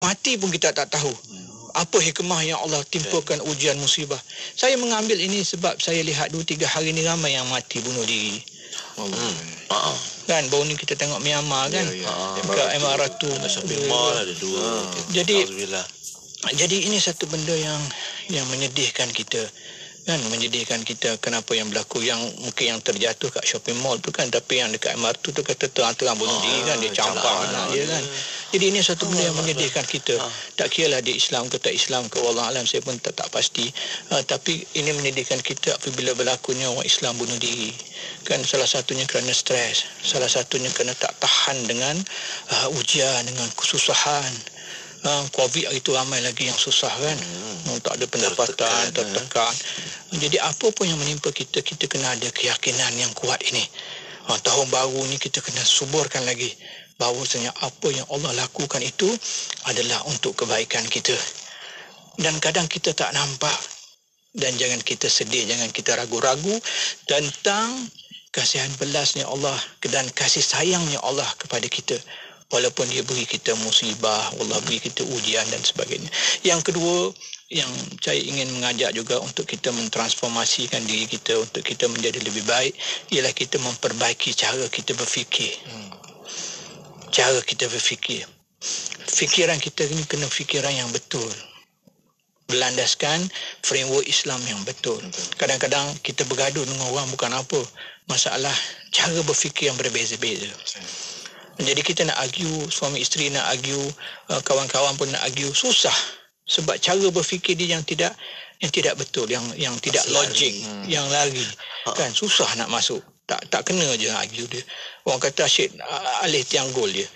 mati pun kita tak tahu. Apa hikmah yang Allah timpakan ujian musibah. Saya mengambil ini sebab saya lihat 2-3 hari ni ramai yang mati bunuh diri. Kan baru ni kita tengok Myanmar kan. Dekat Emirat tu ada 2. Jadi ini satu benda yang menyedihkan kita. Kan menyedihkan kita, kenapa yang berlaku, yang mungkin yang terjatuh kat shopping mall tu kan, tapi yang dekat MRT tu kata terang-terang bunuh diri kan, dia campak anak dia kan. Jadi ini satu benda yang menyedihkan kita. Tak kira lah dia Islam ke tak Islam ke, wallahu alam, saya pun tak pasti. Tapi ini menyedihkan kita apabila berlakunya orang Islam bunuh diri. Kan salah satunya kerana stres, salah satunya kerana tak tahan dengan ujian, dengan kesusahan. Covid itu ramai lagi yang susah kan. Tak ada pendapatan, tertekan. Jadi apa pun yang menimpa kita, kita kena ada keyakinan yang kuat ini. Tahun baru ni kita kena suburkan lagi bahawasanya apa yang Allah lakukan itu adalah untuk kebaikan kita. Dan kadang kita tak nampak. Dan jangan kita sedih, jangan kita ragu-ragu tentang kasihan belasnya Allah dan kasih sayangnya Allah kepada kita. Walaupun dia beri kita musibah, Allah beri kita ujian dan sebagainya. Yang kedua, yang saya ingin mengajak juga untuk kita mentransformasikan diri kita, untuk kita menjadi lebih baik, ialah kita memperbaiki cara kita berfikir. Cara kita berfikir. Fikiran kita ini kena fikiran yang betul. Berlandaskan framework Islam yang betul. Kadang-kadang kita bergaduh dengan orang bukan apa. Masalah cara berfikir yang berbeza-beza. Jadi kita nak argue, suami isteri nak argue, kawan-kawan pun nak argue, susah. Sebab cara berfikir dia yang tidak betul, yang tidak logik, yang lari. Kan susah nak masuk. Tak kena je argue dia. Orang kata asyik alih tiang gol dia.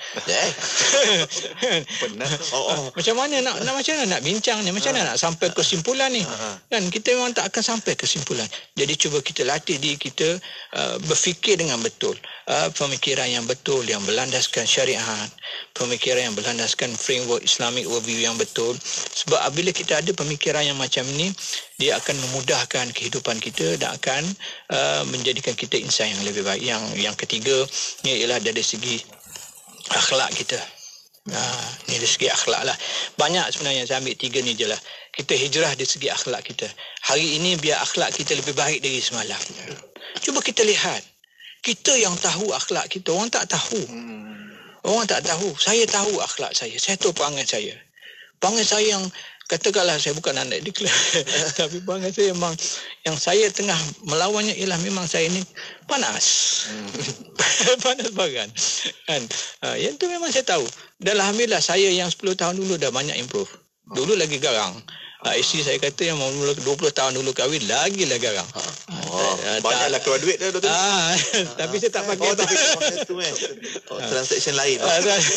Macam mana nak bincang ni, macam mana nak sampai kesimpulan ni. Kan kita memang tak akan sampai kesimpulan. Jadi cuba kita latih diri kita berfikir dengan betul. Pemikiran yang betul, yang berlandaskan syariat, pemikiran yang berlandaskan framework Islamic worldview yang betul. Sebab apabila kita ada pemikiran yang macam ni, dia akan memudahkan kehidupan kita dan akan menjadikan kita insan yang lebih baik. Yang ketiga, ni ialah dari segi akhlak kita. Ni dari segi akhlak lah. Banyak sebenarnya, saya ambil 3 ni je lah. Kita hijrah dari segi akhlak kita. Hari ini biar akhlak kita lebih baik dari semalam. Cuba kita lihat. Kita yang tahu akhlak kita, orang tak tahu. Orang tak tahu. Saya tahu akhlak saya. Saya tahu perangai saya. Perangai saya yang, katakanlah saya bukan anak declare, tapi perangai saya memang, yang saya tengah melawannya ialah memang saya ni panas. Panas bagan. Kan? Yang tu memang saya tahu. Dan alhamdulillah saya yang 10 tahun dulu dah banyak improve. Dulu lagi garang. Isteri saya kata yang mula 20 tahun dulu kahwin lagilah garang. Banyaklah keluar duit dah Dr. Tapi saya tak pakai. Tapi pakai tu transaction lain.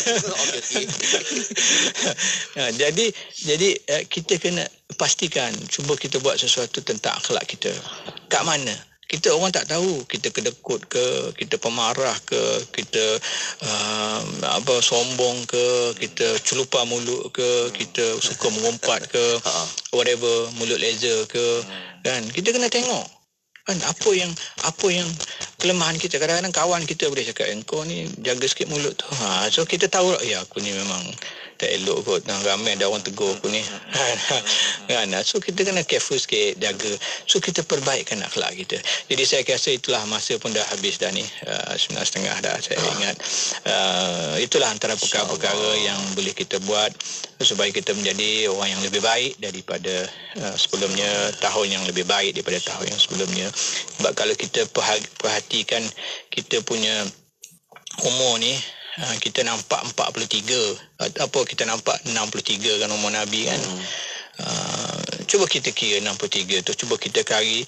Jadi kita kena pastikan, cuba kita buat sesuatu tentang akhlak kita. Kat mana? Kita orang tak tahu, kita kedekut ke, kita pemarah ke, kita sombong ke, kita celupar mulut ke, kita suka mengumpat ke, whatever, mulut laser ke, kan? Kita kena tengok kan apa yang kelemahan kita. Kadang-kadang kawan kita boleh cakap, engkau ni jaga sikit mulut tu. So kita tahu, ya aku ni memang tak elok kot, ramai ada orang tegur aku ni. Kan? So kita kena careful sikit, jaga. So kita perbaikkan akhlak kita. Jadi saya rasa itulah, masa pun dah habis dah ni, 9.30 dah saya ingat. Itulah antara perkara-perkara yang boleh kita buat supaya kita menjadi orang yang lebih baik daripada sebelumnya, tahun yang lebih baik daripada tahun yang sebelumnya. Sebab kalau kita perhatikan kita punya umur ni, kita nampak 43, kita nampak 63 kan umur Nabi kan. Cuba kita kira 63 tu, cuba kita kali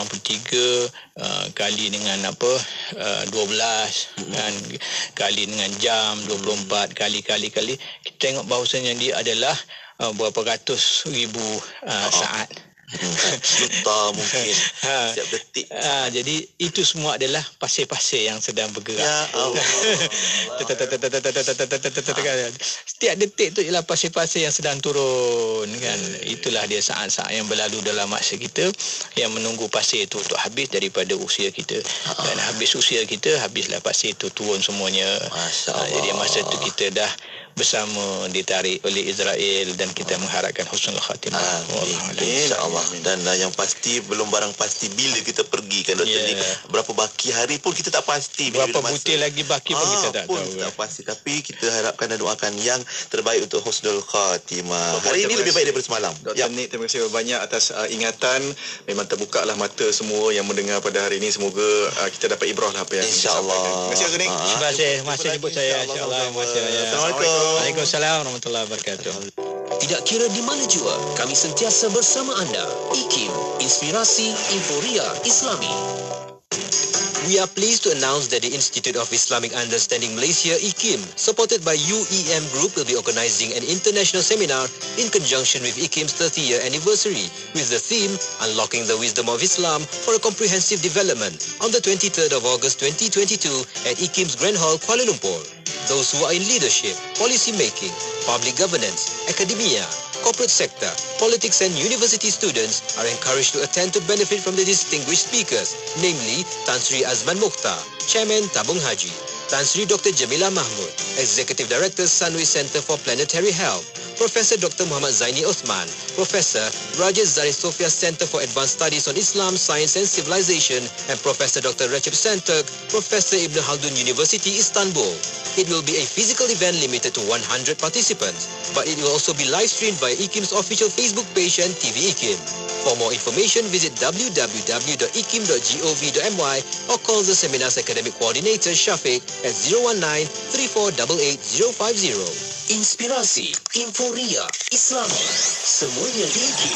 63 kali dengan 12 kan, kali dengan jam 24, kali kita tengok bahawasanya dia adalah berapa ratus ribu saat. Juta mungkin setiap detik. Jadi itu semua adalah pasir-pasir yang sedang bergerak. Setiap detik tu ialah pasir-pasir yang sedang turun kan. Itulah dia saat-saat yang berlalu dalam masa kita, yang menunggu pasir itu untuk habis daripada usia kita. Dan habis usia kita, habislah pasir itu turun semuanya. Jadi masa tu kita dah bersama ditarik oleh Israel dan kita mengharapkan husnul khatimah. InsyaAllah. Dan yang pasti belum barang pasti bila kita pergi kan Dr. Ni. Berapa baki hari pun kita tak pasti. Berapa butir lagi baki pun kita tak tahu. Tak pasti. Tapi kita harapkan dan doakan yang terbaik untuk husnul khatimah. Hari ini lebih baik daripada semalam. Dr. Nik, terima kasih banyak atas ingatan. Memang terbukalah mata semua yang mendengar pada hari ini. Semoga kita dapat ibrah lah apa yang InsyaAllah. Terima kasih Dr. Nik. Terima kasih masih jemput saya. InsyaAllah. Assalamualaikum. Waalaikumsalam warahmatullahi wabarakatuh. Tidak kira di mana jua, kami sentiasa bersama anda. IKIM, Inspirasi Inforia Islami. We are pleased to announce that the Institute of Islamic Understanding Malaysia, IKIM, supported by UEM Group, will be organizing an international seminar in conjunction with IKIM's 30-year anniversary with the theme Unlocking the Wisdom of Islam for a Comprehensive Development on the 23rd of August 2022 at IKIM's Grand Hall, Kuala Lumpur. Those who are in leadership, policy making, public governance, academia, corporate sector, politics and university students are encouraged to attend to benefit from the distinguished speakers, namely Tan Sri Azman Mukhtar, Chairman Tabung Haji, Tan Sri Dr. Jamila Mahmud, Executive Director Sunway Center for Planetary Health, Professor Dr. Muhammad Zaini Osman, Professor Rajesh Zarif Sofia Center for Advanced Studies on Islam, Science and Civilization, and Professor Dr. Recep Santuk, Professor Ibn Khaldun University, Istanbul. It will be a physical event limited to 100 participants, but it will also be live streamed via IKIM's official Facebook page and TV IKIM. For more information, visit www.ikim.gov.my or call the seminar's academic coordinator Shafiq at 019-3488-050. Inspirasi Inforia Islami. Semuanya di IKIM.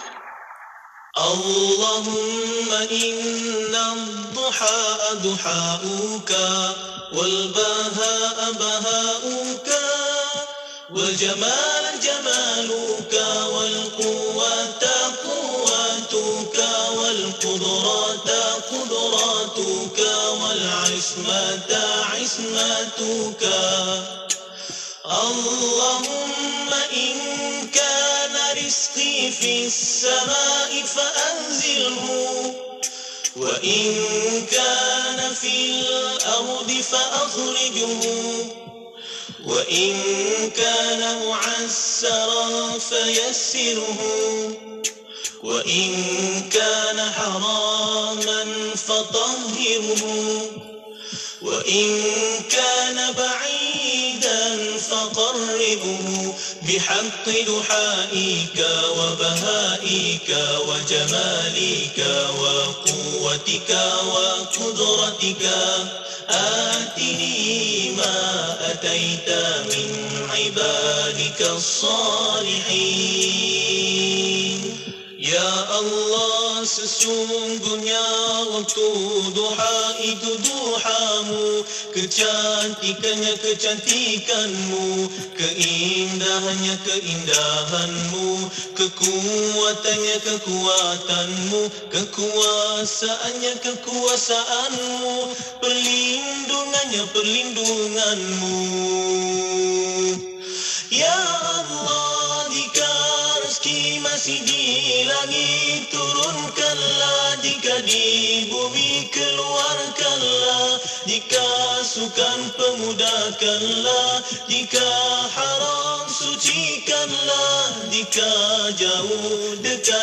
Allahumma inna ad-duha duhauka wal bahaa bahauka wal jamal jamaluka wal quwwata quwwatuka wal qudrata qudratuka wal ismata ismatuka. Allahumma in kana rizqi fis samai fa anzilhu wa in kana fil ardi fa akhrijhu wa in kana mu'assaran fayassirhu wa in kana haraman fatahhirhu وإن كان بعيدا فقربه بحق دحائك وبهائك وجمالك وقوتك وقدرتك آتني ما أتيت من عبادك الصالحين. Ya Allah, sesungguhnya waktu duha itu duhamu, kecantikannya kecantikanmu, keindahannya keindahanmu, kekuatannya kekuatanmu, kekuasaannya kekuasaanmu, perlindungannya perlindunganmu. Ya Allah, jika rezeki masih di langit turunkanlah, jika di bumi keluarkanlah, jika sukan pemudahkanlah, jika haram sucikanlah, jika jauh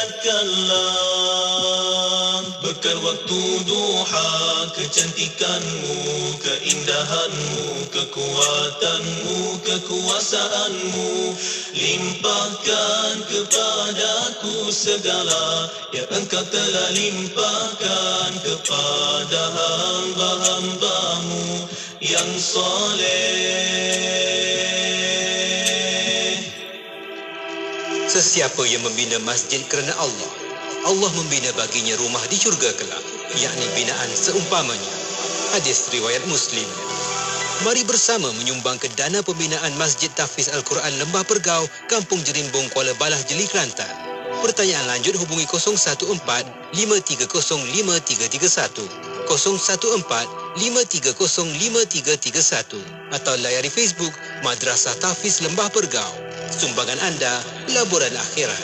dekatkanlah. Bekal waktu duha, kecantikanmu, keindahanmu, kekuatanmu, kekuasaanmu, limpahkan kepadaku segala yang engkau telah limpahkan kepada hamba-hambamu yang soleh. Sesiapa yang membina masjid kerana Allah, Allah membina baginya rumah di syurga kelak, yakni binaan seumpamanya. Hadis riwayat Muslim. Mari bersama menyumbang ke dana pembinaan Masjid Tahfiz Al-Quran Lembah Pergau, Kampung Jerimbung, Kuala Balah, Jeli, Kelantan. Pertanyaan lanjut hubungi 014-530-5331, 014-530-5331 atau layari Facebook Madrasah Tahfiz Lembah Pergau. Sumbangan anda, laburan akhirat.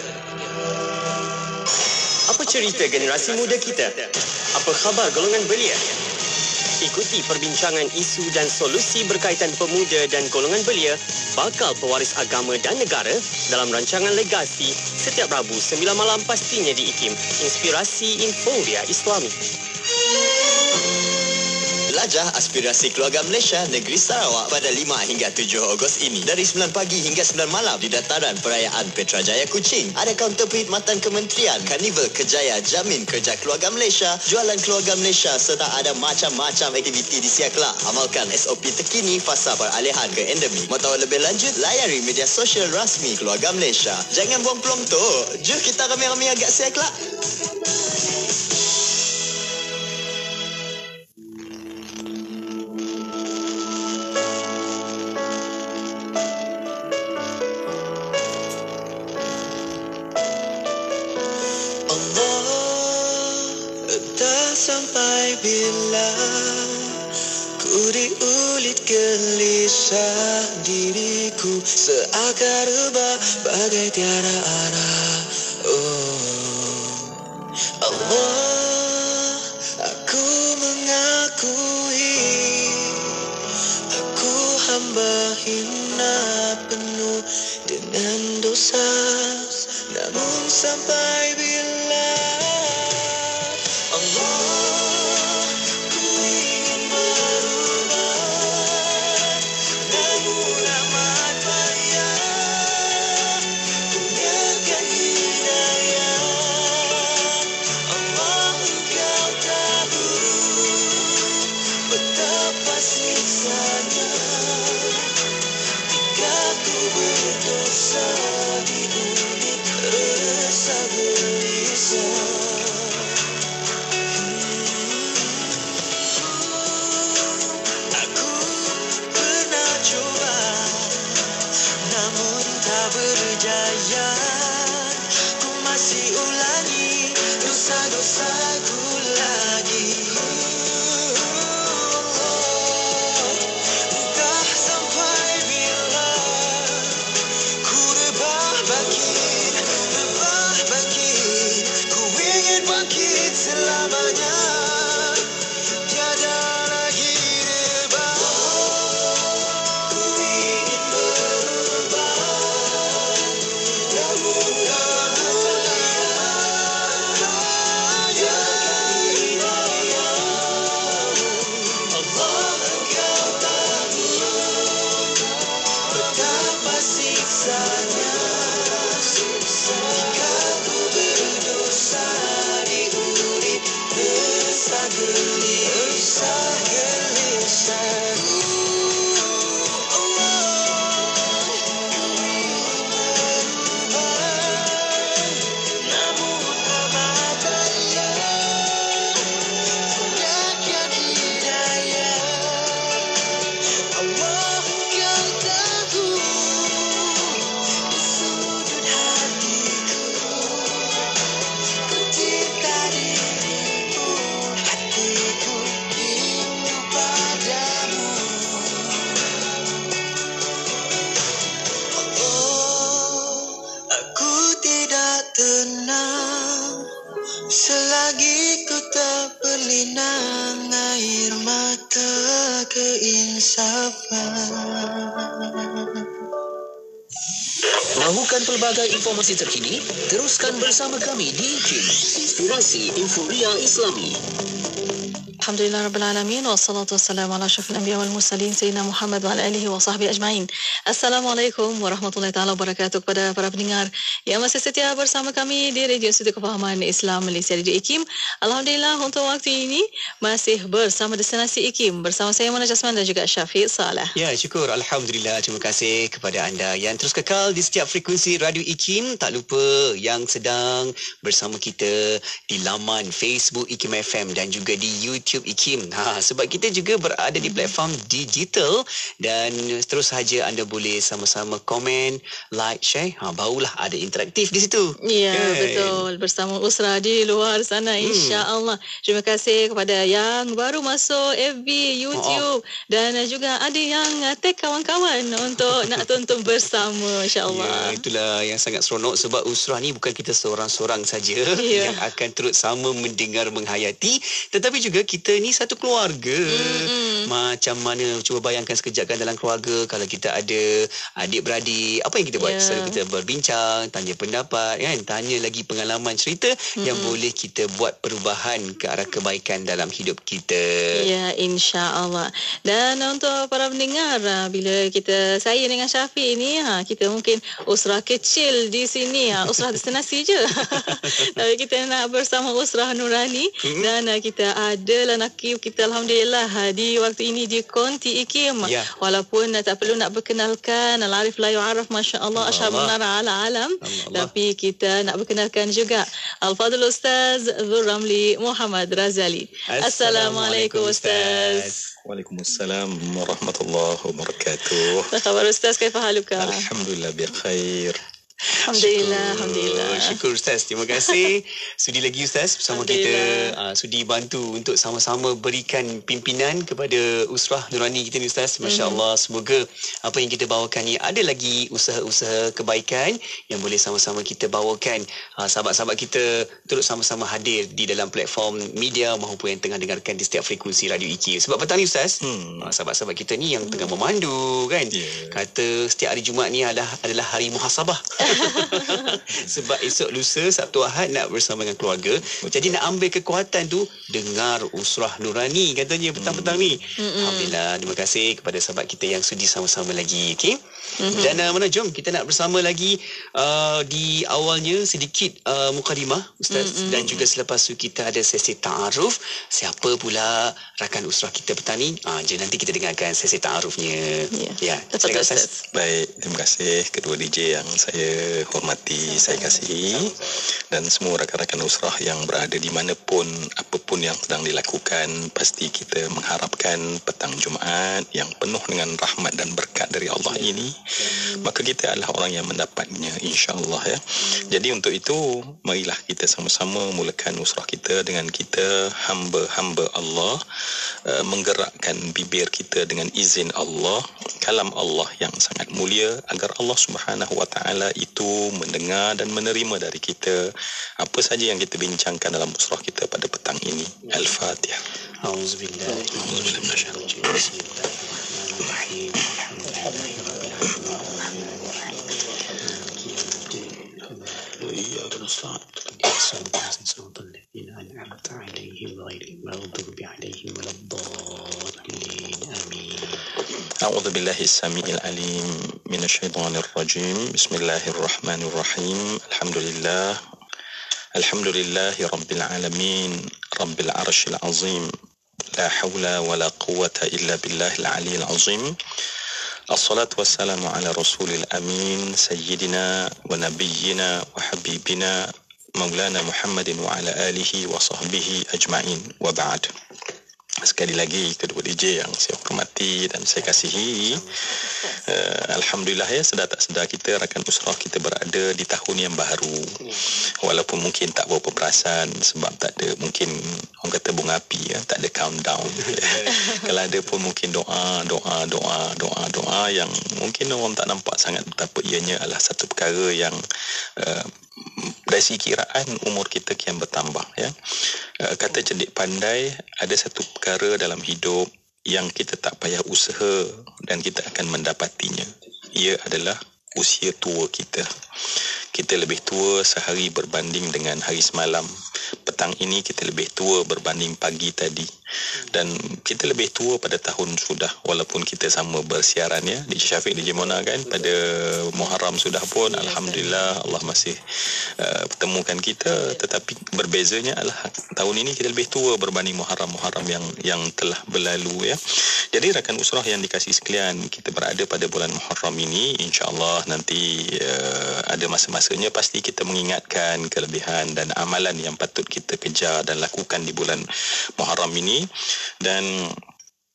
Apa cerita generasi muda kita? Apa khabar golongan belia? Ikuti perbincangan isu dan solusi berkaitan pemuda dan golongan belia, bakal pewaris agama dan negara dalam rancangan Legasi setiap Rabu 9 malam pastinya di IKIM, Inspirasi Inforia Islami. Jelajah aspirasi keluarga Malaysia negeri Sarawak pada 5 hingga 7 Ogos ini. Dari 9 pagi hingga 9 malam di dataran perayaan Petrajaya Kuching. Ada kaunter perkhidmatan kementerian, karnival kejaya jamin kerja keluarga Malaysia, jualan keluarga Malaysia serta ada macam-macam aktiviti di siaklah. Amalkan SOP terkini fasa peralihan ke endemik. Mau tahu lebih lanjut, layari media sosial rasmi keluarga Malaysia. Jangan buang peluang tu. Jom kita ramai-ramai agak siaklah. Sampai bila ku diulit gelisah diriku, seakan rebah bagai tiada arah. Oh Allah, aku mengakui aku hamba hina penuh dengan dosa. Namun sampai bila Allah, ku ingin berubah, namun amat payah, dengarkan hidayah. Allah, Engkau tahu betapa siksanya jika ku berdosa, diulit rasa gelisah. Berjaya, ku masih ulangi dosa-dosaku lagi. Entah sampai bila ku rebah bangkit, ku ingin bangkit selamanya. Tiada lagi rebah, ku ingin berubah. Tenang selagi ku tak berlinang air mata keinsafan. Mahukan pelbagai informasi terkini? Teruskan bersama kami di IKIM, Inspirasi Inforia Islami. Alhamdulillah Rabbil Alamin. Wassalatu wassalamu ala asyrafil anbiya wal mursalin Sayyidina Muhammad wa ala alihi wa sahbihi ajma'in. Assalamualaikum warahmatullahi ta'ala wabarakatuh kepada para pendengar yang masih setia bersama kami di Radio Institut Kefahaman Islam Malaysia Radio IKIM. Alhamdulillah untuk waktu ini masih bersama Destinasi IKIM bersama saya Mona Jasman dan juga Syafiq Salah. Ya, syukur. Alhamdulillah. Terima kasih kepada anda yang terus kekal di setiap frekuensi Radio IKIM. Tak lupa yang sedang bersama kita di laman Facebook IKIM FM dan juga di YouTube IKIM. Sebab kita juga berada di platform digital dan terus saja anda boleh sama-sama komen, like, share. Barulah ada interaktif di situ. Ya, betul. Bersama Usra di luar sana, insya-Allah. Terima kasih kepada yang baru masuk FB, YouTube dan juga ada yang tag kawan-kawan untuk nak tonton bersama, insya-Allah. Ya, itulah yang sangat seronok sebab Usra ni bukan kita seorang-seorang saja yang akan terus sama mendengar, menghayati, tetapi juga kita kita ni satu keluarga. Macam mana, cuba bayangkan sekejap kan dalam keluarga, kalau kita ada adik-beradik, apa yang kita buat? Selalu kita berbincang, tanya pendapat kan, tanya lagi pengalaman, cerita yang boleh kita buat perubahan ke arah kebaikan dalam hidup kita. Ya, insya-Allah. Dan untuk para pendengar, bila saya dengan Syafiq ni, kita mungkin usrah kecil di sini, usrah destinasi je. Tapi kita nak bersama usrah Nurani dan kita ada lelaki kita alhamdulillah di waktu ini di Konti IKIM. Walaupun tak perlu nak berkenalkan, al-arif la yu'arraf, masya-Allah, asyhadu ala alam, tapi kita nak berkenalkan juga Al-Fadhil Ustaz Dhur Ramli Muhammad Razali. Assalamualaikum Ustaz. Waalaikumsalam warahmatullahi wabarakatuh. Apa khabar Ustaz? Kaifa haluka? Alhamdulillah bikhair. Alhamdulillah. Syukur Ustaz. Terima kasih. Sudi lagi Ustaz bersama kita. Sudi bantu untuk sama-sama berikan pimpinan kepada usrah Nurani kita ni Ustaz. Masya Allah. Semoga apa yang kita bawakan ni ada lagi usaha-usaha kebaikan yang boleh sama-sama kita bawakan. Sahabat-sahabat kita turut sama-sama hadir di dalam platform media maupun yang tengah dengarkan di setiap frekuensi Radio IQ. Sebab petang ni Ustaz, sahabat-sahabat kita ni yang tengah memandu kan, kata setiap hari Jumaat ni adalah hari muhasabah. Sebab esok lusa Sabtu Ahad nak bersama dengan keluarga. Jadi nak ambil kekuatan tu, dengar usrah Nurani katanya petang-petang ni. Alhamdulillah, terima kasih kepada sahabat kita yang sudi sama-sama lagi. Okay? Dan mana jom kita nak bersama lagi. Di awalnya sedikit mukadimah Ustaz, dan juga selepas tu kita ada sesi ta'aruf. Siapa pula rakan usrah kita petang ni? Jom nanti kita dengarkan sesi ta'arufnya. Silakan Ustaz. Baik, terima kasih kedua DJ yang saya hormati, saya kasihi, dan semua rakan-rakan usrah yang berada di manapun, apapun yang sedang dilakukan. Pasti kita mengharapkan petang Jumaat yang penuh dengan rahmat dan berkat dari Allah ini, maka kita adalah orang yang mendapatnya, insya-Allah ya. Jadi untuk itu, marilah kita sama-sama mulakan usrah kita dengan kita hamba-hamba Allah, menggerakkan bibir kita dengan izin Allah, kalam Allah yang sangat mulia, agar Allah Subhanahu wa taala itu mendengar dan menerima dari kita apa saja yang kita bincangkan dalam usrah kita pada petang ini. Al-Fatihah. Auzubillahi minasyaitonir rajim. أعوذ بالله السميع العليم من الشيطان الرجيم. بسم الله الرحمن الرحيم. الحمد لله رب العالمين رب العرش العظيم. لا حول ولا قوة إلا بالله العلي العظيم. الصلاة والسلام على رسول الأمين سيدنا ونبينا وحبيبنا مولانا محمد وعلى آله وصحبه أجمعين وبعد. Sekali lagi kedua DJ yang saya hormati dan saya kasihi, alhamdulillah ya, sedar tak sedar kita, rakan usrah kita berada di tahun yang baru. Walaupun mungkin tak berapa perasan sebab tak ada, mungkin orang kata bunga api ya, tak ada countdown. Kalau ada pun mungkin doa yang mungkin orang tak nampak sangat betapa ianya adalah satu perkara yang dari segi kiraan umur kita kian bertambah ya. Kata cerdik pandai, ada satu perkara dalam hidup yang kita tak payah usaha dan kita akan mendapatinya. Ia adalah usia tua kita. Kita lebih tua sehari berbanding dengan hari semalam. Petang ini kita lebih tua berbanding pagi tadi. Dan kita lebih tua pada tahun sudah, walaupun kita sama bersiaran ya, DJ Syafiq, DJ Mona kan, pada Muharram sudah pun, alhamdulillah Allah masih pertemukan kita. Tetapi berbezanya adalah tahun ini kita lebih tua berbanding Muharram yang telah berlalu ya. Jadi rakan usrah yang dikasihi sekalian, kita berada pada bulan Muharram ini, insya-Allah nanti ada masa-masanya pasti kita mengingatkan kelebihan dan amalan yang patut kita kejar dan lakukan di bulan Muharram ini. Dan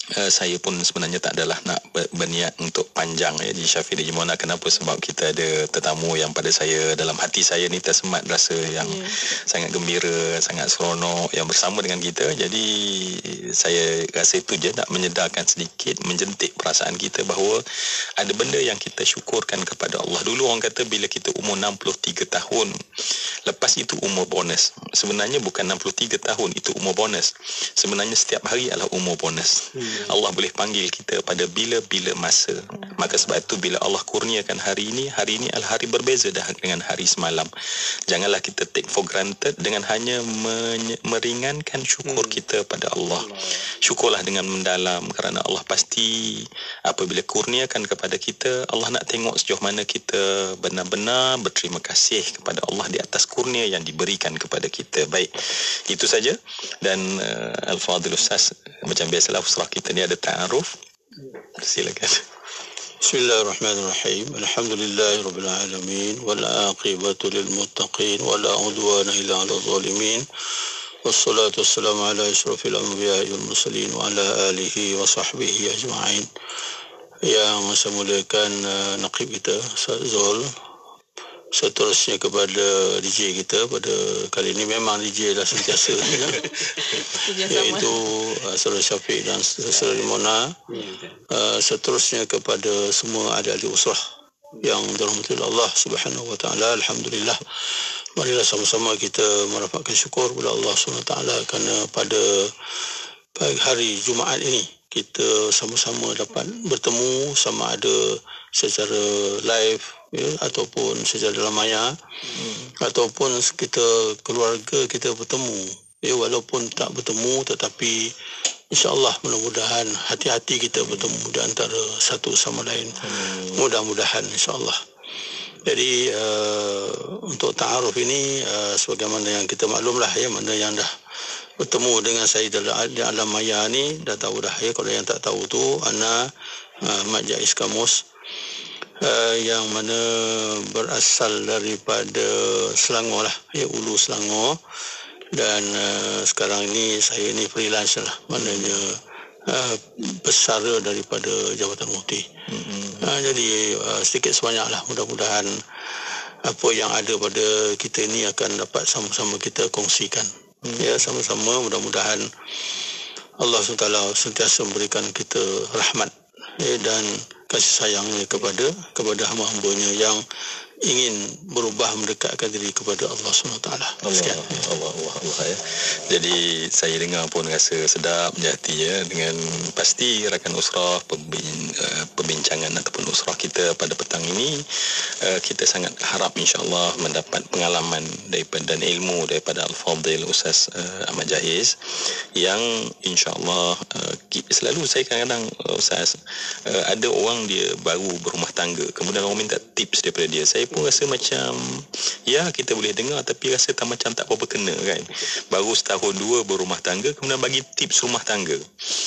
saya pun sebenarnya tak adalah nak berniat untuk panjang ya di Syafiq di Jimona. Kenapa? Sebab kita ada tetamu yang pada saya dalam hati saya ni tersemat rasa yang sangat gembira, sangat seronok yang bersama dengan kita. Jadi saya rasa itu je, nak menyedarkan sedikit, menjentik perasaan kita bahawa ada benda yang kita syukurkan kepada Allah. Dulu orang kata bila kita umur 63 tahun, lepas itu umur bonus. Sebenarnya bukan 63 tahun itu umur bonus. Sebenarnya setiap hari adalah umur bonus. Allah boleh panggil kita pada bila-bila masa. Maka sebab itu bila Allah kurniakan hari ini adalah hari berbeza dengan hari semalam. Janganlah kita take for granted dengan hanya meringankan syukur kita pada Allah. Syukurlah dengan mendalam, kerana Allah pasti apabila kurniakan kepada kita, Allah nak tengok sejauh mana kita benar-benar berterima kasih kepada Allah di atas kurnia yang diberikan kepada kita. Baik, itu saja. Dan Al-Fadhil Ustaz, macam biasalah usrah kita ni ada ta'aruf. Silakan. Bismillahirrahmanirrahim. Alhamdulillahirabbil alamin wal aqibatu lil muttaqin wala udwana illa 'alal zalimin. Wassalatu wassalamu ala asyrafil anbiya'i wal mursalin wa ala alihi wa sahbihi ajma'in. Yang saya muliakan naqib kita Ustaz Zul, seterusnya kepada DJ kita pada kali ini, memang DJ dah sentiasa iaitu Saudara Syafiq dan Saudara Mona. Seterusnya kepada semua adik-adik usrah yang dirahmati Allah Subhanahu wa taala. Alhamdulillah, marilah sama-sama kita merapatkan syukur kepada Allah Subhanahu wa taala kerana pada pagi hari Jumaat ini kita sama-sama dapat bertemu, sama ada secara live ya, ataupun secara dalam maya, ataupun kita keluarga kita bertemu ya, walaupun tak bertemu tetapi insya-Allah mudah-mudahan hati-hati kita bertemu di antara satu sama lain. Mudah-mudahan insya-Allah. Jadi untuk ta'aruf ini sebagaimana yang kita maklumlah ya, mana yang dah bertemu dengan saya di alam maya ni dah tahu dah ya. Kalau yang tak tahu tu, ana Mat Jais Kamus yang mana berasal daripada Selangor lah ya, Ulu Selangor. Dan sekarang ini saya ni freelance lah, maknanya bersara daripada Jabatan Mufti. Jadi sedikit sebanyak lah, mudah-mudahan apa yang ada pada kita ini akan dapat sama-sama kita kongsikan. Ya, sama-sama mudah-mudahan Allah SWT sentiasa memberikan kita rahmat ya, dan kasih sayangnya kepada hamba-hambanya yang ingin berubah, mendekatkan diri kepada Allah SWT. Sekian. Allah ya. Jadi saya dengar pun rasa sedap di hati ya, dengan pasti rakan usrah, perbincangan ataupun usrah kita pada petang ini, kita sangat harap insya-Allah mendapat pengalaman daripada dan ilmu daripada Al-Fadhil Ustaz Ahmad Jais, yang insya-Allah selalu saya kadang-kadang Ustaz, ada orang dia baru berumah tangga, kemudian orang minta tips daripada dia. Saya pun rasa macam ya, kita boleh dengar tapi rasa tak macam tak apa kena kan. Baru setahun dua berumah tangga kemudian bagi tips rumah tangga.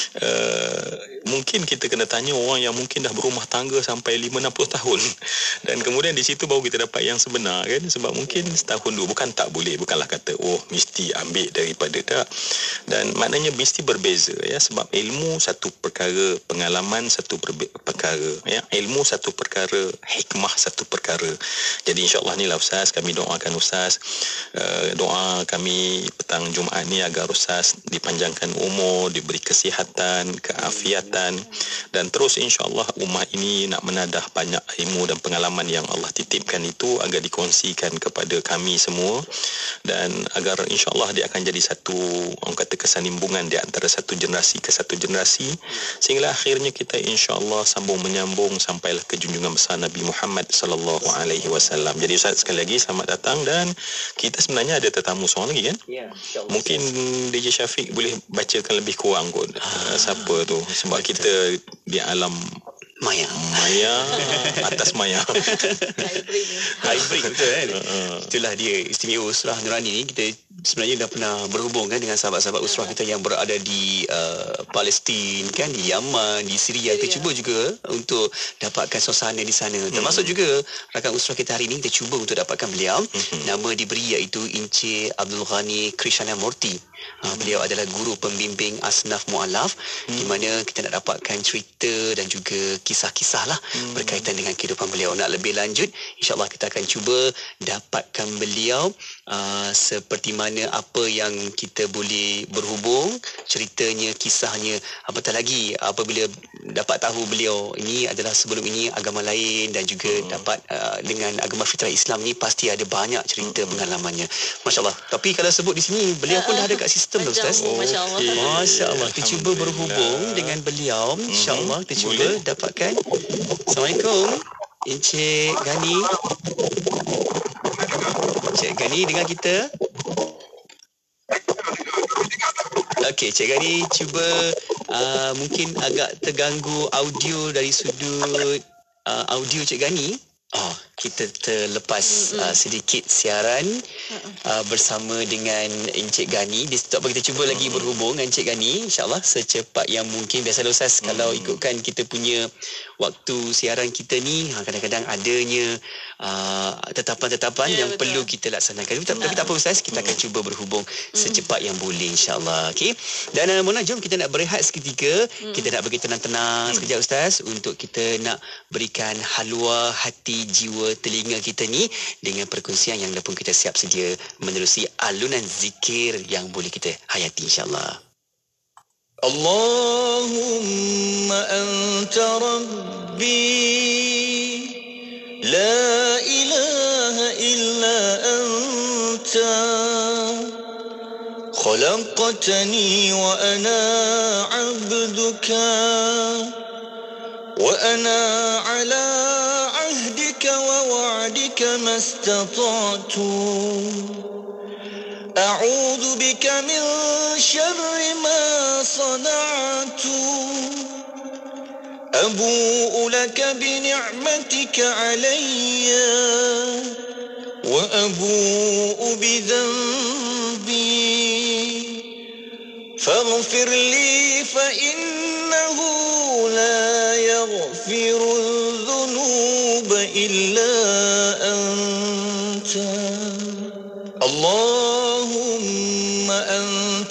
Mungkin kita kena tanya orang yang mungkin dah berumah tangga sampai 5-60 tahun, dan kemudian di situ baru kita dapat yang sebenar kan. Sebab mungkin setahun dua, bukan tak boleh, bukanlah kata oh mesti ambil daripada tak, dan maknanya mesti berbeza ya. Sebab ilmu satu perkara, pengalaman satu perkara ya. Ilmu satu perkara, hikmah satu perkara. Jadi insya-Allah ni lah Ustaz, kami doakan Ustaz, doa kami petang Jumaat ni agar Ustaz dipanjangkan umur, diberi kesihatan, keafiatan, dan terus insya-Allah ummah ini nak menadah banyak ilmu dan pengalaman yang Allah titipkan itu agar dikongsikan kepada kami semua, dan agar insya-Allah dia akan jadi satu, orang kata, kesanimbungan di antara satu generasi ke satu generasi, sehingga akhirnya kita insya-Allah sambung menyambung sampailah ke junjungan besar Nabi Muhammad sallallahu alaihi wasallam. Jadi Ustaz, sekali lagi selamat datang, dan kita sebenarnya ada tetamu seorang lagi kan? Ya, insya-Allah. Mungkin DJ Syafiq boleh bacakan lebih kurang kot siapa tu, sebab kita di alam maya atas maya. Hybrid betul kan? Itulah dia istimewa usrah Nurani ni, kita sebenarnya dah pernah berhubung kan dengan sahabat-sahabat usrah kita yang berada di Palestin kan, di Yaman, di Syria. Kita cuba juga untuk dapatkan suasana di sana. Termasuk juga rakan usrah kita hari ini kita cuba untuk dapatkan beliau. Nama diberi iaitu Encik Abdul Ghani Krishna Murti. Beliau adalah guru pembimbing Asnaf Mu'alaf, di mana kita nak dapatkan cerita dan juga kisah-kisah lah berkaitan dengan kehidupan beliau. Nak lebih lanjut, insyaAllah kita akan cuba dapatkan beliau seperti mana apa yang kita boleh berhubung, ceritanya, kisahnya. Apatah lagi apabila dapat tahu beliau ini adalah sebelum ini agama lain dan juga dapat dengan agama fitrah Islam ni, pasti ada banyak cerita pengalamannya. Masya Allah. Tapi kalau sebut di sini, beliau pun dah ada kat sistem dah Ustaz. Masya Allah. Masya Allah. Kita cuba berhubung dengan beliau. InsyaAllah kita cuba dapatkan. Assalamualaikum Encik Ghani. Encik Ghani dengar kita? Okey, Cik Ghani cuba mungkin agak terganggu audio dari sudut audio Cik Ghani. Kita terlepas sedikit siaran bersama dengan Encik Ghani. Tak apa, kita cuba lagi berhubung dengan Encik Ghani, InsyaAllah secepat yang mungkin. Biasalah Ustaz, kalau ikutkan kita punya waktu siaran kita ni, kadang-kadang adanya tetapan-tetapan yang betul, perlu kita laksanakan. Tapi tak apa Ustaz, kita akan cuba berhubung secepat yang boleh, insyaAllah. Okay? Dan Mona, jom kita nak berehat seketika. Kita nak bagi tenang-tenang sekejap Ustaz, untuk kita nak berikan halwa hati, jiwa, telinga kita ni dengan perkongsian yang dah pun kita siap sedia menerusi alunan zikir yang boleh kita hayati, insyaAllah. Allahumma anta rabbi la ilaha illa anta khalaqtani wa ana abduka wa ana ala ahdika wa wa'dika mastata'tu أعوذ بك من شر ما صنعت أبوء لك بنعمتك علي وأبوء بذنبي فاغفر لي فإنه لا يغفر الذنوب إلا أنت اللهم أنت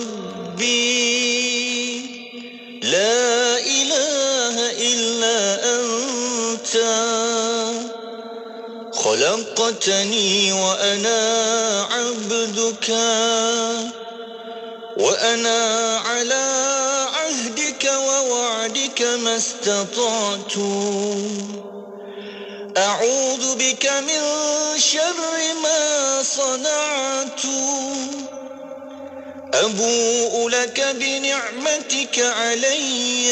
ربي لا إله إلا أنت خلقتني وأنا عبدك وأنا على عهدك ووعدك ما استطعت أعوذ بك من شر ما صنعت أبوء لك بنعمتك علي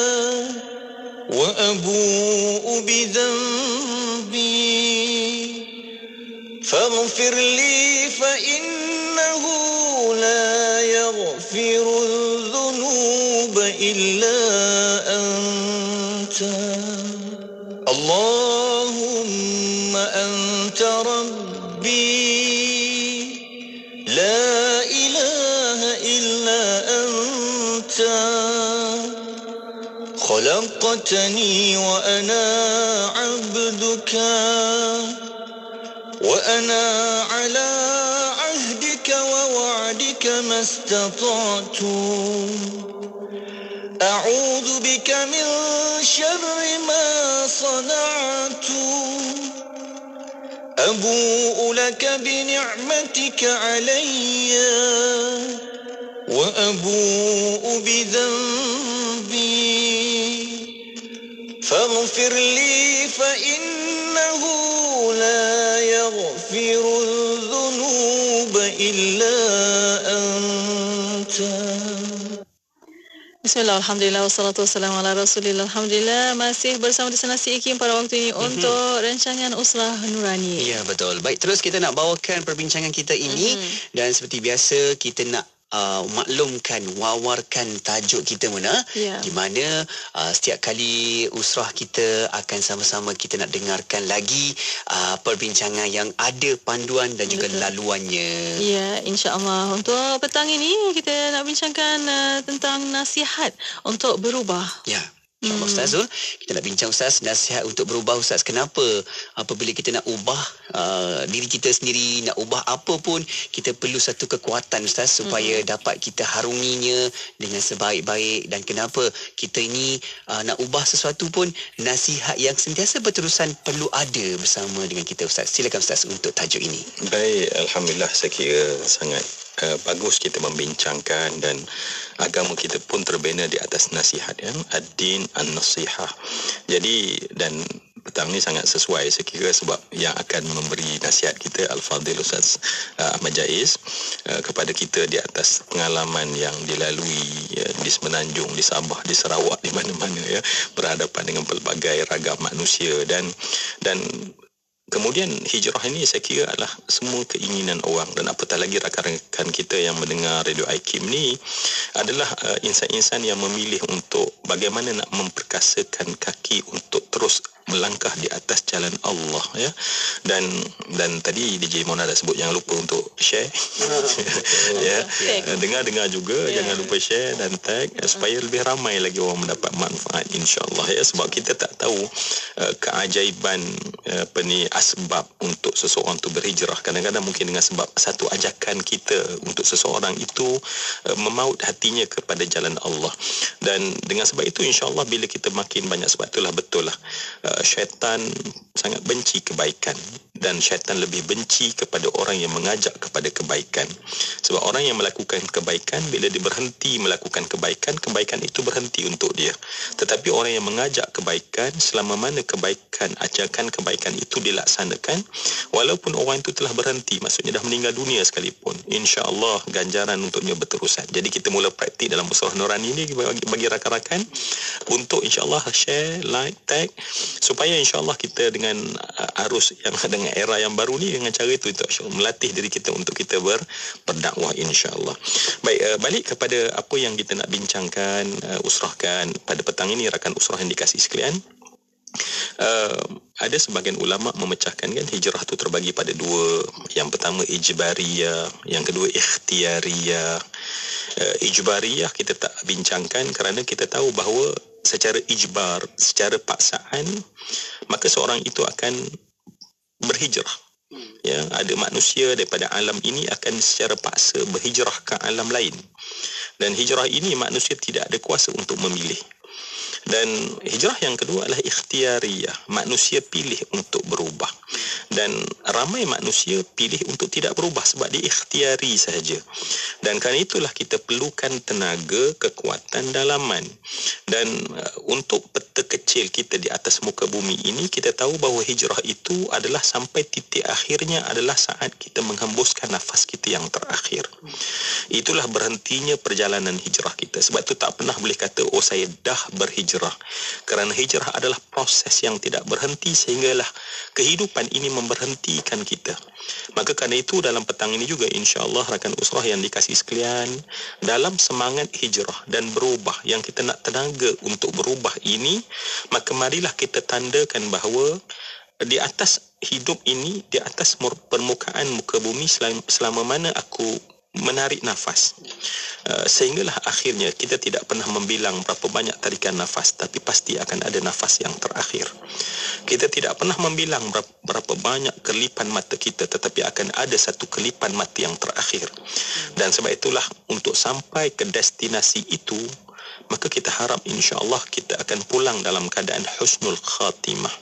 وأبوء بذنبي فاغفر لي فإنه لا يغفر الذنوب إلا أنت اللهم أنت ربي لا إله إلا أنت خلقتني وأنا عبدك وأنا على عهدك ووعدك ما استطعت أعوذ بك من شر ما صنعت أبوء لك بنعمتك علي وأبوء بذنبي فاغفر لي فإنه لا يغفر الذنوب إلا أنت. Bismillah, Alhamdulillah, wassalatu wassalamu ala rasulillah. Alhamdulillah, masih bersama di sana si Ikim pada waktu ini untuk rancangan Usrah Nurani. Ya, betul. Baik, terus kita nak bawakan perbincangan kita ini dan seperti biasa kita nak maklumkan, wawarkan tajuk kita Muna, di mana setiap kali usrah kita akan sama-sama kita nak dengarkan lagi perbincangan yang ada panduan dan juga laluannya. Ya, insya-Allah. Untuk petang ini kita nak bincangkan tentang nasihat untuk berubah. Ya. InsyaAllah Ustaz Zul, kita nak bincang Ustaz, nasihat untuk berubah Ustaz. Kenapa apabila kita nak ubah diri kita sendiri, nak ubah apa pun, kita perlu satu kekuatan Ustaz supaya dapat kita harunginya dengan sebaik-baik. Dan kenapa kita ini nak ubah sesuatu pun, nasihat yang sentiasa berterusan perlu ada bersama dengan kita Ustaz. Silakan Ustaz untuk tajuk ini. Baik, Alhamdulillah, saya kira sangat bagus kita membincangkan, dan agama kita pun terbina di atas nasihat, ya, ad-din an-nasihah. Jadi, dan petang ni sangat sesuai saya kira, sebab yang akan memberi nasihat kita Al-Fadhil Ustaz Ahmad Jaiz kepada kita di atas pengalaman yang dilalui, ya, di Semenanjung, di Sabah, di Sarawak, di mana-mana, ya, berhadapan dengan pelbagai ragam manusia, dan kemudian hijrah ini saya kira adalah semua keinginan orang, dan apatah lagi rakan-rakan kita yang mendengar Radio IKIM ni adalah insan-insan yang memilih untuk bagaimana nak memperkasakan kaki untuk terus melangkah di atas jalan Allah, ya. Dan tadi DJ Mona dah sebut jangan lupa untuk share. Ya. Dengar juga, jangan lupa share dan tag supaya lebih ramai lagi orang mendapat manfaat, insya-Allah, ya, sebab kita tak tahu keajaiban asbab untuk seseorang tu berhijrah. Kadang-kadang mungkin dengan sebab satu ajakan kita untuk seseorang itu memaut hatinya kepada jalan Allah. Dan dengan sebab itu insya-Allah bila kita makin banyak, sebab itulah betul lah syaitan sangat benci kebaikan, dan syaitan lebih benci kepada orang yang mengajak kepada kebaikan. Sebab orang yang melakukan kebaikan, bila dia berhenti melakukan kebaikan, kebaikan itu berhenti untuk dia. Tetapi orang yang mengajak kebaikan, selama mana kebaikan, ajakan kebaikan itu dilaksanakan, walaupun orang itu telah berhenti, maksudnya dah meninggal dunia sekalipun, insya-Allah ganjaran untuknya berterusan. Jadi kita mula praktik dalam Usrah Nurani ini bagi rakan-rakan untuk insya-Allah share, like, tag, supaya insya-Allah kita dengan arus yang dengan era yang baru ni, dengan cara itu melatih diri kita untuk kita berdakwah, insya-Allah. Baik, balik kepada apa yang kita nak bincangkan, usrahkan pada petang ini, rakan usrah yang dikasihi sekalian. Ada sebahagian ulama memecahkan, kan, hijrah tu terbagi pada dua. Yang pertama ijbariyah, yang kedua ikhtiariyah. Ijbariyah kita tak bincangkan kerana kita tahu bahawa secara ijbar, secara paksaan, maka seorang itu akan berhijrah. Ya, ada manusia daripada alam ini akan secara paksa berhijrah ke alam lain. Dan hijrah ini manusia tidak ada kuasa untuk memilih. Dan hijrah yang kedua adalah ikhtiariyah. Manusia pilih untuk berubah. Dan ramai manusia pilih untuk tidak berubah sebab dia ikhtiari sahaja. Dan kerana itulah kita perlukan tenaga, kekuatan, dalaman. Dan untuk peta kecil kita di atas muka bumi ini, kita tahu bahawa hijrah itu adalah sampai titik akhirnya adalah saat kita menghembuskan nafas kita yang terakhir. Itulah berhentinya perjalanan hijrah kita. Sebab itu tak pernah boleh kata, oh saya dah berhijrah. Kerana hijrah adalah proses yang tidak berhenti, sehinggalah kehidupan ini memberhentikan kita. Maka kerana itu dalam petang ini juga insya-Allah rakan usrah yang dikasihi sekalian, dalam semangat hijrah dan berubah yang kita nak tenaga untuk berubah ini, maka marilah kita tandakan bahawa di atas hidup ini, di atas permukaan muka bumi, selama mana aku menarik nafas, sehinggalah akhirnya kita tidak pernah membilang berapa banyak tarikan nafas, tapi pasti akan ada nafas yang terakhir. Kita tidak pernah membilang berapa banyak kelipan mata kita, tetapi akan ada satu kelipan mata yang terakhir. Dan sebab itulah untuk sampai ke destinasi itu, maka kita harap insya-Allah kita akan pulang dalam keadaan husnul khatimah.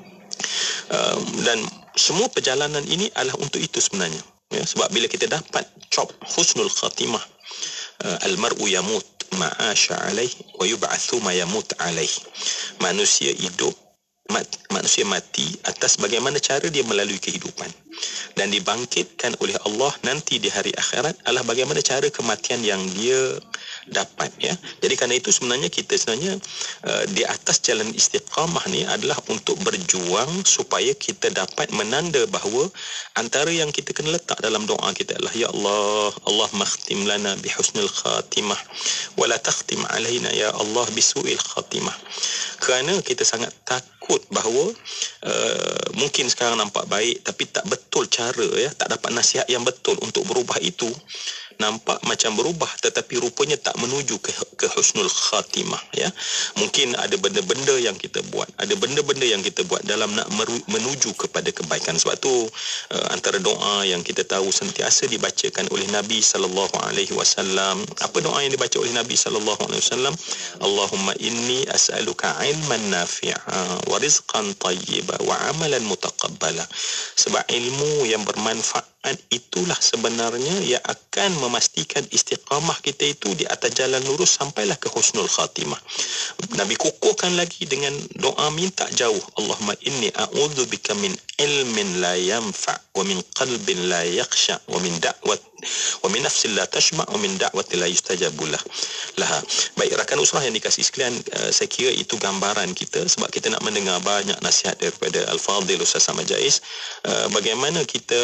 Dan semua perjalanan ini adalah untuk itu sebenarnya. Ya, sebab bila kita dapat cop husnul khatimah, al-mar'u yamut ma'asha alaih wa yub'atsu ma yamut alaih. Manusia hidup, manusia mati atas bagaimana cara dia melalui kehidupan, dan dibangkitkan oleh Allah nanti di hari akhirat adalah bagaimana cara kematian yang dia dapat, ya. Jadi kerana itu sebenarnya kita di atas jalan istiqamah ni adalah untuk berjuang supaya kita dapat menanda bahawa antara yang kita kena letak dalam doa kita adalah ya Allah, Allahumma khtim lana bihusnil khatimah wa la takhtim alaina ya Allah bisu'il khatimah. Kerana kita sangat takut bahawa mungkin sekarang nampak baik tapi tak betul cara, ya, tak dapat nasihat yang betul untuk berubah itu. Nampak macam berubah tetapi rupanya tak menuju ke husnul khatimah, ya. Mungkin ada benda-benda yang kita buat, ada benda-benda yang kita buat dalam nak menuju kepada kebaikan. Sebab tu antara doa yang kita tahu sentiasa dibacakan oleh Nabi sallallahu alaihi wasallam. Apa doa yang dibaca oleh Nabi sallallahu alaihi wasallam? Allahumma inni as'aluka ilman nafi'a wa rizqan tayyiba wa amalan mutaqabbala. Sebab ilmu yang bermanfaat itulah sebenarnya yang akan memastikan istiqamah kita itu di atas jalan lurus sampailah ke husnul khatimah. Nabi kukuhkan lagi dengan doa minta jauh. Allahumma inni a'udzubika min ilmin la yanfa' wa min qalbin la yakhsha wa min da'wat wa min nafsin la tashma' wa min da'wati la yustajabu laha. Baik rakan usrah yang dikasihi sekalian, saya kira itu gambaran kita sebab kita nak mendengar banyak nasihat daripada Al-Fadhil Ustaz Ahmad Jais. Bagaimana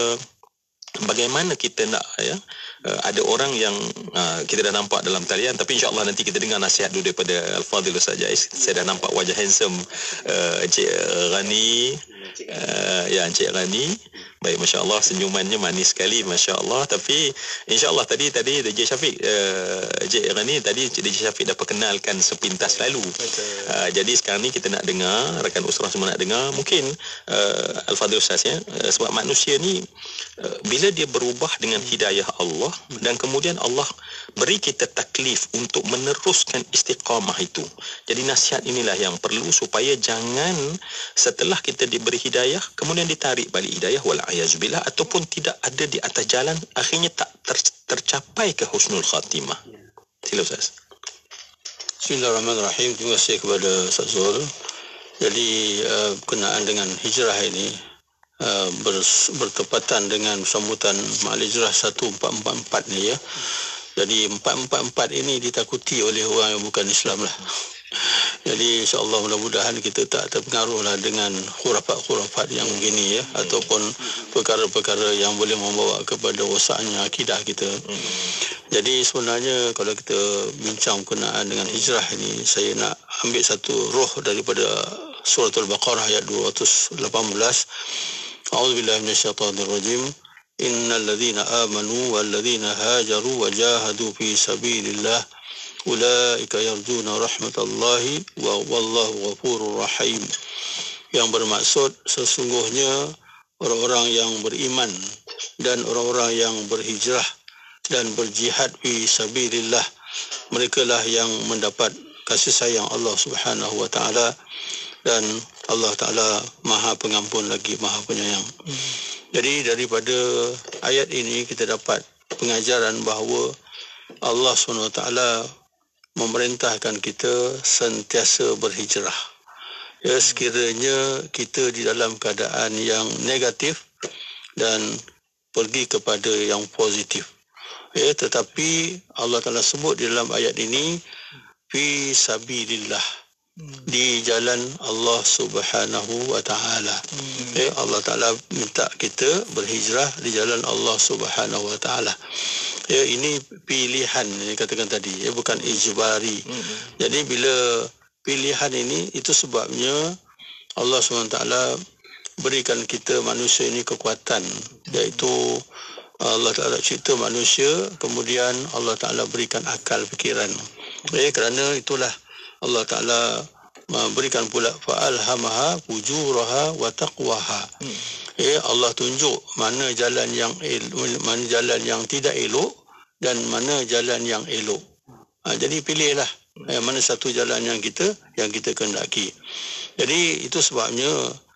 kita nak, ya, ada orang yang kita dah nampak dalam talian, tapi insya-Allah nanti kita dengar nasihat dulu daripada Al-Fadhil Ustaz Jais. Saya dah nampak wajah handsome Encik Rani, Encik Rani. Baik, masya-Allah, senyumannya manis sekali, masya-Allah. Tapi insya-Allah tadi DJ Syafiq, Encik Rani tadi DJ Syafiq dah perkenalkan sepintas lalu. Jadi sekarang ni kita nak dengar, rakan usrah semua nak dengar, mungkin Al-Fadhil Ustaz, ya, sebab manusia ni bila dia berubah dengan hidayah Allah dan kemudian Allah beri kita taklif untuk meneruskan istiqamah itu. Jadi nasihat inilah yang perlu supaya jangan setelah kita diberi hidayah kemudian ditarik balik hidayah wal-ayazubillah ataupun tidak ada di atas jalan, akhirnya tak tercapai ke husnul khatimah. Sila Ustaz. Bismillahirrahmanirrahim. Terima kasih kepada Ustaz Zul. Jadi berkenaan dengan hijrah ini bertepatan dengan sambutan Ma'al Hijrah 1444 ni, ya. Jadi 444 ini ditakuti oleh orang yang bukan Islam lah. Jadi insya-Allah mudah-mudahan kita tak terpengaruh lah dengan khurafat-khurafat yang begini, ya, ataupun perkara-perkara yang boleh membawa kepada rosaknya akidah kita. Jadi sebenarnya kalau kita bincang berkenaan dengan hijrah ini, saya nak ambil satu roh daripada surah Al-Baqarah ayat 218. A'udzubillahi minasyaitonirrajim. Innal ladzina amanu wal ladzina hajaru wa jahadu fi sabilillah ulaika yarjuna rahmatallahi wa wallahu ghafurur rahim. Yang bermaksud sesungguhnya orang-orang yang beriman dan orang-orang yang berhijrah dan berjihad fi sabilillah, merekalah yang mendapat kasih sayang Allah Subhanahu wa taala, dan Allah Ta'ala Maha Pengampun lagi Maha Penyayang. Jadi daripada ayat ini kita dapat pengajaran bahawa Allah SWT memerintahkan kita sentiasa berhijrah. Ya, sekiranya kita di dalam keadaan yang negatif dan pergi kepada yang positif. Ya, tetapi Allah Ta'ala sebut di dalam ayat ini fi sabilillah, di jalan Allah Subhanahu wa taala. Allah Taala minta kita berhijrah di jalan Allah Subhanahu wa taala. Ya, ini pilihan yang katakan tadi, ya, bukan ijbari. Jadi bila pilihan ini, itu sebabnya Allah Subhanahu wa taala berikan kita manusia ini kekuatan, iaitu Allah Taala cipta manusia, kemudian Allah Taala berikan akal fikiran. Kerana itulah Allah Ta'ala memberikan pula fa'alhamaha fujuraha wa taqwaha. Allah tunjuk mana jalan yang tidak elok dan mana jalan yang elok. Jadi pilihlah mana satu jalan yang kita kehendaki. Jadi itu sebabnya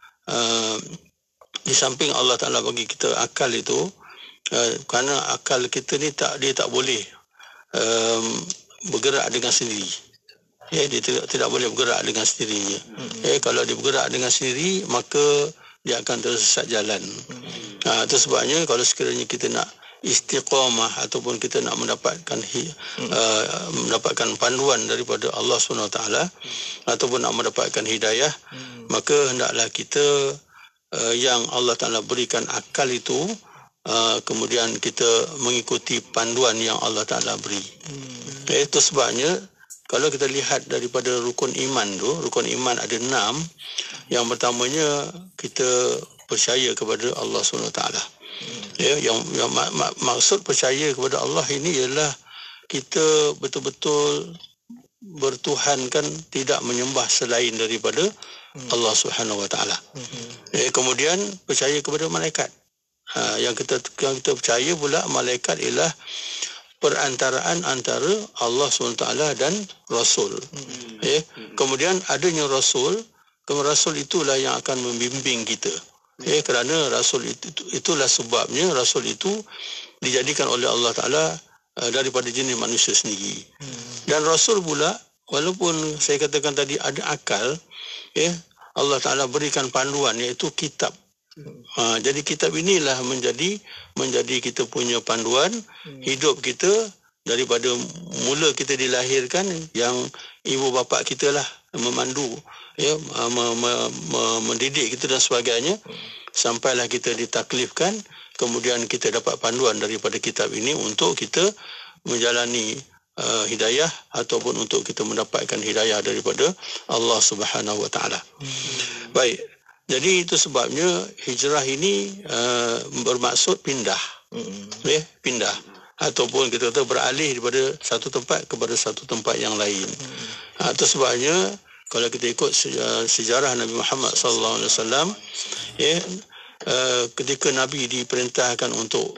di samping Allah Ta'ala bagi kita akal itu, kerana akal kita ni dia tak boleh bergerak dengan sendiri. Dia tidak boleh bergerak dengan sendirinya. Kalau dia bergerak dengan sendiri, maka dia akan tersesat jalan. Itu sebabnya kalau sekiranya kita nak istiqamah ataupun kita nak mendapatkan mendapatkan panduan daripada Allah SWT ataupun nak mendapatkan hidayah, maka hendaklah kita yang Allah Ta'ala berikan akal itu, kemudian kita mengikuti panduan yang Allah Ta'ala beri. Itu sebabnya kalau kita lihat daripada rukun iman tu, rukun iman ada 6. Yang pertamanya kita percaya kepada Allah SWT. Ya, yang maksud percaya kepada Allah ini ialah kita betul-betul bertuhankan, tidak menyembah selain daripada Allah Subhanahu Wa Taala. Kemudian percaya kepada malaikat. Yang kita percaya pula malaikat ialah perantaraan antara Allah SWT dan Rasul. Kemudian adanya Rasul, Rasul itulah yang akan membimbing kita. Kerana Rasul itulah sebabnya Rasul itu dijadikan oleh Allah Ta'ala daripada jenis manusia sendiri. Dan Rasul pula, walaupun saya katakan tadi ada akal, Allah Ta'ala berikan panduan, iaitu kitab. Jadi kitab inilah menjadi kita punya panduan hidup kita daripada mula kita dilahirkan, yang ibu bapa kita lah memandu, mendidik kita dan sebagainya, sampailah kita ditaklifkan, kemudian kita dapat panduan daripada kitab ini untuk kita menjalani hidayah ataupun untuk kita mendapatkan hidayah daripada Allah Subhanahu Wa Taala. Baik. Jadi itu sebabnya hijrah ini bermaksud pindah. Pindah ataupun kita kata beralih daripada satu tempat kepada satu tempat yang lain. Itu sebabnya kalau kita ikut sejarah Nabi Muhammad sallallahu alaihi wasallam, ketika Nabi diperintahkan untuk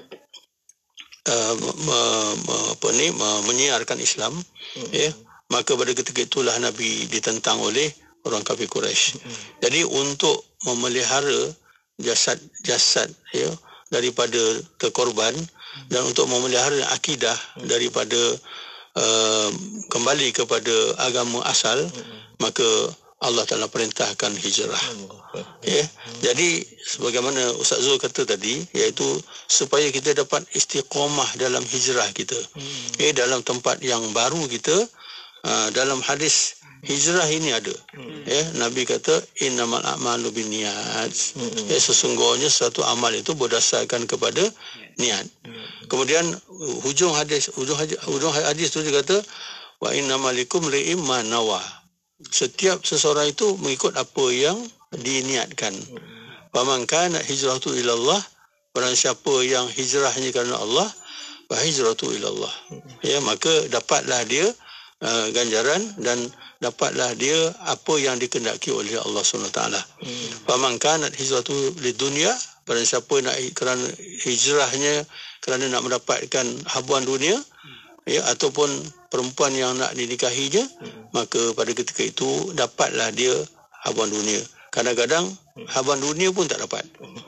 menyiarkan Islam, maka pada ketika itulah Nabi ditentang oleh orang kafir Quraisy. Jadi untuk memelihara jasad daripada terkorban dan untuk memelihara akidah daripada kembali kepada agama asal, maka Allah Ta'ala perintahkan hijrah. Jadi sebagaimana Ustaz Zul kata tadi, iaitu supaya kita dapat istiqamah dalam hijrah kita, dalam tempat yang baru kita. Dalam hadis hijrah ini ada, Nabi kata innamal a'malu binniyat, sesungguhnya satu amal itu berdasarkan kepada niat. Kemudian hujung hadis itu dia kata wa innamalikum li'im ma nawa, setiap seseorang itu mengikut apa yang diniatkan. Faman kana hijratu ila Allah, barang siapa yang hijrahnya kerana Allah, fa hijratu ila Allah, maka dapatlah dia ganjaran dan dapatlah dia apa yang dikehendaki oleh Allah SWT. Faman kanat hijratu lidunya, barang siapa nak kerana hijrahnya kerana nak mendapatkan habuan dunia, ataupun perempuan yang nak dinikahinya, maka pada ketika itu dapatlah dia habuan dunia. Kadang-kadang habuan dunia pun tak dapat,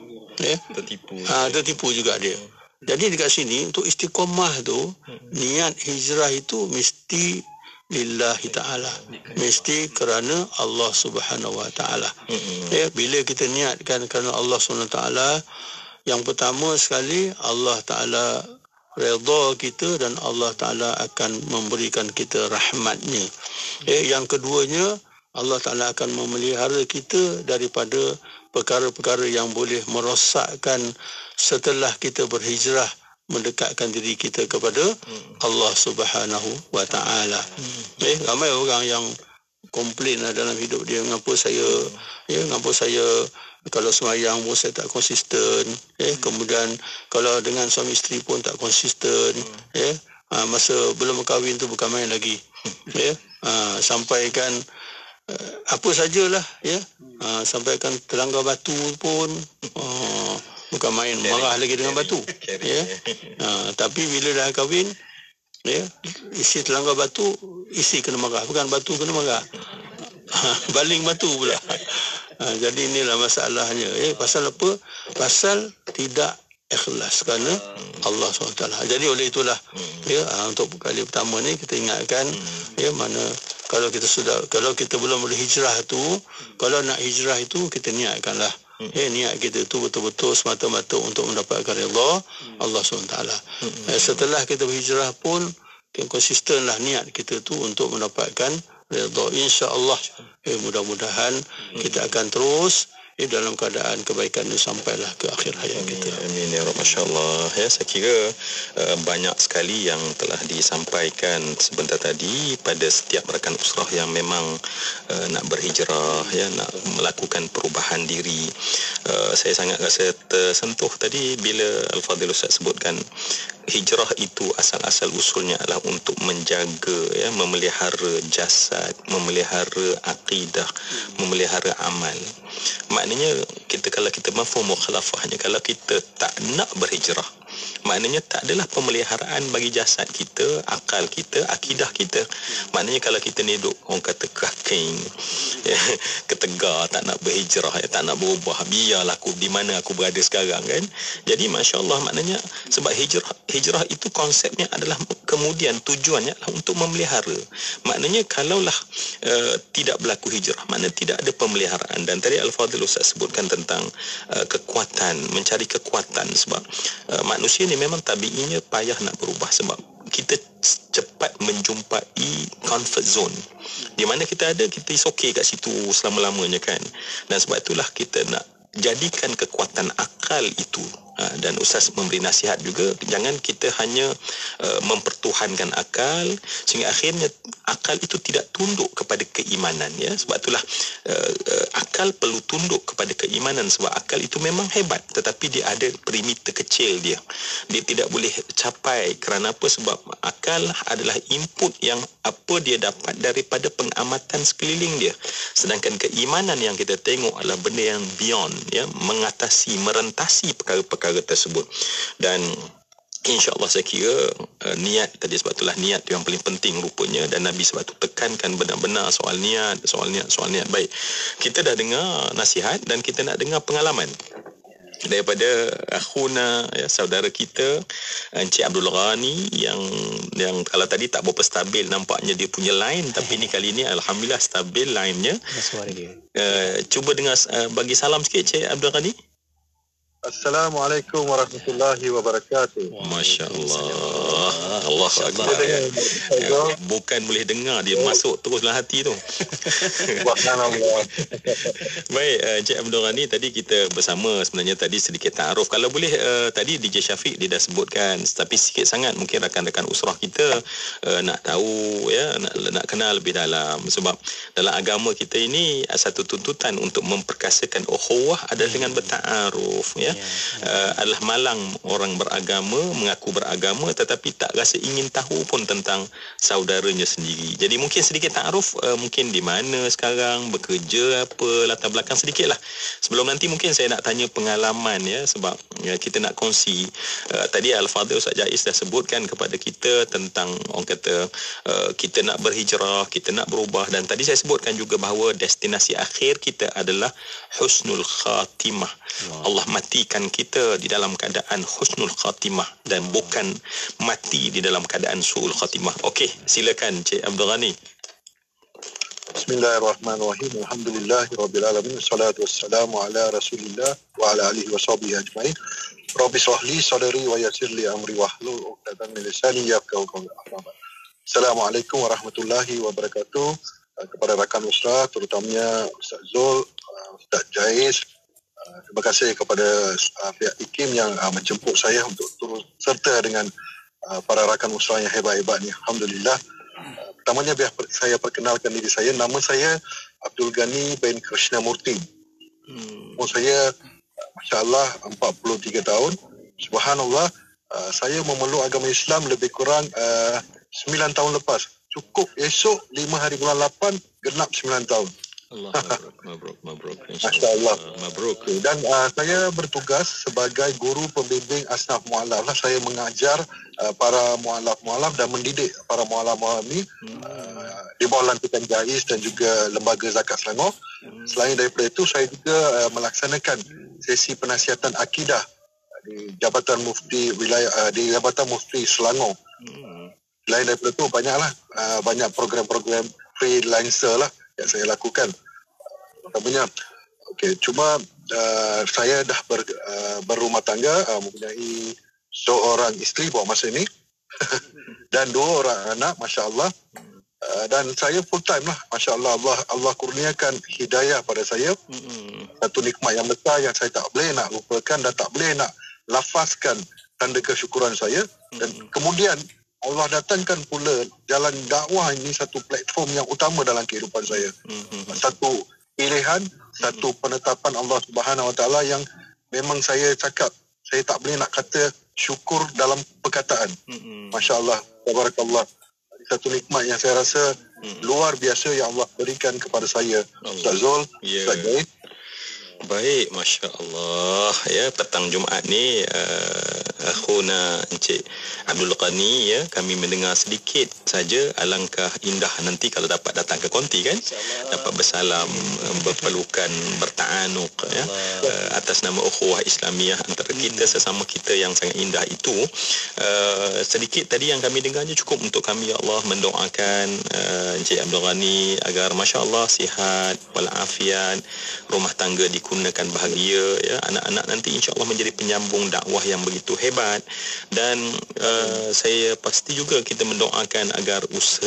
tertipu juga dia. Jadi dekat sini untuk istiqamah tu, niat hijrah itu mesti lillahi ta'ala, mesti kerana Allah Subhanahu Wa Ta'ala. Bila kita niatkan kerana Allah Subhanahu Wa Ta'ala, yang pertama sekali Allah Ta'ala redha kita dan Allah Ta'ala akan memberikan kita rahmatnya. Yang keduanya, Allah Ta'ala akan memelihara kita daripada perkara-perkara yang boleh merosakkan setelah kita berhijrah, mendekatkan diri kita kepada Allah Subhanahu Wa Ta'ala. Ramai orang yang komplain dalam hidup dia, mengapa saya kalau sembahyang pun saya tak konsisten, kemudian kalau dengan suami isteri pun tak konsisten, masa belum berkahwin tu bukan main lagi, sampaikan apa sajalah, sampaikan terlanggar batu pun bukan main, marah lagi dengan batu. Tapi bila dah kahwin, isi terlanggar batu, isi kena marah, bukan batu kena marah. Baling batu pula. Jadi inilah masalahnya. Pasal apa? Pasal tidak ikhlas kerana Allah SWT. Jadi oleh itulah, untuk kali pertama ni kita ingatkan, mana kalau kita belum berhijrah tu, kalau nak hijrah itu kita niatkanlah Niat kita tu betul-betul semata-mata untuk mendapatkan redha Allah SWT. Setelah kita berhijrah pun konsistenlah niat kita tu untuk mendapatkan redha. InsyaAllah mudah-mudahan kita akan terus dalam keadaan kebaikan ini sampailah ke akhir hayat kita. Amin ya Rabb. Masya-Allah. Ya, saya kira banyak sekali yang telah disampaikan sebentar tadi pada setiap rakan usrah yang memang nak berhijrah, ya, nak melakukan perubahan diri. Saya sangat rasa tersentuh tadi bila Al-Fadhil Ustaz sebutkan hijrah itu asal-asal usulnya adalah untuk menjaga, ya, memelihara jasad, memelihara akidah, memelihara amal. Maknanya kalau kita mafhum mukhalafahnya, kalau kita tak nak berhijrah, maknanya tak adalah pemeliharaan bagi jasad kita, akal kita, akidah kita. Maknanya kalau kita ni duk orang kata kaking, ya, ketegar, tak nak berhijrah, ya, tak nak berubah, biarlah aku di mana aku berada sekarang kan. Jadi masya-Allah, maknanya sebab hijrah itu konsepnya adalah kemudian tujuannya adalah untuk memelihara. Maknanya kalaulah tidak berlaku hijrah, maknanya tidak ada pemeliharaan. Dan tadi Al-Fadhil Ustaz sebutkan tentang kekuatan, mencari kekuatan, sebab manusia ni memang tabiinya payah nak berubah sebab kita cepat menjumpai comfort zone. Di mana kita ada, kita is okay kat situ selama-lamanya kan. Dan sebab itulah kita nak jadikan kekuatan akal itu. Dan Ustaz memberi nasihat juga, jangan kita hanya mempertuhankan akal sehingga akhirnya akal itu tidak tunduk kepada keimanan, ya. Sebab itulah akal perlu tunduk kepada keimanan, sebab akal itu memang hebat tetapi dia ada perimeter kecil dia tidak boleh capai. Kerana apa? Sebab akal adalah input yang apa dia dapat daripada pengamatan sekeliling dia, sedangkan keimanan yang kita tengok adalah benda yang beyond, ya, mengatasi, merentasi perkara-perkara tersebut. Dan InsyaAllah saya kira niat tadi, sebab itulah niat yang paling penting rupanya, dan Nabi sebab itu tekankan benar-benar soal niat. Baik, kita dah dengar nasihat dan kita nak dengar pengalaman daripada akhuna, ya, saudara kita Encik Abdul Ghani yang kalau tadi tak berapa stabil nampaknya dia punya line, tapi ni kali ni alhamdulillah stabil line-nya. Suara dia. Cuba dengar, bagi salam sikit Encik Abdul Ghani. Assalamualaikum warahmatullahi wabarakatuh. Masya-Allah. Allah Akbar. Ya, bukan boleh dengar, dia masuk terus dalam hati tu. Baik, Encik Abdul Ghani, tadi kita bersama sebenarnya tadi sedikit ta'aruf. Kalau boleh tadi DJ Syafiq dia dah sebutkan, tapi sikit sangat mungkin rakan-rakan usrah kita nak tahu, ya, nak kenal lebih dalam, sebab dalam agama kita ini satu tuntutan untuk memperkasakan ukhuwah adalah dengan berta'aruf, ya. Adalah malang orang beragama, mengaku beragama tetapi tak rasa ingin tahu pun tentang saudaranya sendiri. Jadi mungkin sedikit ta'aruf, mungkin di mana sekarang, bekerja apa, latar belakang sedikitlah. Sebelum nanti mungkin saya nak tanya pengalaman, ya, sebab kita nak kongsi. Tadi Al-Fadhil Ustaz Jais dah sebutkan kepada kita tentang orang kata kita nak berhijrah, kita nak berubah, dan tadi saya sebutkan juga bahawa destinasi akhir kita adalah husnul khatimah. Allah matikan kita di dalam keadaan husnul khatimah dan bukan mati di dalam keadaan su'ul khatimah. Okey, silakan Cik Abdul Ghani. Bismillahirrahmanirrahim. Alhamdulillahirabbil alamin. Wassalatu wassalamu ala Rasulillah wa ala alihi washabihi ajmain. Rabbi shrah li sadri wa yassir li amri wahlul 'uqdatam min lisani yafqahu qawli. Assalamualaikum warahmatullahi wabarakatuh. Kepada rakan usrah, terutamanya Ustaz Zul, Ustaz Jais, terima kasih kepada pihak IKIM yang menjemput saya untuk turut serta dengan para rakan usrah yang hebat-hebat ni. Alhamdulillah. Pertamanya biar saya perkenalkan diri saya. Nama saya Abdul Ghani bin Krishnamurti. Umur saya masya-Allah 43 tahun. Subhanallah, saya memeluk agama Islam lebih kurang 9 tahun lepas. Cukup esok 5 hari bulan 8 genap 9 tahun. Allah mabruk. Masya-Allah. Mabruk. Dan saya bertugas sebagai guru pembimbing asnaf mualaf. Saya mengajar para mualaf-mualaf dan mendidik para mualaf-mualaf ni di bawah lantikan Jais dan juga Lembaga Zakat Selangor. Selain daripada itu, saya juga melaksanakan sesi penasihatan akidah di Jabatan Mufti Wilayah di Jabatan Mufti Selangor. Selain daripada itu, banyak program-program freelancer lah yang saya lakukan. Contohnya Okey, cuma saya dah berumah tangga, mempunyai seorang isteri buat masa ini dan 2 orang anak, masya-Allah. Dan saya full time lah, masya-Allah. Allah kurniakan hidayah pada saya. Satu nikmat yang besar yang saya tak boleh nak lupakan dan tak boleh nak lafazkan tanda kesyukuran saya. Dan kemudian Allah datangkan pula jalan dakwah ini satu platform yang utama dalam kehidupan saya. Satu pilihan, satu penetapan Allah Subhanahu Wa Taala yang memang saya cakap, saya tak boleh nak kata syukur dalam perkataan. Masya-Allah, tabarakallah. Satu nikmat yang saya rasa luar biasa yang Allah berikan kepada saya. Ustaz Zul, Ustaz Gaib. Baik, Masya Allah. Ya, petang Jumaat ni akhuna Encik Abdul Ghani, ya, kami mendengar sedikit saja. Alangkah indah nanti kalau dapat datang ke konti, kan, dapat bersalam, berpelukan, bertaanuk, ya, atas nama ukhuwah Islamiyah antara kita sesama kita yang sangat indah itu. Sedikit tadi yang kami dengarnya cukup untuk kami, ya Allah, mendoakan Encik Abdul Ghani agar Masya Allah sihat walafiat, rumah tangga digunakan bahagia, ya, anak-anak nanti insya-Allah menjadi penyambung dakwah yang begitu hebat. Dan saya pasti juga kita mendoakan agar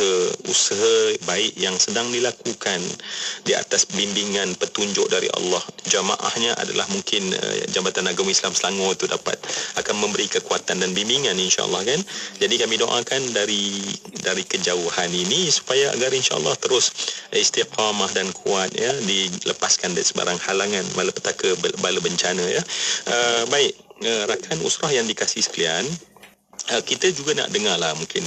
usaha baik yang sedang dilakukan di atas bimbingan petunjuk dari Allah, jamaahnya adalah mungkin Jabatan Agama Islam Selangor itu akan memberi kekuatan dan bimbingan insya-Allah, kan. Jadi kami doakan dari kejauhan ini supaya agar insya-Allah terus istiqamah dan kuat, ya, dilepaskan dari sebarang halangan, malapetaka, bala bencana, ya. Baik, rakan usrah yang dikasihi sekalian, kita juga nak dengar lah mungkin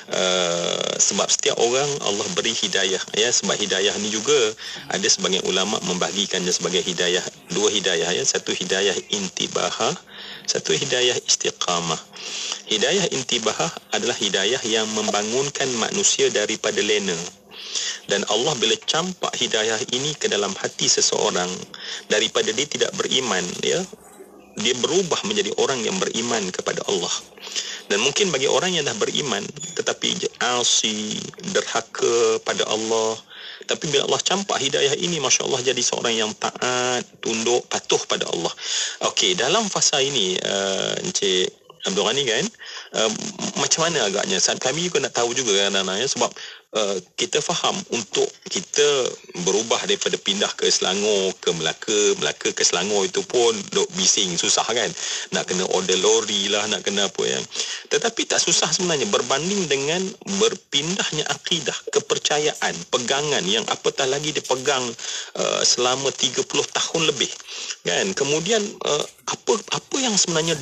sebab setiap orang Allah beri hidayah, ya. Sebab hidayah ni juga ada sebagian ulama membahagikannya sebagai hidayah, 2 hidayah, ya. Satu hidayah intibahah, satu hidayah istiqamah. Hidayah intibahah adalah hidayah yang membangunkan manusia daripada lena. Dan Allah bila campak hidayah ini ke dalam hati seseorang, daripada dia tidak beriman, ya, dia berubah menjadi orang yang beriman kepada Allah. Dan mungkin bagi orang yang dah beriman tetapi asi, derhaka pada Allah, tapi bila Allah campak hidayah ini, Masya Allah, jadi seorang yang taat, tunduk, patuh pada Allah. Okey, dalam fasa ini Encik Abdul Ghani, kan, macam mana agaknya? Kami juga nak tahu juga, kan, anak-anak, ya, sebab kita faham untuk kita berubah daripada pindah ke Selangor ke Melaka ke Selangor itu pun duk bising, susah, kan, nak kena order lori lah, nak kena apa, ya. Tetapi tak susah sebenarnya berbanding dengan berpindahnya akidah, kepercayaan, pegangan yang apatah lagi dipegang selama 30 tahun lebih, kan. Kemudian apa yang sebenarnya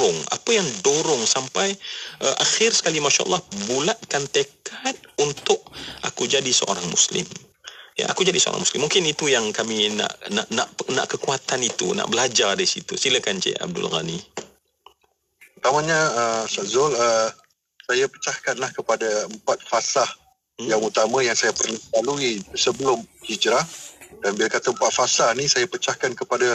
dorong sampai akhir sekali, Masya Allah, bulatkan tekad untuk aku jadi seorang Muslim. Ya, aku jadi seorang Muslim. Mungkin itu yang kami nak kekuatan itu, nak belajar dari situ. Silakan Cik Abdul Ghani. Pertamanya, Syazul, saya pecahkanlah kepada 4 fasah yang utama yang saya perlu lalui sebelum hijrah. Dan bila kata 4 fasah ni, saya pecahkan kepada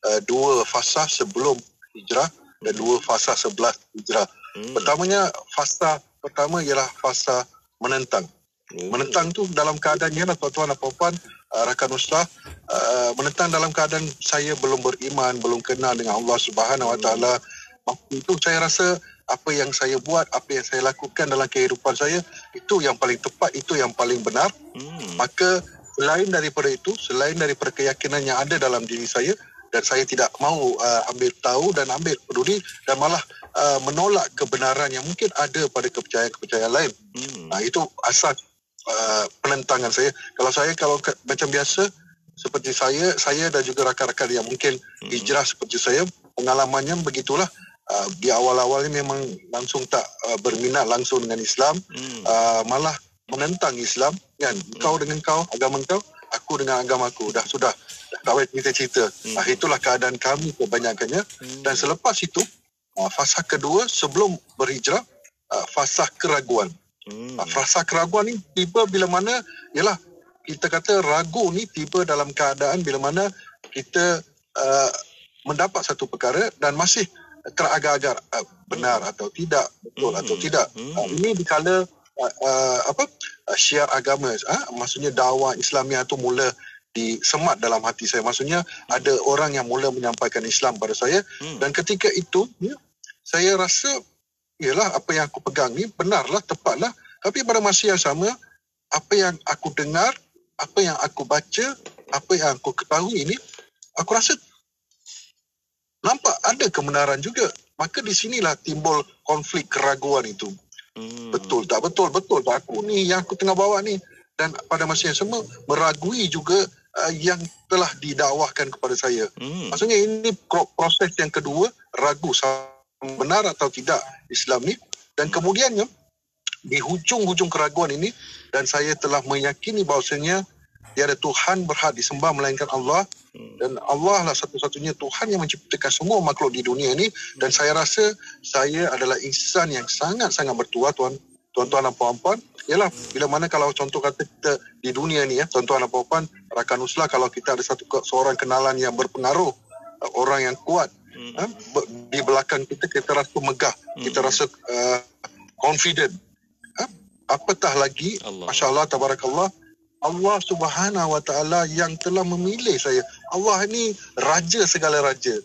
2 fasah sebelum hijrah dan 2 fasah sebelah hijrah. Pertamanya, fasa pertama ialah fasa menentang. Menentang tu dalam keadaannya lah, tuan-tuan dan puan-puan, rakan usrah, menentang dalam keadaan saya belum beriman, belum kenal dengan Allah Subhanahu Wa Taala. Waktu itu saya rasa apa yang saya buat, apa yang saya lakukan dalam kehidupan saya, itu yang paling tepat, itu yang paling benar. Maka selain daripada itu, selain daripada keyakinan yang ada dalam diri saya, dan saya tidak mahu ambil tahu dan ambil peduli dan malah menolak kebenaran yang mungkin ada pada kepercayaan-kepercayaan lain. Itu asas penentangan saya. Kalau macam biasa, seperti saya dan juga rakan-rakan yang mungkin hijrah seperti saya, pengalamannya begitulah. Di awal-awalnya memang langsung tak berminat langsung dengan Islam, malah menentang Islam, kan. Kau dengan kau, agama kau, aku dengan agama aku, dah tak payah cerita-cerita. Itulah keadaan kami kebanyakannya. Dan selepas itu, fasa kedua sebelum berhijrah, fasa keraguan. Fasa keraguan ni tiba bila mana, ialah kita kata ragu ni tiba dalam keadaan bila mana kita mendapat satu perkara dan masih teragar-agar benar atau tidak, betul atau tidak. Ini dikala syiar agama, maksudnya dakwah Islamiah tu mula disemat dalam hati saya. Maksudnya ada orang yang mula menyampaikan Islam pada saya, dan ketika itu saya rasa ialah apa yang aku pegang ni benarlah, tepatlah. Tapi pada masa yang sama, apa yang aku dengar, apa yang aku baca, apa yang aku ketahui ini, aku rasa nampak ada kebenaran juga. Maka di sinilah timbul konflik keraguan itu. Betul tak aku ni yang aku tengah bawa ni. Dan pada masa yang sama meragui juga yang telah didakwahkan kepada saya. Maksudnya ini proses yang kedua, ragu benar atau tidak Islam ni. Dan kemudiannya di hujung-hujung keraguan ini, dan saya telah meyakini bahawasanya tiada Tuhan berhak disembah melainkan Allah, dan Allah lah satu-satunya Tuhan yang menciptakan semua makhluk di dunia ini. Dan saya rasa saya adalah insan yang sangat-sangat bertuah, tuan-tuan dan puan-puan. Ialah bila mana kalau contoh kata kita di dunia ni tuan-tuan dan puan-puan, rakan Uslah, kalau kita ada seorang kenalan yang berpengaruh, orang yang kuat di belakang kita, kita rasa megah, kita rasa confident. Apatah lagi, Masya Allah, Tabarakallah, Allah Subhanahu Wa Taala yang telah memilih saya. Allah ni raja segala raja,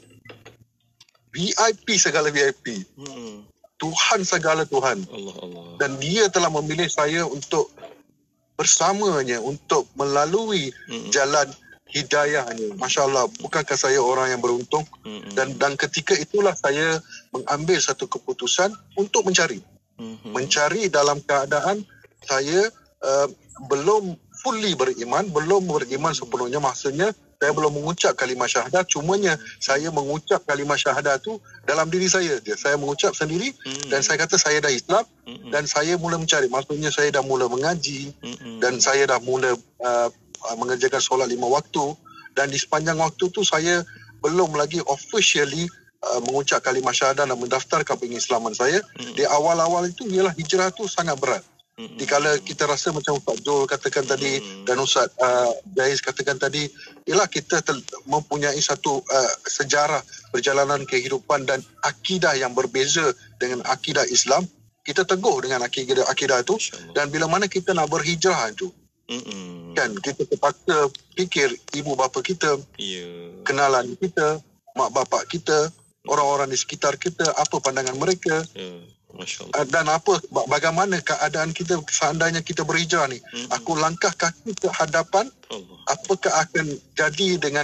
VIP segala VIP, Tuhan segala Tuhan. Dan dia telah memilih saya untuk bersamanya, untuk melalui jalan hidayahnya. Masya Allah, bukankah saya orang yang beruntung? Dan ketika itulah saya mengambil satu keputusan untuk mencari dalam keadaan saya belum fully beriman, sepenuhnya. Maksudnya saya belum mengucap kalimah syahadah, cumanya saya mengucap kalimah syahadah tu dalam diri saya. Saya mengucap sendiri dan saya kata saya dah Islam, dan saya mula mencari. Maksudnya saya dah mula mengaji, dan saya dah mula mengerjakan solat 5 waktu, dan di sepanjang waktu tu saya belum lagi officially mengucap kalimah syahadah dan mendaftarkan pengislaman saya. Di awal-awal itu ialah hijrah tu sangat berat. Dikala kita rasa macam Pak Jol katakan tadi, dan Ustaz Jais katakan tadi, ialah kita mempunyai satu sejarah perjalanan kehidupan dan akidah yang berbeza dengan akidah Islam. Kita teguh dengan akidah itu, dan bila mana kita nak berhijrah itu, kan kita terpaksa fikir ibu bapa kita, kenalan kita, mak bapak kita, orang-orang di sekitar kita, apa pandangan mereka, dan bagaimana keadaan kita seandainya kita berhijrah ni. Aku langkah kaki ke hadapan, apakah akan jadi dengan,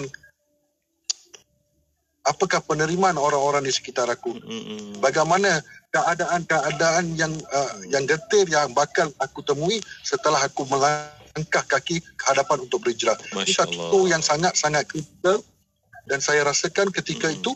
apakah penerimaan orang-orang di sekitar aku, bagaimana keadaan-keadaan yang getir yang bakal aku temui setelah aku melangkah kaki ke hadapan untuk berhijrah. Ini satu yang sangat-sangat kritikal, dan saya rasakan ketika itu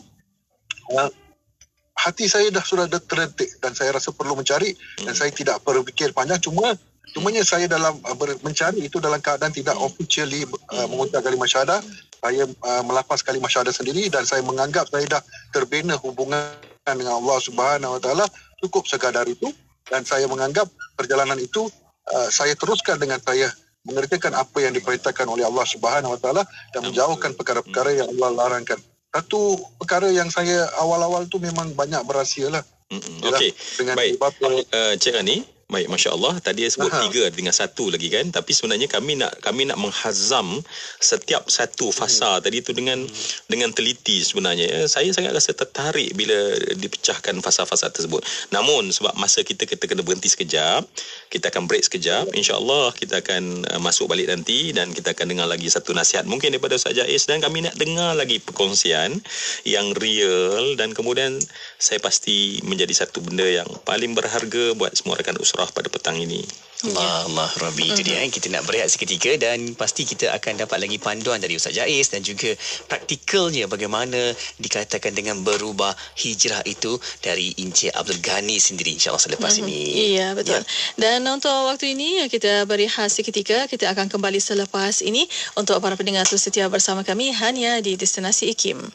hati saya sudah terdetik, dan saya rasa perlu mencari, dan saya tidak berfikir panjang. Cumanya saya dalam mencari itu dalam keadaan tidak officially mengucap kalimah syahadah. Saya melafaz kalimah syahadah sendiri, dan saya menganggap saya dah terbina hubungan dengan Allah Subhanahu Wa Taala. Cukup sekadar itu, dan saya menganggap perjalanan itu saya teruskan dengan saya mengerjakan apa yang diperintahkan oleh Allah Subhanahu Wa Taala dan menjauhkan perkara-perkara yang Allah larangkan. Satu perkara yang saya awal-awal tu memang banyak berahsia lah. Okey, baik. Cik Rani, baik, Masya Allah. Tadi dia sebut 3 dengan 1 lagi kan. Tapi sebenarnya kami nak menghazam setiap satu fasa tadi tu dengan teliti sebenarnya. Saya sangat rasa tertarik bila dipecahkan fasa-fasa tersebut. Namun sebab masa kita kena berhenti sekejap, kita akan break sekejap. InsyaAllah kita akan masuk balik nanti, dan kita akan dengar lagi satu nasihat mungkin daripada Ustaz Jais, dan kami nak dengar lagi perkongsian yang real, dan kemudian saya pasti menjadi satu benda yang paling berharga buat semua rakan usrah pada petang ini. Allah Rabbi, itu dia. Kita nak berehat seketika, dan pasti kita akan dapat lagi panduan dari Ustaz Jais, dan juga praktikalnya bagaimana dikatakan dengan berubah hijrah itu dari Encik Abdul Ghani sendiri, insyaAllah selepas ini. Ya, betul. Dan untuk waktu ini kita berehat seketika. Kita akan kembali selepas ini untuk para pendengar terus setia bersama kami hanya di Destinasi IKIM.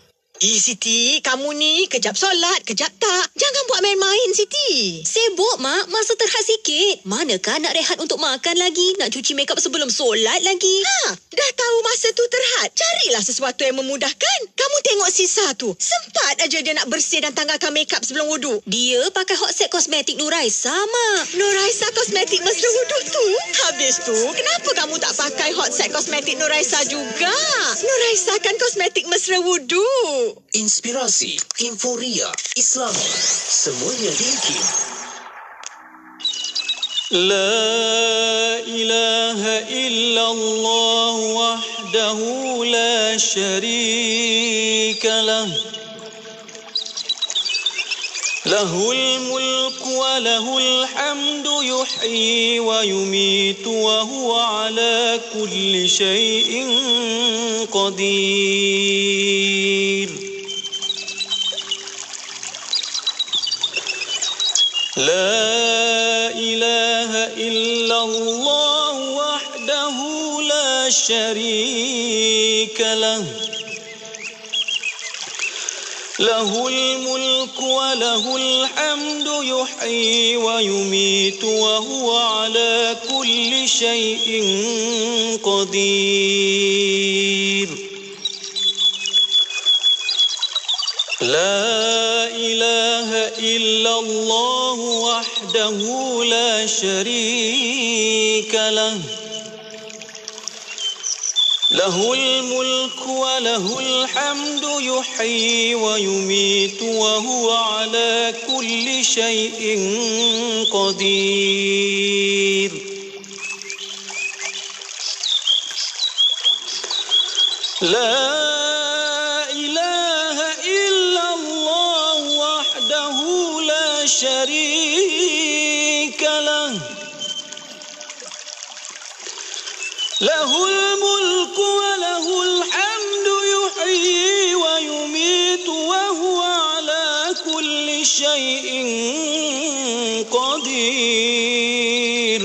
Siti, kamu ni kejap solat, kejap tak. Jangan buat main-main, Siti. Sibuk, Mak. Masa terhad sikit. Manakah nak rehat untuk makan lagi? Nak cuci makeup sebelum solat lagi? Dah tahu masa tu terhad. Carilah sesuatu yang memudahkan. Kamu tengok Sisa tu. Sempat aja dia nak bersih dan tanggalkan makeup sebelum wuduk. Dia pakai hot set kosmetik Nuraisa, Mak. Nuraisa kosmetik mesra wuduk tu. Habis tu, kenapa kamu tak pakai hot set kosmetik Nuraisa juga? Nuraisa kan kosmetik mesra wuduk. Inspirasi, Inforia, Islami. Semuanya di IKIM. لا إله إلا الله وحده لا شريك له له الملك وله الحمد يحيي ويميت وهو على كل شيء قدير لا إله إلا الله وحده لا شريك له له الملك وله الحمد يحيي ويميت وهو على كل شيء قدير لا إله إلا الله وحده لا شريك له له الملك وله الحمد يحيي ويميت وهو على كل شيء قدير لا شريك له له الملك وله الحمد يحيي ويميت وهو على كل شيء قدير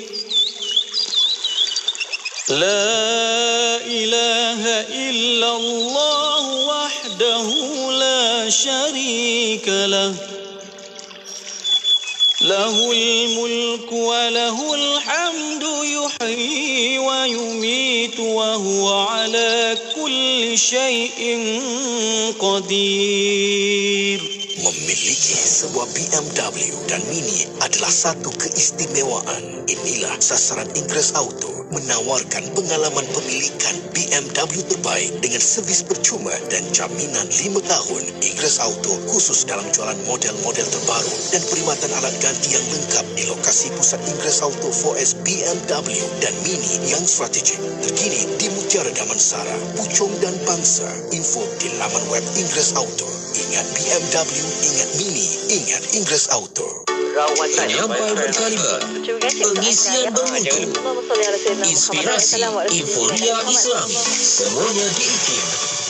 لا إله إلا الله وحده لا شريك له له الملك وله الحمد يحيي ويميت وهو على كل شيء قدير. Memiliki sebuah BMW dan Mini adalah satu keistimewaan. Inilah sasaran Inggeris Auto menawarkan pengalaman pemilikan BMW terbaik dengan servis percuma dan jaminan 5 tahun. Inggeris Auto khusus dalam jualan model-model terbaru dan perkhidmatan alat ganti yang lengkap di lokasi pusat Inggeris Auto 4S BMW dan Mini yang strategik. Terkini di Mutiara Damansara, Puchong dan Bangsa. Info di laman web Inggeris Auto. Ingat BMW, ingat Mini, ingat Inggeris Auto. Penyampai berkaliber, pengisian bermutu, inspirasi, Inforia Islami. Semuanya di IKIM.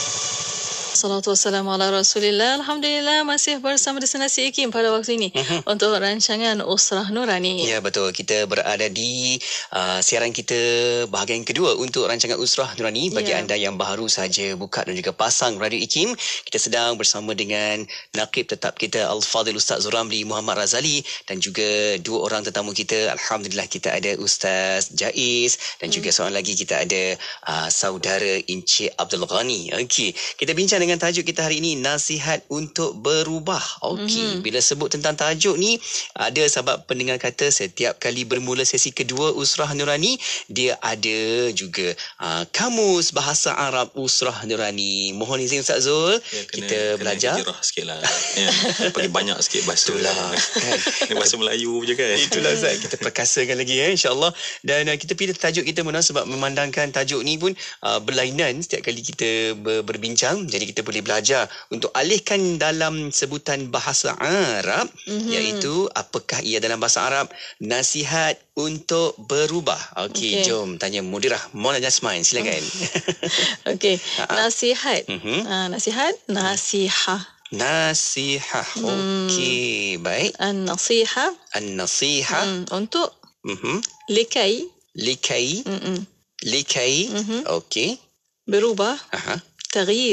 Salatu wassalamu ala Rasulillah. Alhamdulillah masih bersama destinasi IKIM pada waktu ini untuk rancangan Usrah Nurani. Ya, betul. Kita berada di siaran kita bahagian kedua untuk rancangan Usrah Nurani. Bagi anda yang baru saja buka dan juga pasang Radio IKIM, kita sedang bersama dengan Naqib tetap kita Al-Fadhil Ustaz Zuramli Muhammad Razali dan juga dua orang tetamu kita. Alhamdulillah kita ada Ustaz Jaiz dan juga seorang lagi kita ada saudara Encik Abdul Ghani. Okey, kita bincang dengan tajuk kita hari ini, nasihat untuk berubah. Okey, bila sebut tentang tajuk ni, ada sahabat pendengar kata setiap kali bermula sesi kedua Usrah Nurani, dia ada juga kamus bahasa Arab Usrah Nurani. Mohon izin Ustaz Zul, kita belajar. Kena sikitlah. Ya, pakai banyak sikit bahasa. Itulah. Kan? Bahasa Melayu je kan. Itulah Ustaz, kita perkasakan lagi insya-Allah. Dan kita pilih tajuk kita sebab memandangkan tajuk ni pun berlainan setiap kali kita berbincang. Jadi kita boleh belajar untuk alihkan dalam sebutan bahasa Arab, iaitu apakah ia dalam bahasa Arab, nasihat untuk berubah. Okey, jom tanya Mudirah Mona Jasmine, silakan. Okey, nasihat. Nasihat, nasihah. Nasihah. Okey, baik. An-nasihah. An-nasihah. Untuk likai. Likai. Likai. Okey. Berubah. Taghyir.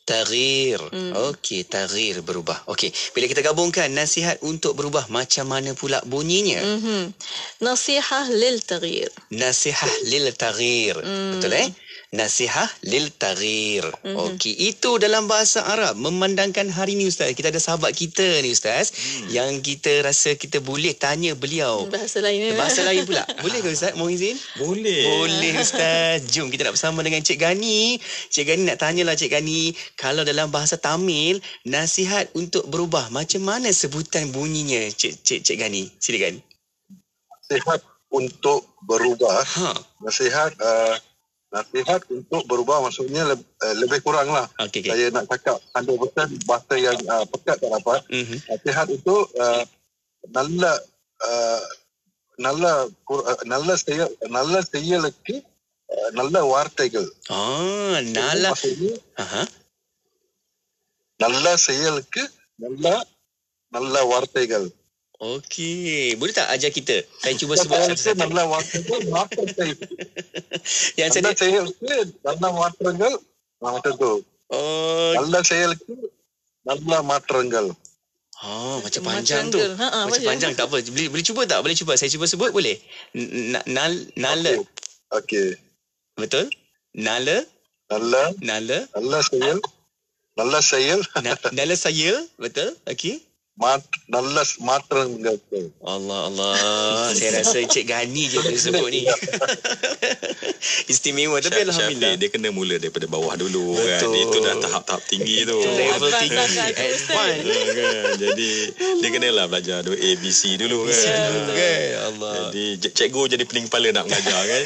Taghyir. Okey, taghyir, berubah. Okey, bila kita gabungkan nasihat untuk berubah, macam mana pula bunyinya? Nasihah lil taghyir. Nasihah lil taghyir. Betul Nasihah lil taghyir. Okey, itu dalam bahasa Arab. Memandangkan hari ni Ustaz, kita ada sahabat kita ni Ustaz, yang kita rasa kita boleh tanya beliau bahasa lain. Bahasa lain pula. Boleh ke Ustaz? Mohon izin? Boleh Ustaz. Jom kita nak bersama dengan Cik Gani. Cik Gani nak tanyalah Cik Gani, kalau dalam bahasa Tamil, nasihat untuk berubah, macam mana sebutan bunyinya Cik Gani? Silakan. Nasihat untuk berubah. Nasihat untuk berubah maksudnya lebih kurang lah. Saya nak cakap 100% bahasa yang pekat tak dapat. Nasihat itu நல்ல செயலுக்கு நல்ல வார்த்தைகள். நல்ல செயலுக்கு நல்ல வார்த்தைகள். Okey, boleh tak ajar kita? Saya cuba sebut satu-satu. நல்ல வார்த்தைகள் மாற்றத்தை. Yang நல்ல செயலுக்கு நல்ல மாற்றங்கள். Macam tu. நல்ல செயலுக்கு நல்ல மாற்றங்கள். Macam panjang tu. Macam panjang, tak apa. Boleh cuba tak? Boleh cuba. Saya cuba sebut boleh? Nala. Okey. Betul? Nala செயல். Nala செயல். Betul? Okey. நல்ல மாற்றங்கள். Allah. Saya rasa Cik Gani je boleh sebut ni. Istimewa. Tapi alhamdulillah dia kena mula daripada bawah dulu. Betul. Kan? Itu dah tahap-tahap tinggi tu. Level tinggi. Kan? Jadi dia kenalah belajar ABC dulu kan. Allah. Jadi cikgu jadi pening kepala nak mengajar kan.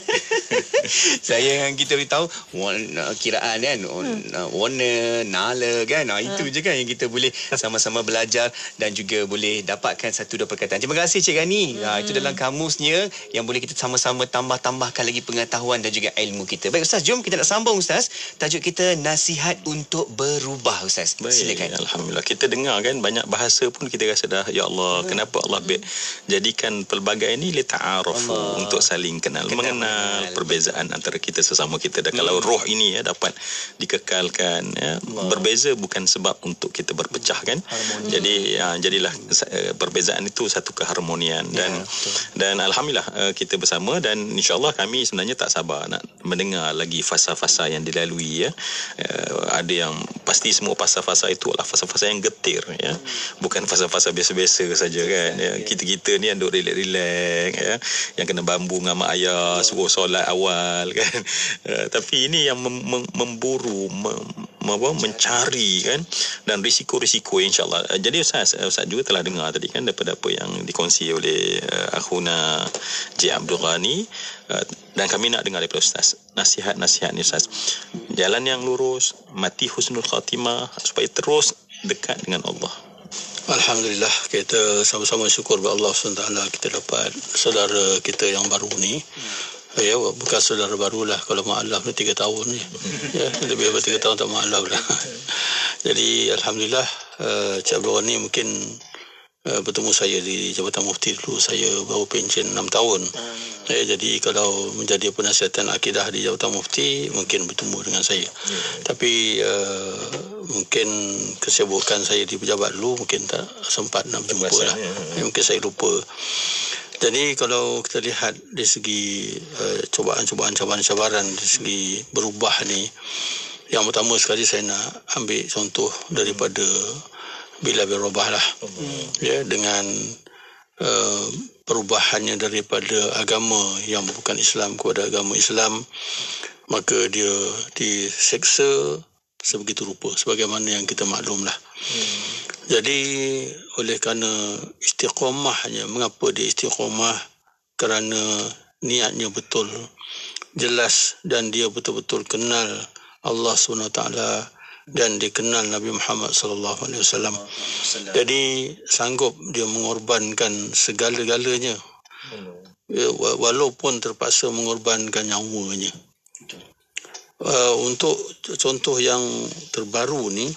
Saya yang kita beritahu kiraan kan, warna, nala kan. Itu je kan yang kita boleh sama-sama belajar dan juga boleh dapatkan satu dua perkataan. Terima kasih Cik Gani. Itu dalam kamusnya yang boleh kita sama-sama tambahkan lagi pengetahuan dan juga ilmu kita. Baik Ustaz, jom kita nak sambung Ustaz. Tajuk kita nasihat untuk berubah Ustaz. Silakan. Alhamdulillah, kita dengar kan banyak bahasa pun kita rasa dah, ya Allah, kenapa Allah jadikan pelbagai ini li ta'arufu, untuk saling mengenal perbezaan antara kita sesama kita. Dan kalau roh ini dapat dikekalkan, berbeza bukan sebab untuk kita berpecah kan. Jadi jadilah perbezaan itu satu keharmonian dan alhamdulillah kita bersama, dan insyaallah kami sebenarnya tak sabar nak mendengar lagi fasa-fasa yang dilalui ada yang pasti semua fasa-fasa itu adalah fasa-fasa yang getir bukan fasa-fasa biasa-biasa saja kan. Kita ni duk relax yang kena bambu dengan mak ayah suruh solat awal kan. Tapi ini yang memburu mencari kan, dan risiko-risiko insyaallah. Jadi Ustaz juga telah dengar tadi kan daripada apa yang dikongsi oleh akhuna J. Abdul Ghani, dan kami nak dengar daripada Ustaz nasihat-nasihat ni Ustaz. Jalan yang lurus, mati husnul khatimah supaya terus dekat dengan Allah. Alhamdulillah, kita sama-sama syukur kepada Allah SWT kita dapat saudara kita yang baru ni. Bukan saudara barulah, kalau ma'alaf ni 3 tahun ni. Lebih daripada 3 tahun tak ma'alaf dah. Jadi alhamdulillah, Cik Abdul Ghani mungkin bertemu saya di Jabatan Mufti dulu. Saya baru pencen 6 tahun. Jadi kalau menjadi penasihatan akidah di Jabatan Mufti, mungkin bertemu dengan saya. Tapi mungkin kesibukan saya di pejabat dulu, mungkin tak sempat nak berjumpa lah. Mungkin saya lupa. Jadi kalau kita lihat dari segi cobaan-cobaan, cabaran-cabaran dari segi berubah ni, yang pertama sekali saya nak ambil contoh daripada Bilal bin Rabah lah. Dengan perubahannya daripada agama yang bukan Islam kepada agama Islam, maka dia diseksa sebegitu rupa sebagaimana yang kita maklumlah. Jadi oleh kerana istiqamahnya, mengapa dia istiqamah? Kerana niatnya betul, jelas, dan dia betul-betul kenal Allah SWT dan dikenal Nabi Muhammad SAW. Jadi sanggup dia mengorbankan segala-galanya, walaupun terpaksa mengorbankan nyawanya. Untuk contoh yang terbaru ni,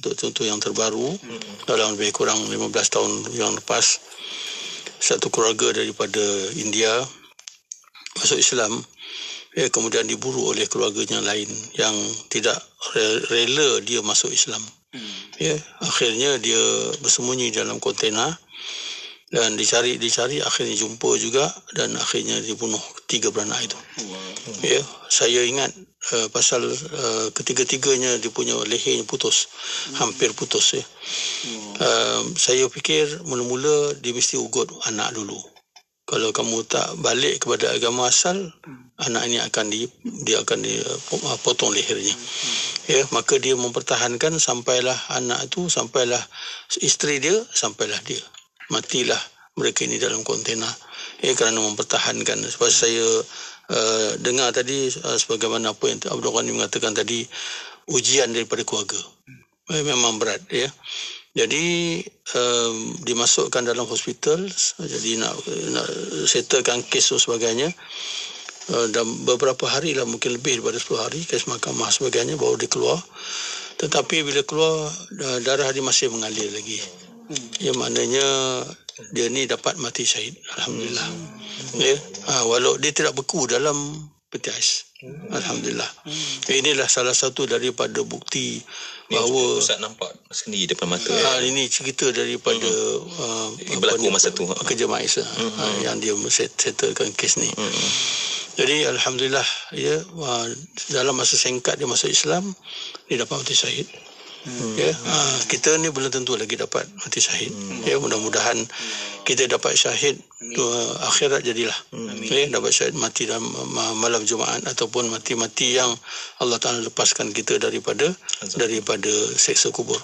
dalam lebih kurang 15 tahun yang lepas, satu keluarga daripada India masuk Islam. kemudian diburu oleh keluarganya lain yang tidak rela dia masuk Islam. Akhirnya dia bersembunyi dalam kontena dan dicari akhirnya jumpa juga dan akhirnya dibunuh 3 beranak itu. Saya ingat pasal ketiga-tiganya dia punya lehernya putus, hampir putus. Saya fikir mula-mula dia mesti ugut anak dulu. Kalau kamu tak balik kepada agama asal, anak ini akan dipotong lehernya. Maka dia mempertahankan sampailah anak itu, sampailah isteri dia, sampailah dia. Matilah mereka ini dalam kontena. Kerana mempertahankan. Sebab saya dengar tadi sebagaimana apa yang Abdul Ghani mengatakan tadi, ujian daripada keluarga. Memang berat. Jadi dimasukkan dalam hospital, jadi nak settlekan kes dan sebagainya. Dan beberapa hari lah, mungkin lebih daripada 10 hari, kes mahkamah sebagainya, baru dia keluar. Tetapi bila keluar, darah dia masih mengalir lagi. Maknanya dia ni dapat mati syahid, alhamdulillah. Walau dia tidak beku dalam peti ais, alhamdulillah. Inilah salah satu daripada bukti bahawa Ustaz nampak sendiri depan mata. Ini cerita daripada berlaku masa tu kerja Mais yang dia settlekan kes ni. Jadi alhamdulillah, dalam masa singkat dia masuk Islam, dia dapat mati syahid. Kita ni belum tentu lagi dapat mati syahid. Mudah-mudahan kita dapat syahid akhirat jadilah. Dapat syahid mati dalam malam Jumaat ataupun mati-mati yang Allah Taala lepaskan kita daripada seksa kubur.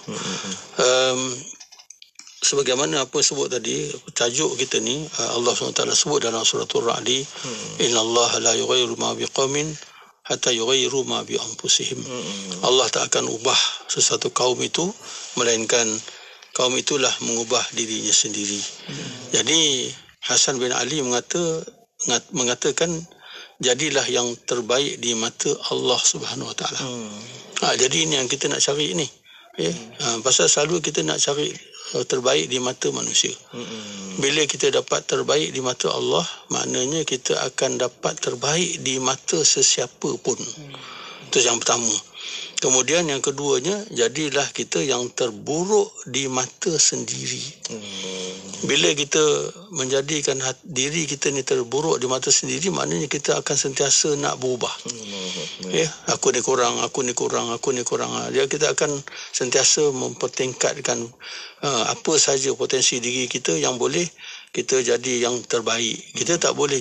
Sebagaimana apa sebut tadi, tajuk kita ni Allah SWT sebut dalam suratul Ra'di, innallaha la yughayyiru ma biqaumin hatta yughayyiru ma bi anfusihim. Allah tak akan ubah sesuatu kaum itu melainkan kaum itulah mengubah dirinya sendiri. Jadi Hasan bin Ali mengatakan jadilah yang terbaik di mata Allah Subhanahu Wa Taala. Jadi ini yang kita nak cari ni. Pasal selalu kita nak cari terbaik di mata manusia. Bila kita dapat terbaik di mata Allah, maknanya kita akan dapat terbaik di mata sesiapa pun. Itu yang pertama. Kemudian yang keduanya, jadilah kita yang terburuk di mata sendiri. Bila kita menjadikan diri kita ni terburuk di mata sendiri, maknanya kita akan sentiasa nak berubah. Aku ni kurang. Dia kita akan sentiasa mempertingkatkan apa saja potensi diri kita yang boleh kita jadi yang terbaik. Kita tak boleh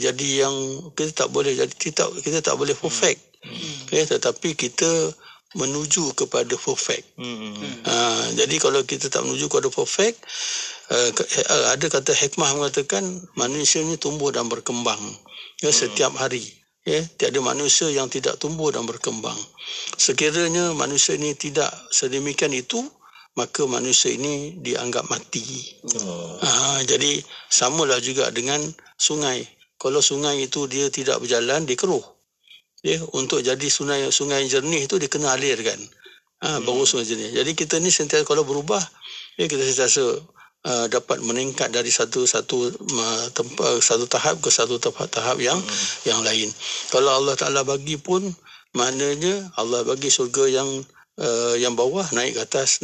perfect. Tetapi kita menuju kepada perfect. Jadi kalau kita tak menuju kepada perfect, ada kata hikmah mengatakan manusia ni tumbuh dan berkembang setiap hari. Tiada manusia yang tidak tumbuh dan berkembang. Sekiranya manusia ini tidak sedemikian itu, maka manusia ini dianggap mati. Jadi samalah juga dengan sungai. Kalau sungai itu dia tidak berjalan, dia keruh. Untuk jadi sungai jernih itu dia kena alirkan. Baru sungai jernih. Jadi kita ni sentiasa kalau berubah, kita sentiasa dapat meningkat dari satu tahap ke satu tahap yang lain. Kalau Allah Taala bagi pun, maknanya Allah bagi syurga yang bawah naik ke atas.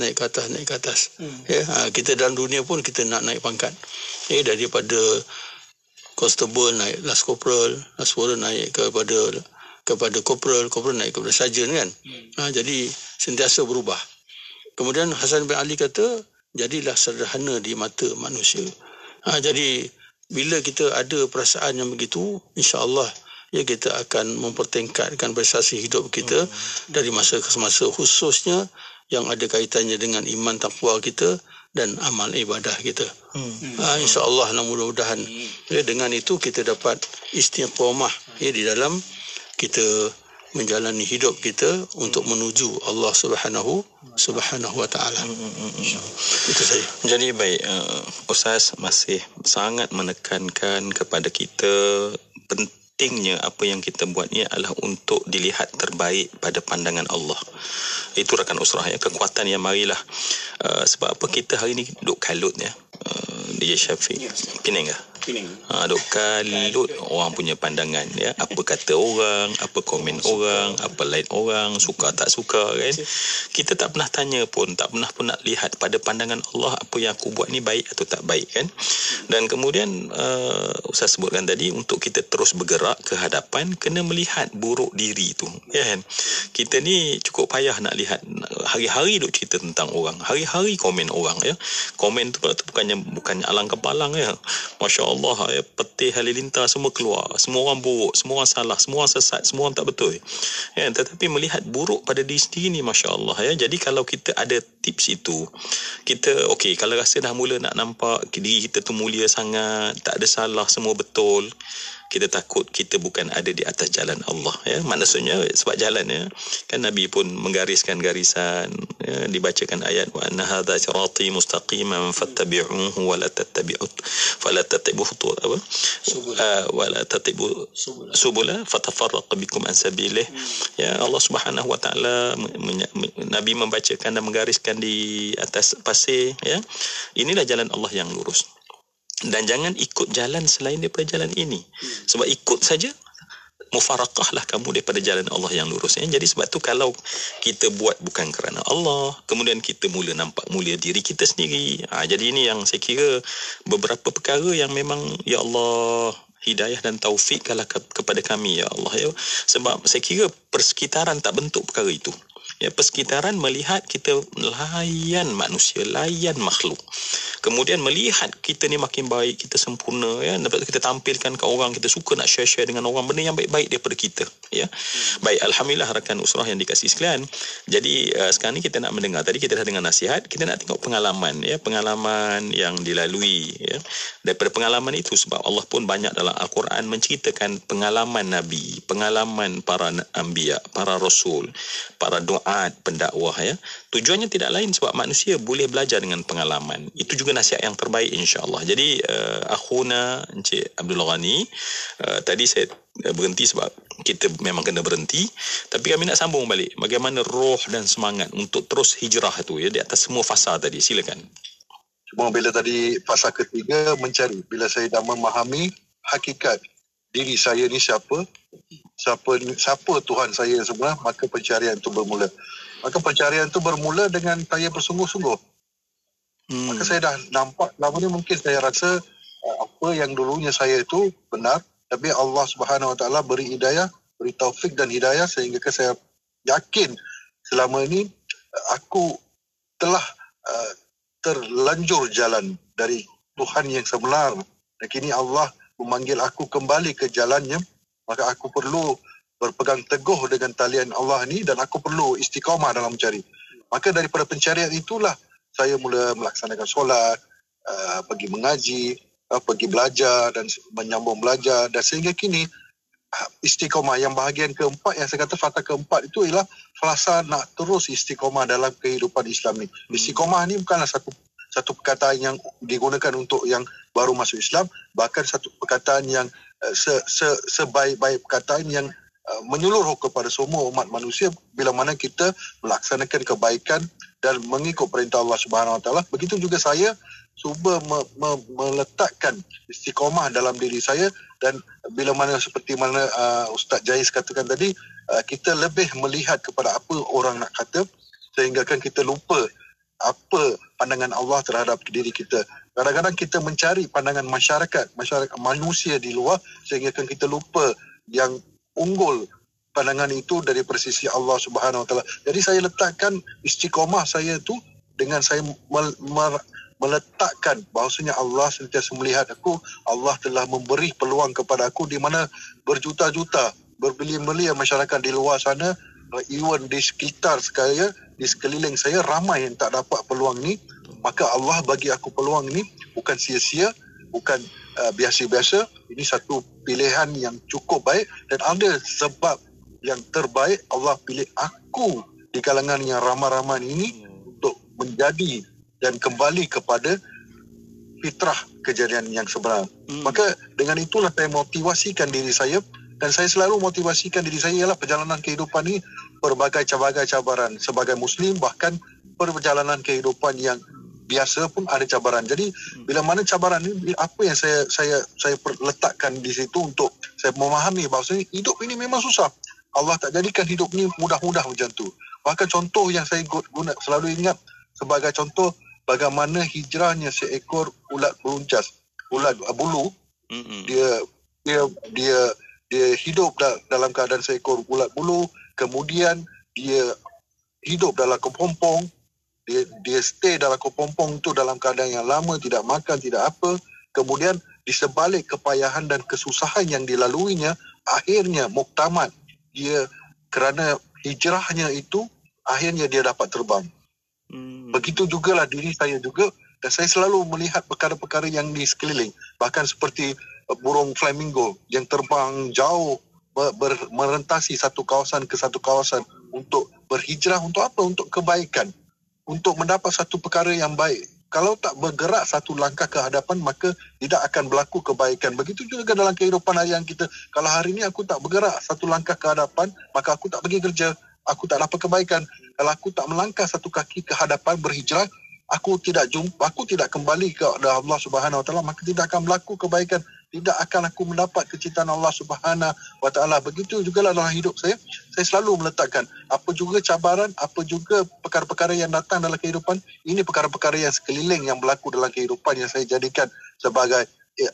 Kita dalam dunia pun kita nak naik pangkat. Daripada constable naik last corporal naik kepada corporal naik kepada sarjan kan. Jadi sentiasa berubah. Kemudian Hasan bin Ali kata, jadilah sederhana di mata manusia. Jadi bila kita ada perasaan yang begitu, insya-Allah kita akan mempertingkatkan prestasi hidup kita dari masa ke masa, khususnya yang ada kaitannya dengan iman takwa kita dan amal ibadah kita. Insya-Allah, mudah-mudahan dengan itu kita dapat istiqamah di dalam kita menjalani hidup kita untuk menuju Allah Subhanahu wa Taala. Itu saja. Jadi baik, Ustaz masih sangat menekankan kepada kita pentingnya apa yang kita buat ni adalah untuk dilihat terbaik pada pandangan Allah. Itu rakan usrah kekuatan yang marilah. Sebab apa kita hari ni duduk kalut DJ Syafiq. Penang ke? Duk kalut orang punya pandangan, ya. Apa kata orang, apa komen orang, apa like orang, suka tak suka, kan. Kita tak pernah tanya pun, tak pernah pun nak lihat pada pandangan Allah apa yang aku buat ni baik atau tak baik, kan. Dan kemudian Ustaz sebutkan tadi, untuk kita terus bergerak ke hadapan, kena melihat buruk diri tu, kan. Kita ni cukup payah nak lihat, hari-hari duk cerita tentang orang, hari-hari komen orang, ya. Komen tu bukannya alang kepalang, ya. Masya Allah, ya, peti halilintar semua keluar, semua orang buruk, semua orang salah, semua orang sesat, semua orang tak betul, ya. Tetapi melihat buruk pada diri sendiri ni, Masya Allah, ya. Jadi kalau kita ada tips itu, kita okey, kalau rasa dah mula nak nampak diri kita tu mulia sangat, tak ada salah, semua betul, kita takut kita bukan ada di atas jalan Allah, ya. Maksudnya sebab jalan, ya, kan Nabi pun menggariskan garisan, ya, dibacakan ayat wa anna hadza sirati mustaqiman fattabi'uhu wa la tattabi'u apa wa la tattabi'u subula fatafarraqu bikum an sabilih, ya. Allah Subhanahu wa taala, Nabi membacakan dan menggariskan di atas pasir, ya. Inilah jalan Allah yang lurus. Dan jangan ikut jalan selain daripada jalan ini. Sebab ikut saja, mufarakahlah kamu daripada jalan Allah yang lurus, ya. Jadi sebab tu kalau kita buat bukan kerana Allah, kemudian kita mula nampak mulia diri kita sendiri. Jadi ini yang saya kira beberapa perkara yang memang, ya Allah, hidayah dan taufiklah kepada kami, ya Allah, ya. Sebab saya kira persekitaran tak bentuk perkara itu. Ya, persekitaran melihat kita layan manusia, layan makhluk. Kemudian melihat kita ni makin baik, kita sempurna, ya. Lepas tu kita tampilkan ke orang, kita suka nak share dengan orang benda yang baik-baik daripada kita, ya. Baik, alhamdulillah rakan usrah yang dikasihi sekalian. Jadi sekarang ni kita nak mendengar, tadi kita dah dengar nasihat, kita nak tengok pengalaman, ya, pengalaman yang dilalui, ya. Daripada pengalaman itu, sebab Allah pun banyak dalam Al-Quran menceritakan pengalaman Nabi, pengalaman para anbiya, para rasul, para duat, pendakwah, ya. Tujuannya tidak lain sebab manusia boleh belajar dengan pengalaman. Itu juga nasihat yang terbaik, insya-Allah. Jadi akhuna Encik Abdul Ghani, tadi saya berhenti sebab kita memang kena berhenti, tapi kami nak sambung balik bagaimana roh dan semangat untuk terus hijrah tu, ya, di atas semua fasa tadi. Silakan. Cuma bila tadi fasa ketiga mencari, bila saya dah memahami hakikat diri saya ni siapa Tuhan saya sebenarnya, maka pencarian itu bermula. Maka pencarian itu bermula dengan saya bersungguh-sungguh. Maka saya dah nampak lama ni, mungkin saya rasa apa yang dulunya saya itu benar, tapi Allah Subhanahu Wa Taala beri hidayah, beri taufik dan hidayah sehingga saya yakin selama ini aku telah terlanjur jalan dari Tuhan yang sebenar, dan kini Allah memanggil aku kembali ke jalannya. Maka aku perlu berpegang teguh dengan talian Allah ni, dan aku perlu istiqamah dalam mencari. Maka daripada pencarian itulah saya mula melaksanakan solat, pergi mengaji, pergi belajar dan menyambung belajar, dan sehingga kini istiqamah yang bahagian keempat, yang saya kata fasa keempat itu ialah fasa nak terus istiqamah dalam kehidupan Islam ni. Istiqamah ni bukanlah satu perkataan yang digunakan untuk yang baru masuk Islam, bahkan satu perkataan yang sebaik-baik perkataan yang menyeluruh kepada semua umat manusia. Bila mana kita melaksanakan kebaikan dan mengikut perintah Allah Subhanahu Wa Taala, begitu juga saya cuba meletakkan istiqamah dalam diri saya. Dan bila mana seperti mana Ustaz Jais katakan tadi, kita lebih melihat kepada apa orang nak kata, sehingga kan kita lupa apa pandangan Allah terhadap diri kita. Kadang-kadang kita mencari pandangan masyarakat manusia di luar, sehingga kan kita lupa yang unggul pandangan itu dari sisi Allah Subhanahu Wa Taala. Jadi saya letakkan istiqamah saya tu dengan saya meletakkan bahawasanya Allah sentiasa melihat aku. Allah telah memberi peluang kepada aku di mana berjuta-juta, berbilion-bilion masyarakat di luar sana, even di sekitar saya, di sekeliling saya, ramai yang tak dapat peluang ni. Maka Allah bagi aku peluang ni bukan sia-sia, bukan biasa-biasa. Ini satu pilihan yang cukup baik, dan ada sebab yang terbaik Allah pilih aku di kalangan yang ramai-ramai ini untuk menjadi dan kembali kepada fitrah kejadian yang sebenar. Maka dengan itulah saya motivasikan diri saya, dan saya selalu motivasikan diri saya ialah perjalanan kehidupan ini berbagai cabaran sebagai Muslim, bahkan perjalanan kehidupan yang biasa pun ada cabaran. Jadi bila mana cabaran ni, apa yang saya letakkan di situ untuk saya memahami bahawa hidup ini memang susah. Allah tak jadikan hidup ni mudah-mudah macam tu. Bahkan contoh yang saya selalu ingat sebagai contoh bagaimana hijrahnya seekor ulat beruncas, ulat bulu. Dia hidup dalam keadaan seekor ulat bulu, kemudian dia hidup dalam kepompong, dia stay dalam kepompong tu dalam keadaan yang lama, tidak makan, tidak apa. Kemudian di sebalik kepayahan dan kesusahan yang dilaluinya, akhirnya muktamad dia, kerana hijrahnya itu, akhirnya dia dapat terbang. Begitu jugalah diri saya juga, dan saya selalu melihat perkara-perkara yang di sekeliling, bahkan seperti burung flamingo yang terbang jauh merentasi satu kawasan ke satu kawasan untuk berhijrah. Untuk apa? Untuk kebaikan, untuk mendapat satu perkara yang baik. Kalau tak bergerak satu langkah ke hadapan, maka tidak akan berlaku kebaikan. Begitu juga dalam kehidupan harian kita. Kalau hari ini aku tak bergerak satu langkah ke hadapan, maka aku tak pergi kerja, aku tak dapat kebaikan. Kalau aku tak melangkah satu kaki ke hadapan berhijrah, aku tidak kembali kepada Allah Subhanahu Wa Taala, maka tidak akan berlaku kebaikan. Tidak akan aku mendapat kecintaan Allah Subhanahu Wa Taala. Begitu juga dalam hidup saya selalu meletakkan apa juga cabaran, apa juga perkara-perkara yang datang dalam kehidupan, ini perkara-perkara yang sekeliling yang berlaku dalam kehidupan yang saya jadikan sebagai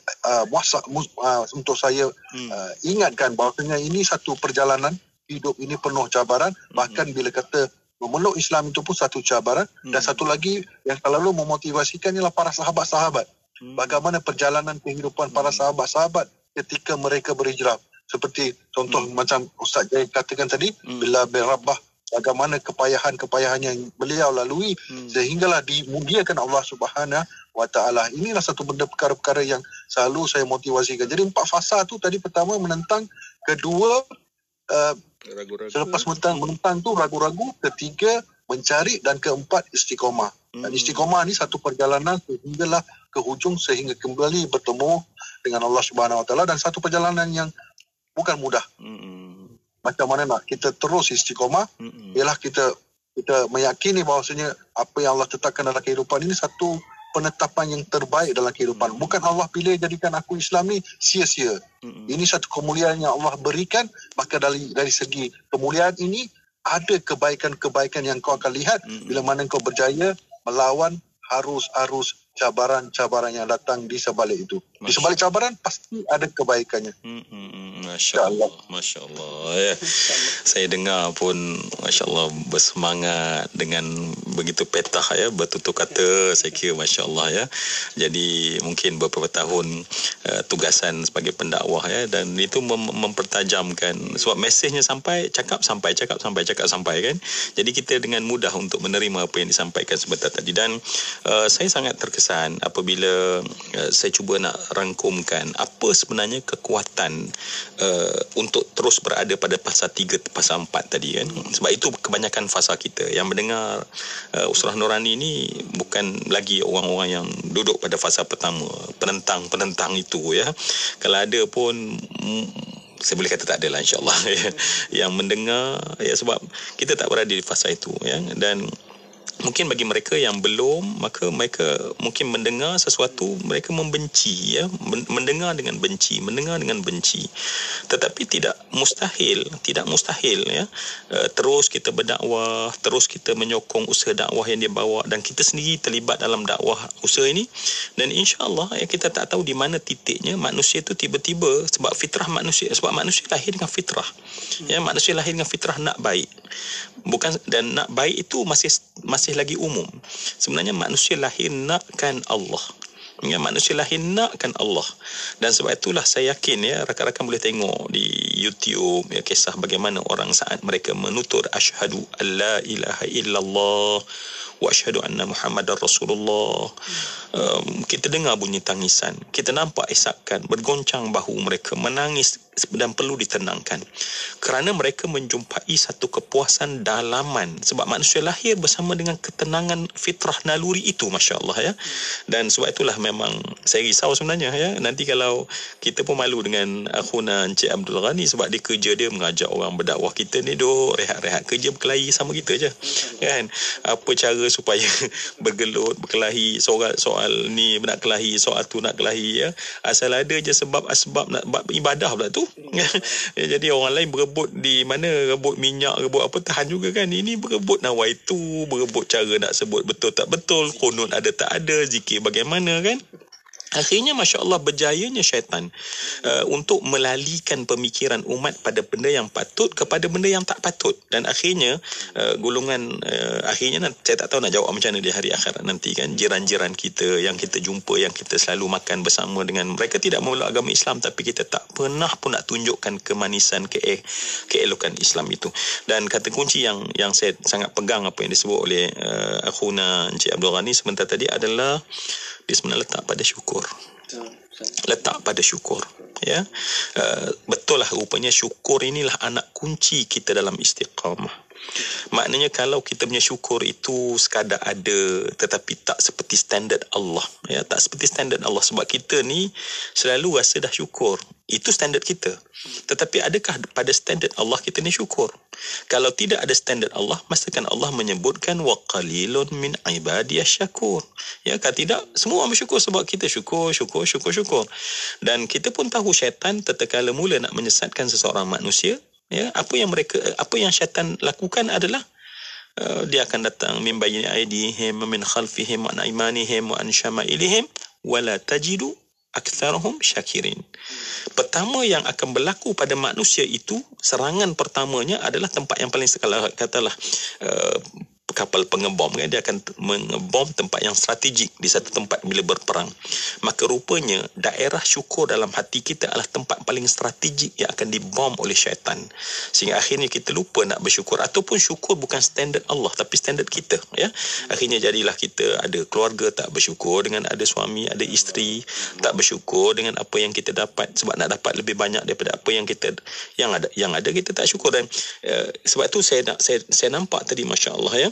untuk saya ingatkan bahawasanya ini satu perjalanan hidup, ini penuh cabaran. Bahkan bila kata memeluk Islam itu pun satu cabaran. Dan satu lagi yang selalu memotivasikan ialah para sahabat-sahabat. Bagaimana perjalanan kehidupan para sahabat-sahabat ketika mereka berhijrah. Seperti contoh macam Ustaz Jai katakan tadi, bila berabah, bagaimana kepayahan-kepayahan yang beliau lalui sehinggalah dimuliakan Allah Subhanahu Wa Taala. Inilah satu benda perkara-perkara yang selalu saya motivasikan. Jadi 4 fasa tu tadi, pertama menentang, kedua ragu-ragu. Selepas menentang tu ragu-ragu, ketiga mencari, dan keempat istiqamah. Dan istiqamah ni satu perjalanan sehinggalah ke hujung, sehingga kembali bertemu dengan Allah Subhanahu Wa Taala, dan satu perjalanan yang bukan mudah. Macam mana nak kita terus istiqamah? Ialah kita meyakini bahawasanya apa yang Allah tetapkan dalam kehidupan ini satu penetapan yang terbaik dalam kehidupan. Bukan Allah pilih jadikan aku Islami sia-sia. Ini satu kemuliaan yang Allah berikan. Maka dari segi kemuliaan ini ada kebaikan-kebaikan yang kau akan lihat bila mana kau berjaya melawan arus cabaran-cabaran yang datang di sebalik itu. Di sebalik cabaran pasti ada kebaikannya. Masya Allah. Masya Allah. Ya. Saya dengar pun Masya Allah bersemangat dengan begitu petah ya, bertutur kata, saya kira Masya Allah ya. Jadi mungkin beberapa tahun tugasan sebagai pendakwah ya, dan itu mempertajamkan sebab mesejnya cakap sampai kan. Jadi kita dengan mudah untuk menerima apa yang disampaikan sebentar tadi. Dan saya sangat terkesan apabila saya cuba nak rangkumkan apa sebenarnya kekuatan untuk terus berada pada fasa 3, fasa 4 tadi kan. Sebab itu kebanyakan fasa kita yang mendengar Usrah Nurani ni bukan lagi orang-orang yang duduk pada fasa pertama, penentang itu ya. Kalau ada pun saya boleh kata tak ada lah insyaAllah ya, yang mendengar ya, sebab kita tak berada di fasa itu ya. Dan mungkin bagi mereka yang belum, maka mereka mungkin mendengar sesuatu, mereka membenci ya, mendengar dengan benci. Tetapi tidak mustahil ya, terus kita berdakwah, terus kita menyokong usaha dakwah yang dia bawa, dan kita sendiri terlibat dalam dakwah usaha ini. Dan insya-Allah ya, kita tak tahu di mana titiknya manusia itu tiba-tiba, sebab fitrah manusia, sebab manusia lahir dengan fitrah. Ya, manusia lahir dengan fitrah nak baik. Bukan, dan nak baik itu masih lagi umum. Sebenarnya manusia lahir nakkan Allah. Ya, manusia lahir nakkan Allah. Dan sebab itulah saya yakin ya, rakan-rakan boleh tengok di YouTube ya, kisah bagaimana orang saat mereka menutur asyhadu alla ilaha illallah wa asyhadu anna Muhammadar Rasulullah. Kita dengar bunyi tangisan, kita nampak isakan, bergoncang bahu mereka, menangis, dan perlu ditenangkan kerana mereka menjumpai satu kepuasan dalaman, sebab manusia lahir bersama dengan ketenangan fitrah naluri itu, Masya Allah ya. Dan sebab itulah memang saya risau sebenarnya ya, nanti kalau kita pun malu dengan akhuna Encik Abdul Ghani, sebab dia kerja dia mengajak orang berdakwah, kita ni duk rehat-rehat kerja berkelahi sama kita je kan. Apa cara supaya bergelut, berkelahi, soal ni nak kelahi, soal tu nak kelahi, ya. Asal ada je asbab nak buat ibadah pula tu. Jadi orang lain berebut di mana, rebut minyak, rebut apa, tahan juga kan. Ini berebut nawaitu, berebut cara nak sebut betul tak betul, kunut ada tak ada, zikir bagaimana kan. Akhirnya Masya Allah berjayanya syaitan untuk melalikan pemikiran umat pada benda yang patut kepada benda yang tak patut. Dan akhirnya golongan akhirnya saya tak tahu nak jawab macam mana di hari akhirat nanti kan. Jiran-jiran kita yang kita jumpa, yang kita selalu makan bersama dengan mereka, tidak memeluk agama Islam, tapi kita tak pernah pun nak tunjukkan kemanisan, keelokan Islam itu. Dan kata kunci yang saya sangat pegang apa yang disebut oleh akhuna Encik Abdul Ghani sebentar tadi adalah dia sebenarnya letak pada syukur. Letak pada syukur, ya. Betul lah, rupanya syukur inilah anak kunci kita dalam istiqamah. Maknanya kalau kita punya syukur itu sekadar ada tetapi tak seperti standard Allah, ya, tak seperti standard Allah, sebab kita ni selalu rasa dah syukur, itu standard kita. Tetapi adakah pada standard Allah kita ni syukur? Kalau tidak ada standard Allah, masakan Allah menyebutkan wa qalilun min ibadiyasy syakur. Ya, kalau tidak semua orang bersyukur sebab kita syukur. Dan kita pun tahu syaitan tatkala mula nak menyesatkan seseorang manusia, ya, apa yang syaitan lakukan adalah dia akan datang min bayni aydihim min khalfihim wa an aymanihim wa an syama'ilihim wala tajidu aktsarahum syakirin. Pertama yang akan berlaku pada manusia itu, serangan pertamanya adalah tempat yang paling katalah kapal pengebom kan, dia akan mengebom tempat yang strategik di satu tempat bila berperang. Maka rupanya daerah syukur dalam hati kita adalah tempat paling strategik yang akan dibom oleh syaitan. Sehingga akhirnya kita lupa nak bersyukur, ataupun syukur bukan standard Allah tapi standard kita, ya. Akhirnya jadilah kita ada keluarga tak bersyukur dengan ada suami, ada isteri, tak bersyukur dengan apa yang kita dapat sebab nak dapat lebih banyak daripada apa yang kita yang ada kita tak syukur. Dan sebab tu saya nampak tadi masya-Allah, ya,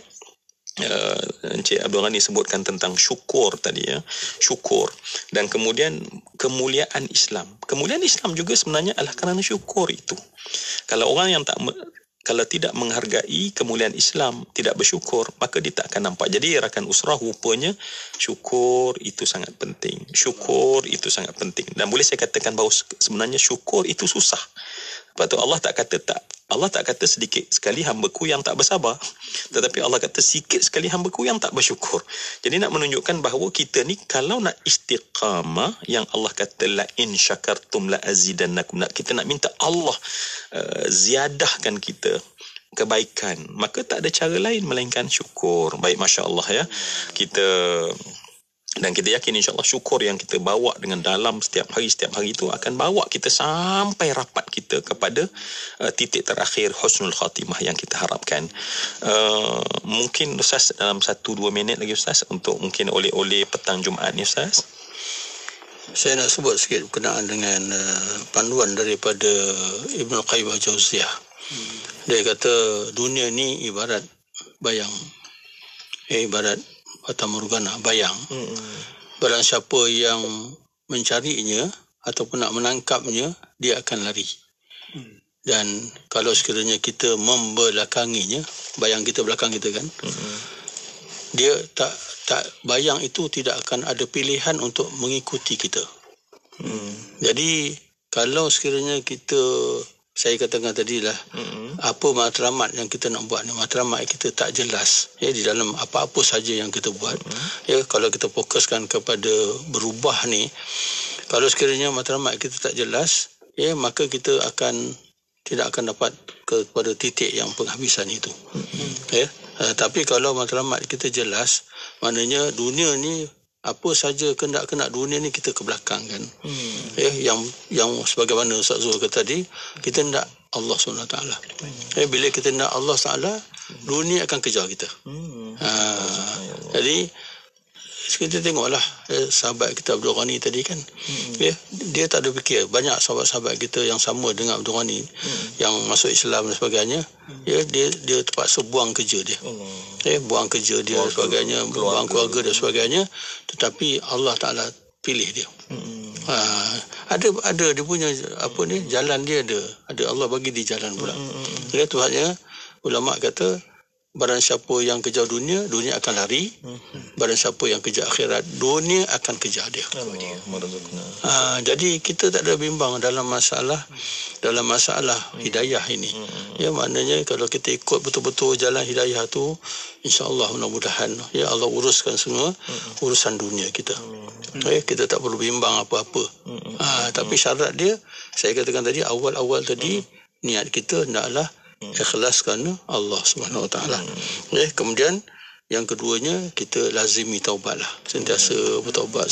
Encik Abdul Ghani sebutkan tentang syukur tadi, ya, syukur. Dan kemudian kemuliaan Islam. Kemuliaan Islam juga sebenarnya adalah kerana syukur itu. Kalau orang yang kalau tidak menghargai kemuliaan Islam, tidak bersyukur, maka dia tak akan nampak. Jadi rakan usrah rupanya syukur itu sangat penting. Syukur itu sangat penting. Dan boleh saya katakan bahawa sebenarnya syukur itu susah. Sebab tu Allah tak kata sedikit sekali hamba-Ku yang tak bersabar, tetapi Allah kata sikit sekali hamba-Ku yang tak bersyukur. Jadi nak menunjukkan bahawa kita ni kalau nak istiqamah, yang Allah kata la in syakartum la azidannakum, kita nak minta Allah ziadahkan kita kebaikan, maka tak ada cara lain melainkan syukur. Baik, masya-Allah, ya. Dan kita yakin insya-Allah syukur yang kita bawa dengan dalam setiap hari itu akan bawa kita sampai rapat kita kepada titik terakhir husnul khatimah yang kita harapkan. Mungkin Ustaz dalam 1-2 minit lagi Ustaz untuk mungkin oleh-oleh petang Jumaat ni Ustaz. Saya nak sebut sikit berkenaan dengan panduan daripada Ibn Qayyim al-Jauziyah. Dia kata dunia ni ibarat bayang. Ibarat Fata Morgana, bayang. Barang siapa yang mencarinya ataupun nak menangkapnya, dia akan lari. Dan kalau sekiranya kita membelakanginya, bayang kita belakang kita kan, dia tak bayang itu tidak akan ada pilihan untuk mengikuti kita. Jadi kalau sekiranya kita, saya katakan tadi lah, apa matlamat yang kita nak buat ni, matlamat kita tak jelas, ya, di dalam apa-apa saja yang kita buat. Ya, kalau kita fokuskan kepada berubah ni, kalau sekiranya matlamat kita tak jelas, ya, maka kita tidak akan dapat kepada titik yang penghabisan itu. Ya, tapi kalau matlamat kita jelas, maknanya dunia ni apa saja kendak dunia ni kita ke belakang kan. Yang sebagaimana Ustaz Zul kata tadi, kita nak Allah SWT. Bila kita nak Allah SWT, dunia akan kejar kita. Jadi kita tengoklah sahabat kita Abdul Ghani tadi kan, dia tak ada fikir. Banyak sahabat-sahabat kita yang sama dengan Abdul Ghani yang masuk Islam dan sebagainya, dia terpaksa buang kerja dia, buang kerja dia dan sebagainya, buang keluarga dan sebagainya, tetapi Allah Ta'ala pilih dia. Ada dia punya jalan dia ada Allah bagi di jalan pula. Jadi Tuhannya, ulama kata barang siapa yang kejar dunia, dunia akan lari. Barang siapa yang kejar akhirat, dunia akan kejar dia. Jadi kita tak ada bimbang dalam masalah hidayah ini. Ya, maknanya kalau kita ikut betul-betul jalan hidayah tu, insya-Allah mudah-mudahan ya Allah uruskan semua urusan dunia kita. Kita tak perlu bimbang apa-apa. Tapi syarat dia, saya katakan tadi, awal-awal tadi, niat kita hendaklah ikhlas kerana Allah Subhanahu Wa Taala. Kemudian yang keduanya, kita lazimi taubatlah. Sentiasa bertaubat.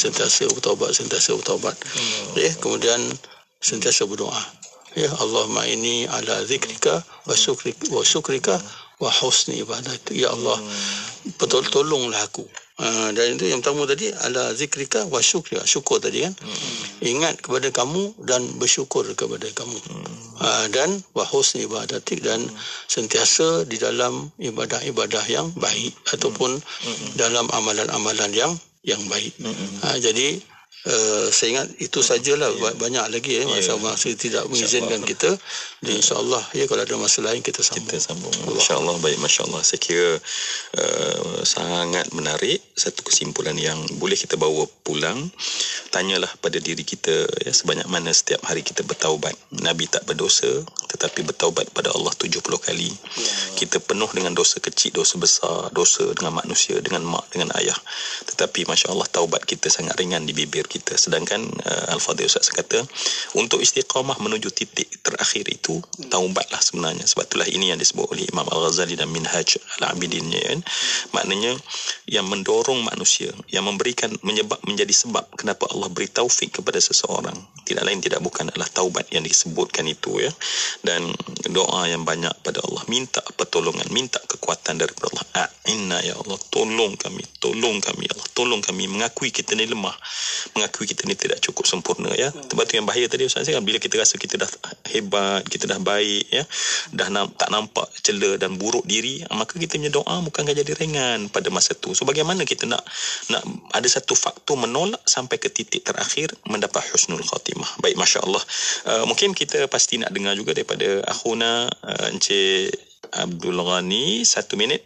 Kemudian sentiasa berdoa. Ya Allahumma inni ala zikrika wa syukrika wa husni ibadat. Ya Allah, tolonglah aku. Dan itu yang pertama tadi, ala zikrika wa syukrika. Syukur tadi kan. Ingat kepada kamu dan bersyukur kepada kamu. Dan wa husni ibadatik, dan sentiasa di dalam ibadah-ibadah yang baik ataupun dalam amalan-amalan yang baik. Jadi saya ingat itu sajalah. Banyak lagi masa tidak mengizinkan kita. Dan insya-Allah kalau ada masa lain kita sambung. Insya-Allah. Baik, masya-Allah. Saya kira sangat menarik, satu kesimpulan yang boleh kita bawa pulang. Tanyalah pada diri kita sebanyak mana setiap hari kita bertaubat. Nabi tak berdosa tetapi bertaubat pada Allah 70 kali. Kita penuh dengan dosa kecil, dosa besar, dosa dengan manusia, dengan mak, dengan ayah. Tetapi masya-Allah taubat kita sangat ringan di bibir kita. Sedangkan Al-Fadhil Ustaz kata, untuk istiqamah menuju titik terakhir itu taubatlah sebenarnya. Sebab itulah ini yang disebut oleh Imam Al-Ghazali dan Minhaj Al-Abidinnya kan. Maknanya yang mendorong manusia, yang memberikan, menjadi sebab kenapa Allah beri taufik kepada seseorang, tidak lain tidak bukan adalah taubat yang disebutkan itu ya. Dan doa yang banyak pada Allah, minta pertolongan, minta kekuatan daripada Allah. Inna ya Allah, tolong kami ya Allah, tolong kami. Mengakui kita ni lemah, mengakui kita ni tidak cukup sempurna ya. Sebab tu yang bahaya tadi Ustaz kan, bila kita rasa kita dah hebat, kita dah baik ya, dah tak nampak celah dan buruk diri, maka kita punya doa bukan jadi ringan pada masa tu. So bagaimana kita nak ada satu faktor menolak sampai ke titik terakhir mendapat husnul khatimah. Baik, masya-Allah. Mungkin kita pasti nak dengar juga daripada akhuna Encik Abdul Ghani, 1 minit.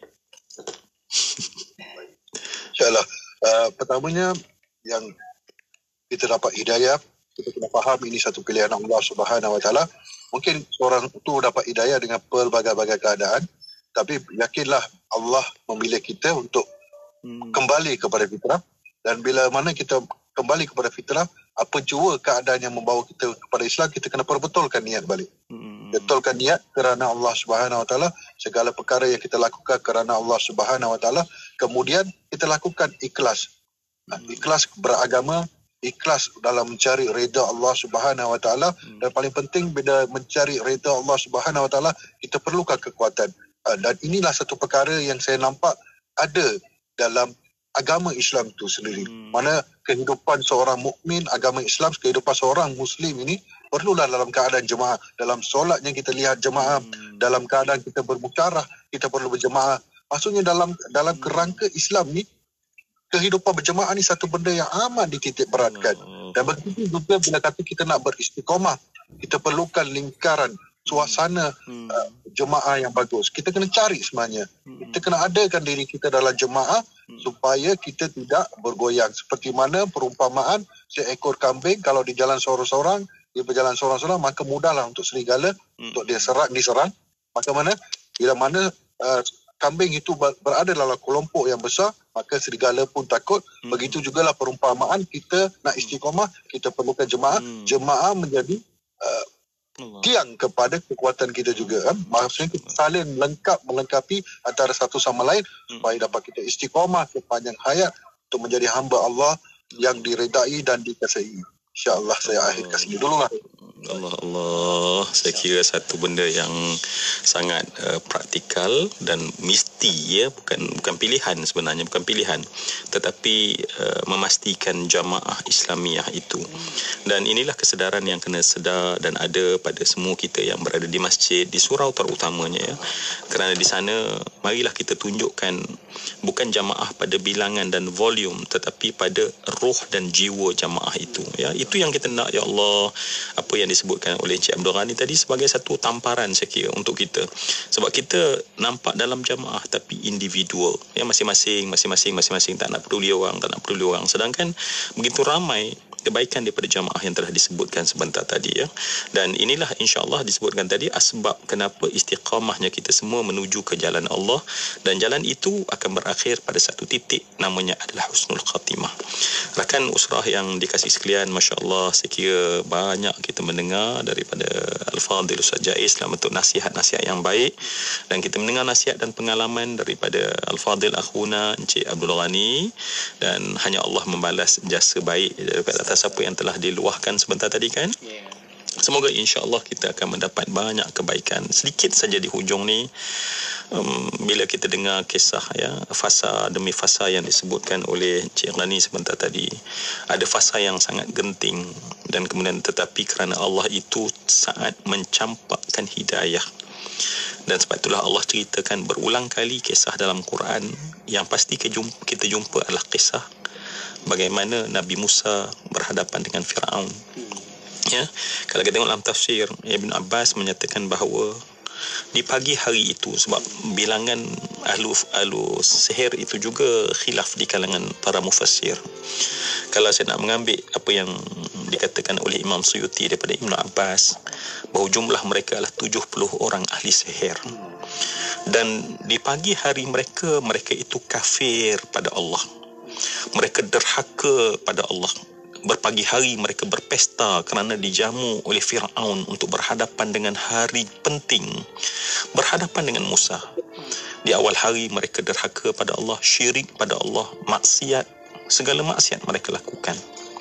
InsyaAllah. Pertamanya, yang kita dapat hidayah, kita kena faham ini satu pilihan Allah Subhanahu Wa Taala. Mungkin seorang itu dapat hidayah dengan pelbagai-bagai keadaan, tapi yakinlah Allah memilih kita untuk kembali kepada fitrah. Dan bila mana kita kembali kepada fitrah, apa jua keadaan yang membawa kita kepada Islam, kita kena perbetulkan niat balik. Betulkan niat kerana Allah Subhanahu Wa Taala. Segala perkara yang kita lakukan kerana Allah Subhanahu Wa Taala. Kemudian kita lakukan ikhlas. Ikhlas beragama, ikhlas dalam mencari redha Allah Subhanahu Wa Taala. Dan paling penting, bila mencari redha Allah Subhanahu Wa Taala, kita perlukan kekuatan. Dan inilah satu perkara yang saya nampak ada dalam agama Islam itu sendiri. Mana kehidupan seorang mukmin, agama Islam, kehidupan seorang Muslim ini perlulah dalam keadaan jemaah. Dalam solat yang kita lihat jemaah, dalam keadaan kita bermusyarah, kita perlu berjemaah. Maksudnya dalam kerangka Islam ni, kehidupan berjemaah ni satu benda yang amat dititik beratkan. Dan begitu juga bila kata kita nak beristiqamah, kita perlukan lingkaran, suasana jemaah yang bagus. Kita kena cari sebenarnya. Kita kena adakan diri kita dalam jemaah supaya kita tidak bergoyang. Seperti mana perumpamaan seekor kambing, kalau di jalan seorang-seorang, dia berjalan seorang-seorang, maka mudahlah untuk serigala untuk dia diserang. Maka bila mana kambing itu berada dalam kelompok yang besar, maka serigala pun takut. Begitu jugalah perumpamaan kita nak istiqamah, kita perlukan jemaah. Jemaah menjadi tiang kepada kekuatan kita juga kan. Maksudnya kita saling melengkapi antara satu sama lain supaya dapat kita istiqamah sepanjang hayat untuk menjadi hamba Allah yang diredai dan dikasihi. InsyaAllah saya akhirkan sini dululah. Allah, saya kira satu benda yang sangat praktikal dan mesti ya, bukan pilihan sebenarnya, bukan pilihan, tetapi memastikan jamaah Islamiah itu. Dan inilah kesedaran yang kena sedar dan ada pada semua kita yang berada di masjid, di surau terutamanya ya. Kerana di sana marilah kita tunjukkan bukan jamaah pada bilangan dan volume, tetapi pada roh dan jiwa jamaah itu ya. Itu yang kita nak ya Allah. Apa yang yang disebutkan oleh Encik Abdul Ghani tadi sebagai satu tamparan saya kira untuk kita. Sebab kita nampak dalam jamaah tapi individual. Ya, masing-masing tak nak peduli orang, Sedangkan begitu ramai kebaikan daripada jamaah yang telah disebutkan sebentar tadi ya. Dan inilah insya-Allah disebutkan tadi asbab kenapa istiqamahnya kita semua menuju ke jalan Allah, dan jalan itu akan berakhir pada satu titik namanya adalah husnul khatimah. Rakan usrah yang dikasihi sekalian, masya-Allah saya kira banyak kita mendengar daripada Al-Fadhil Ustaz Jaiz dalam bentuk nasihat-nasihat yang baik, dan kita mendengar nasihat dan pengalaman daripada Al-Fadhil akhuna Encik Abdul Ghani, dan hanya Allah membalas jasa baik daripada atas apa yang telah diluahkan sebentar tadi kan. Semoga insya-Allah kita akan mendapat banyak kebaikan. Sedikit saja di hujung ni, bila kita dengar kisah ya, fasa demi fasa yang disebutkan oleh Encik Ghani sebentar tadi, ada fasa yang sangat genting, dan kemudian tetapi kerana Allah itu saat mencampakkan hidayah. Dan sebab itulah Allah ceritakan berulang kali kisah dalam Quran yang pasti kita jumpa adalah kisah bagaimana Nabi Musa berhadapan dengan Firaun. Ya, kalau kita tengok dalam tafsir, Ibn Abbas menyatakan bahawa di pagi hari itu, sebab bilangan ahlu sihir itu juga khilaf di kalangan para mufassir. Kalau saya nak mengambil apa yang dikatakan oleh Imam Suyuti daripada Ibn Abbas, bahawa jumlah mereka adalah 70 orang ahli sihir. Dan di pagi hari mereka itu kafir pada Allah. Mereka derhaka pada Allah. Berpagi hari mereka berpesta kerana dijamu oleh Firaun untuk berhadapan dengan hari penting, berhadapan dengan Musa. Di awal hari mereka derhaka pada Allah, syirik pada Allah, maksiat, segala maksiat mereka lakukan.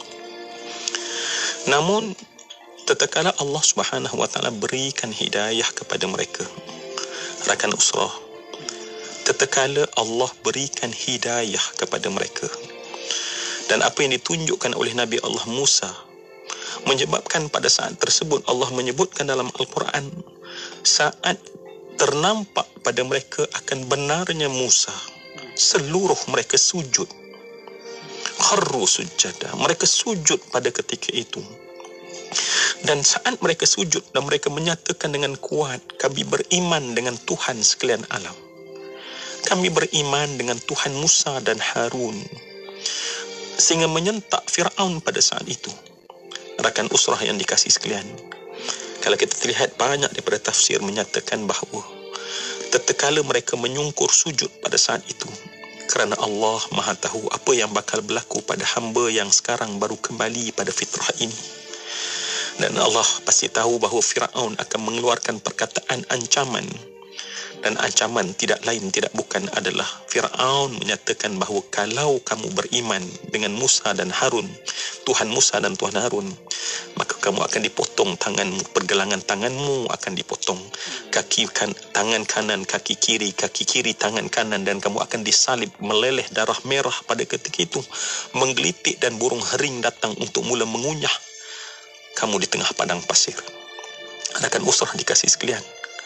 Namun tatkala Allah Subhanahu wa taala berikan hidayah kepada mereka, rakan usrah, tatkala Allah berikan hidayah kepada mereka, dan apa yang ditunjukkan oleh Nabi Allah Musa menyebabkan pada saat tersebut Allah menyebutkan dalam Al-Quran, saat ternampak pada mereka akan benarnya Musa, seluruh mereka sujud, kharru sujada, mereka sujud pada ketika itu. Dan saat mereka sujud dan mereka menyatakan dengan kuat, kami beriman dengan Tuhan sekalian alam, kami beriman dengan Tuhan Musa dan Harun, sehingga menyentak Firaun pada saat itu. Rakan usrah yang dikasihi sekalian, kalau kita lihat banyak daripada tafsir menyatakan bahawa tatkala mereka menyungkur sujud pada saat itu, kerana Allah Maha tahu apa yang bakal berlaku pada hamba yang sekarang baru kembali pada fitrah ini. Dan Allah pasti tahu bahawa Firaun akan mengeluarkan perkataan ancaman, dan ancaman tidak lain tidak bukan adalah Firaun menyatakan bahawa kalau kamu beriman dengan Musa dan Harun, Tuhan Musa dan Tuhan Harun, maka kamu akan dipotong tanganmu, pergelangan tanganmu akan dipotong, tangan kanan kaki kiri tangan kanan, dan kamu akan disalib, meleleh darah merah pada ketika itu, menggelitik dan burung hering datang untuk mula mengunyah kamu di tengah padang pasir. Rakan usrah dikasihi sekalian,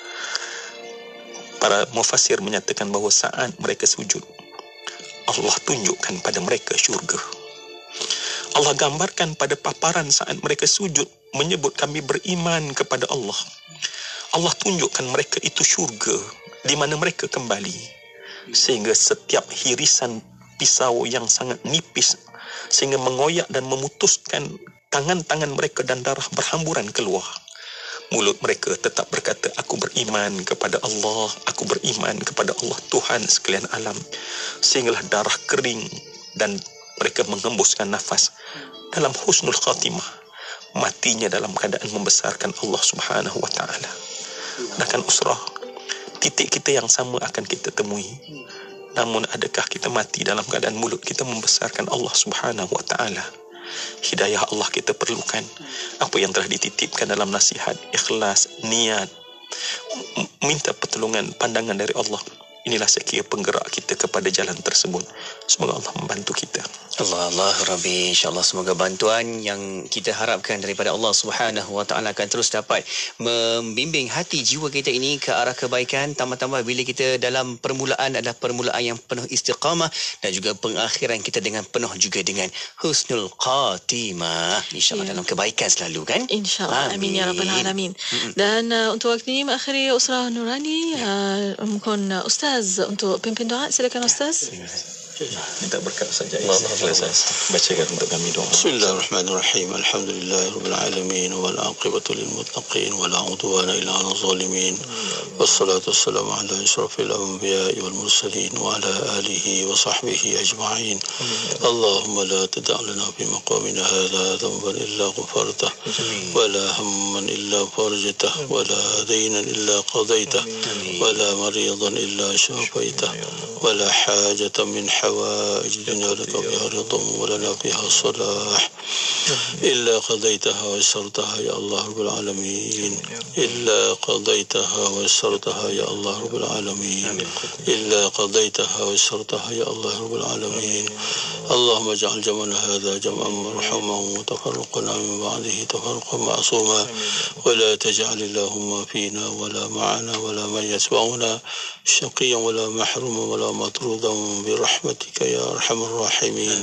para mufassir menyatakan bahawa saat mereka sujud, Allah tunjukkan pada mereka syurga. Allah gambarkan pada paparan saat mereka sujud, menyebut kami beriman kepada Allah. Allah tunjukkan mereka itu syurga di mana mereka kembali, sehingga setiap hirisan pisau yang sangat nipis sehingga mengoyak dan memutuskan tangan-tangan mereka dan darah berhamburan keluar. Mulut mereka tetap berkata, aku beriman kepada Allah, aku beriman kepada Allah Tuhan sekalian alam. Sehinggalah darah kering dan mereka menghembuskan nafas dalam husnul khatimah, matinya dalam keadaan membesarkan Allah Subhanahu wa taala. Rakan usrah, titik kita yang sama akan kita temui. Namun adakah kita mati dalam keadaan mulut kita membesarkan Allah Subhanahu wa taala? Hidayah Allah kita perlukan. Apa yang telah dititipkan dalam nasihat, ikhlas, niat, minta pertolongan, pandangan dari Allah. inilah saya kira penggerak kita kepada jalan tersebut. Semoga Allah membantu kita. Allah Rabbi, insyaAllah semoga bantuan yang kita harapkan daripada Allah Subhanahu Wa Taala akan terus dapat membimbing hati jiwa kita ini ke arah kebaikan, tambah-tambah bila kita dalam permulaan adalah permulaan yang penuh istiqamah dan juga pengakhiran kita dengan penuh juga dengan husnul khatimah, insyaAllah dalam kebaikan selalu kan. InsyaAllah, amin ya rabbal alamin. Dan untuk waktu ini mengakhiri Usrah Nurani, mungkin Ustaz untuk pimpin doa, silakan Ustaz. Minta berkat saja. Bacakan untuk kami doa. Bismillahirrahmanirrahim. Alhamdulillahirabbil alamin wal aqibatu lil muttaqin wala udwana illa 'alal zalimin. Wassalatu wassalamu ala asyrafil anbiya'i wal mursalin wa ala alihi wa sahbihi ajma'in. Allahumma la tada' lana fi maqamina hadha dhanban illa ghafartah wa la hamman illa farajtah wa la daynan illa qadaytah wa la maridan illa shafaitah wa la hajatan min حوائج الدنيا لك بها رضا ولنا فيها صلاح إلا قضيتها ويسرتها يا الله رب العالمين إلا قضيتها ويسرتها يا الله رب العالمين إلا قضيتها ويسرتها يا الله رب العالمين اللهم اجعل جمعنا هذا جمعا مرحوما وتفرقنا من بعده تفرقا معصوما ولا تجعل اللهم فينا ولا معنا ولا من يتبعنا شقيا ولا محروما ولا مطرودا برحمتك يا أرحم الراحمين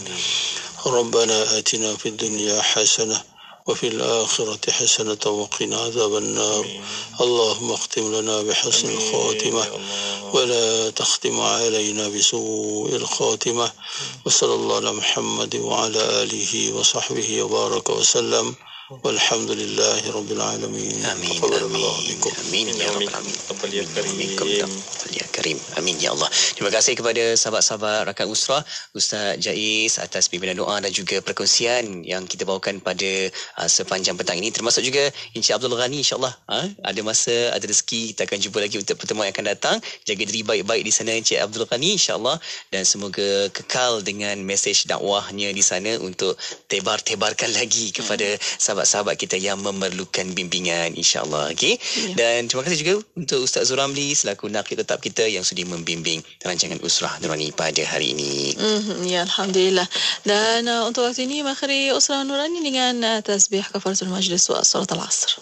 ربنا آتنا في الدنيا حسنة وفي الآخرة حسنة وقنا عذاب النار اللهم اختم لنا بحسن الخاتمة ولا تختم علينا بسوء الخاتمة وصلى الله على محمد وعلى آله وصحبه وبارك وسلم والحمد لله رب العالمين. Amin. Amin ya rabbal alamin. Ya Karim. Amin ya Allah. Terima kasih kepada sahabat-sahabat Rakan Usrah, Ustaz Jaiz atas pimpinan doa dan juga perkongsian yang kita bawakan pada sepanjang petang ini, termasuk juga Encik Abdul Ghani, insya-Allah ada masa, ada rezeki kita akan jumpa lagi untuk pertemuan yang akan datang. Jaga diri baik-baik di sana Encik Abdul Ghani, insya-Allah, dan semoga kekal dengan mesej dakwahnya di sana untuk tebar-tebarkan lagi kepada sahabat-sahabat kita yang memerlukan bimbingan, insya-Allah. Okey. Dan terima kasih juga untuk Ustaz Zuramli selaku nakib tetap kita yang sudi membimbing rancangan Usrah Nurani pada hari ini. Ya, alhamdulillah. Dan untuk waktu ini mengakhiri Usrah Nurani dengan tasbih kafaratul majlis wa salat al-asr.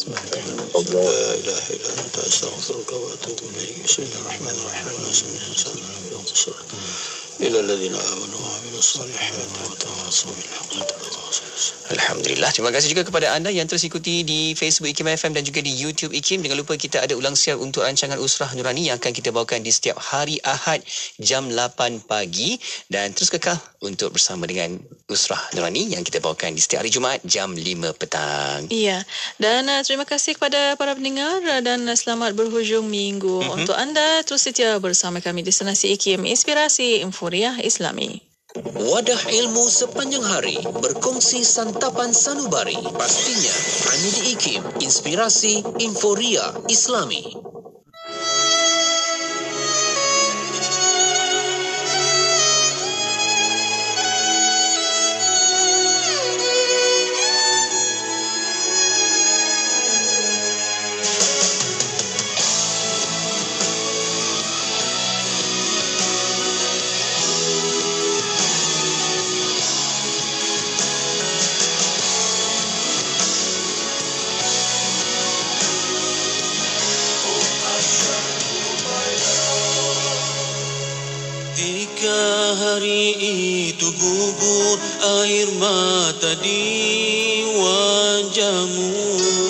إلى الذين آمنوا وعملوا الصالحات وتواصوا بالحق وتواصوا بالصبر. Alhamdulillah. Terima kasih juga kepada anda yang terus ikuti di Facebook IKIM FM dan juga di YouTube IKIM. Jangan lupa kita ada ulang siar untuk rancangan Usrah Nurani yang akan kita bawakan di setiap hari Ahad jam 8 pagi, dan terus kekal untuk bersama dengan Usrah Nurani yang kita bawakan di setiap hari Jumaat jam 5 petang. Iya. Dan terima kasih kepada para pendengar dan selamat berhujung minggu. Untuk anda terus setia bersama kami di Destinasi IKIM, Inspirasi Inforia Islami. Wadah ilmu sepanjang hari, berkongsi santapan sanubari. Pastinya hanya di IKIM, Inspirasi Inforia Islami. Hari itu gugur air mata di wajahmu,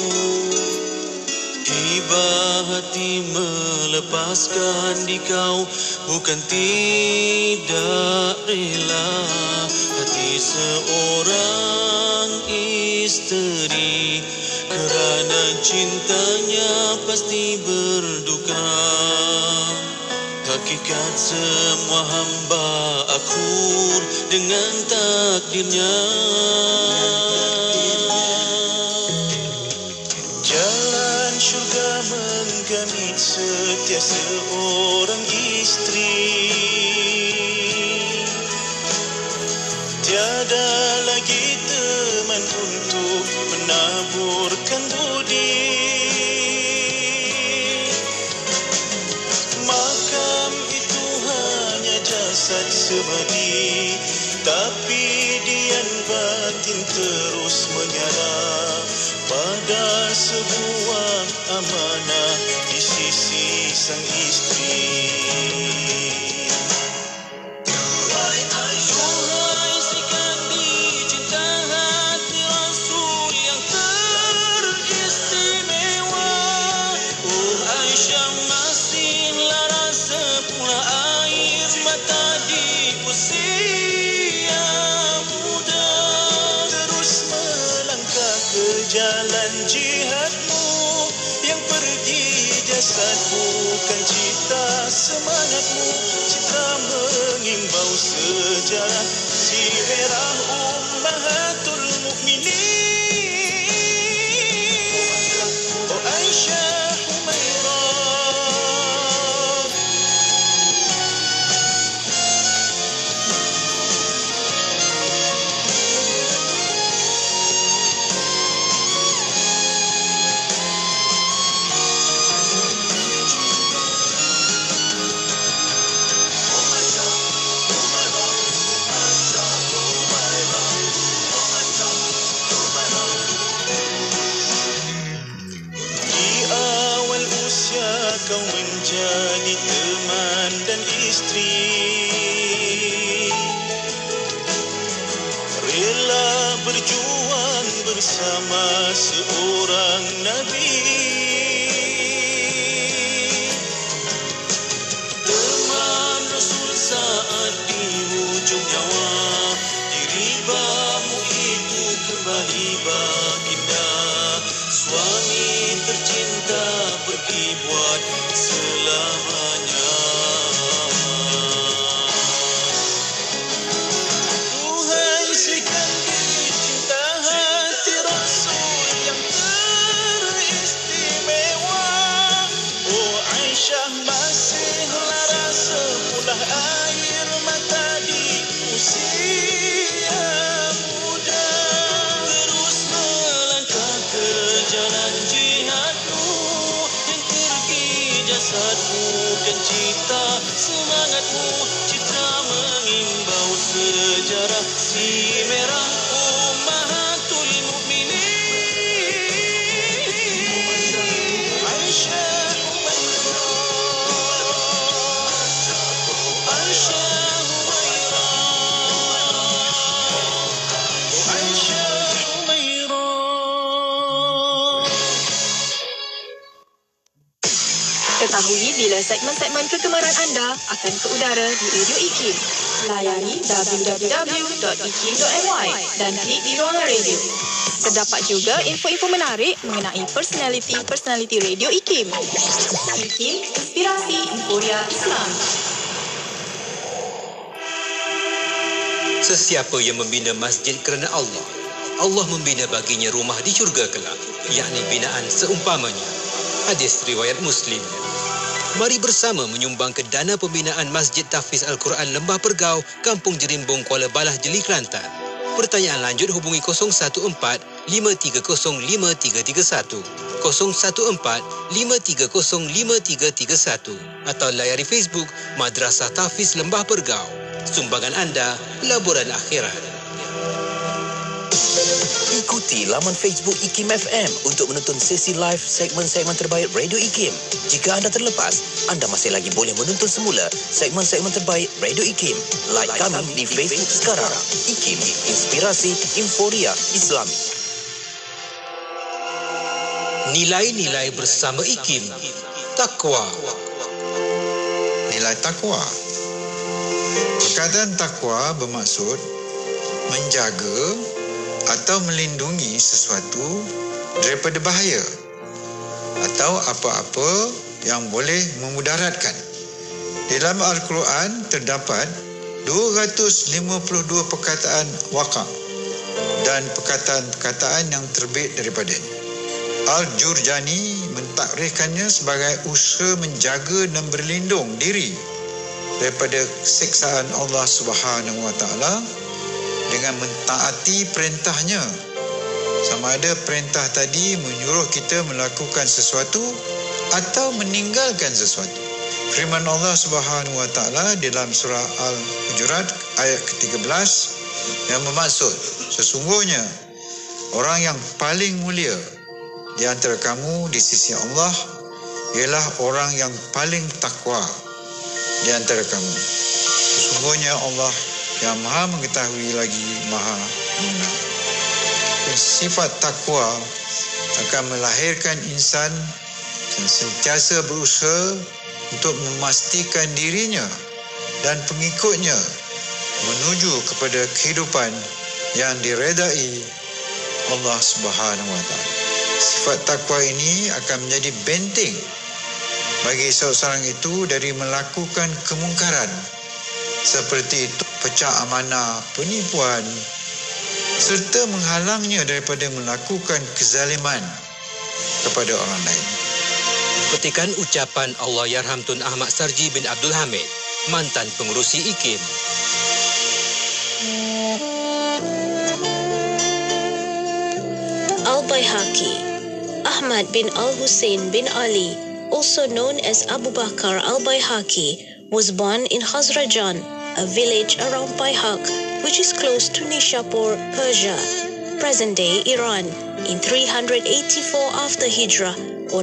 tiba hati melepaskan di kau, bukan tidak rela. Hati seorang isteri kerana cintanya pasti berduka. Hakikat semua hamba akur dengan takdirnya. Jalan syurga menggani setiap seorang istri. Tiada lagi teman untuk menaburkan budi. Makam pada sebuah amanah di sisi sang istri. Jalan jihadmu yang pergi jasad bukan cita semangatmu, cita mengimbau sejarah si merah ummahatul mukminin. Oh Aisyah Humairah, kau menjadi teman dan istri, rela berjuang bersama seorang Nabi. Teman Rasul saat di hujung nyawa, diribamu itu kembali baginda. Suami tercinta pergi buat selamanya. Tuhai sikan diri cinta hati Rasul yang teristimewa. Oh Aisyah masih lara sepulah air mata di usia muda. Terus melangkah ke jalan jihadmu yang pergi jasadmu dan cita semangatmu, citra mengimbau sejarah si merah ummahatul mukminin. Aisyah Humairah, Aisyah Humairah, Aisyah Humairah. Ketahui bila segmen-segmen kegemaran anda akan ke udara di Radio IKIM. Layari www.ikim.my dan klik di ruangan radio. Terdapat juga info-info menarik mengenai personaliti Radio IKIM. IKIM, inspirasi euforia Islam. Sesiapa yang membina masjid kerana Allah, Allah membina baginya rumah di syurga kelak, yakni binaan seumpamanya. Hadis riwayat Muslim. Mari bersama menyumbang ke dana pembinaan Masjid Tahfiz Al-Quran Lembah Pergau, Kampung Jerimbung, Kuala Balah, Jeli, Kelantan. Pertanyaan lanjut hubungi 014-530-5331, 014-530-5331 atau layari Facebook Madrasah Tahfiz Lembah Pergau. Sumbangan anda, laburan akhirat. Ikuti laman Facebook IKIM FM untuk menonton sesi live segmen-segmen terbaik Radio IKIM. Jika anda terlepas, anda masih lagi boleh menonton semula segmen-segmen terbaik Radio IKIM. Like kami di Facebook sekarang. IKIM, inspirasi euforia Islami. Nilai-nilai bersama IKIM. Takwa. Nilai takwa. Perkataan takwa bermaksud menjaga atau melindungi sesuatu daripada bahaya atau apa-apa yang boleh memudaratkan. Di dalam Al-Quran terdapat 252 perkataan waqa' dan perkataan-perkataan yang terbit daripadanya. Al-Jurjani mentakrifkannya sebagai usaha menjaga dan berlindung diri daripada siksaan Allah Subhanahu Wa Taala dengan mentaati perintahnya. Sama ada perintah tadi menyuruh kita melakukan sesuatu atau meninggalkan sesuatu. Firman Allah Subhanahu Wa Taala dalam surah Al-Hujurat ayat ke-13 yang bermaksud sesungguhnya orang yang paling mulia di antara kamu di sisi Allah ialah orang yang paling takwa di antara kamu. Sesungguhnya Allah yang maha mengetahui lagi maha mengenal. Sifat takwa akan melahirkan insan yang sentiasa berusaha untuk memastikan dirinya dan pengikutnya menuju kepada kehidupan yang diredai Allah Subhanahu wa taala. Sifat takwa ini akan menjadi benteng bagi seorang itu dari melakukan kemungkaran seperti pecah amanah, penipuan serta menghalangnya daripada melakukan kezaliman kepada orang lain. Petikan ucapan Allahyarham Tun Ahmad Sarji bin Abdul Hamid, mantan pengerusi IKIM. Al-Baihaqi Ahmad bin Al-Hussein bin Ali, also known as Abu Bakr Al-Baihaqi, was born in Khazrajan, a village around Baihaq, which is close to Nishapur, Persia, present-day Iran, in 384 after Hijrah or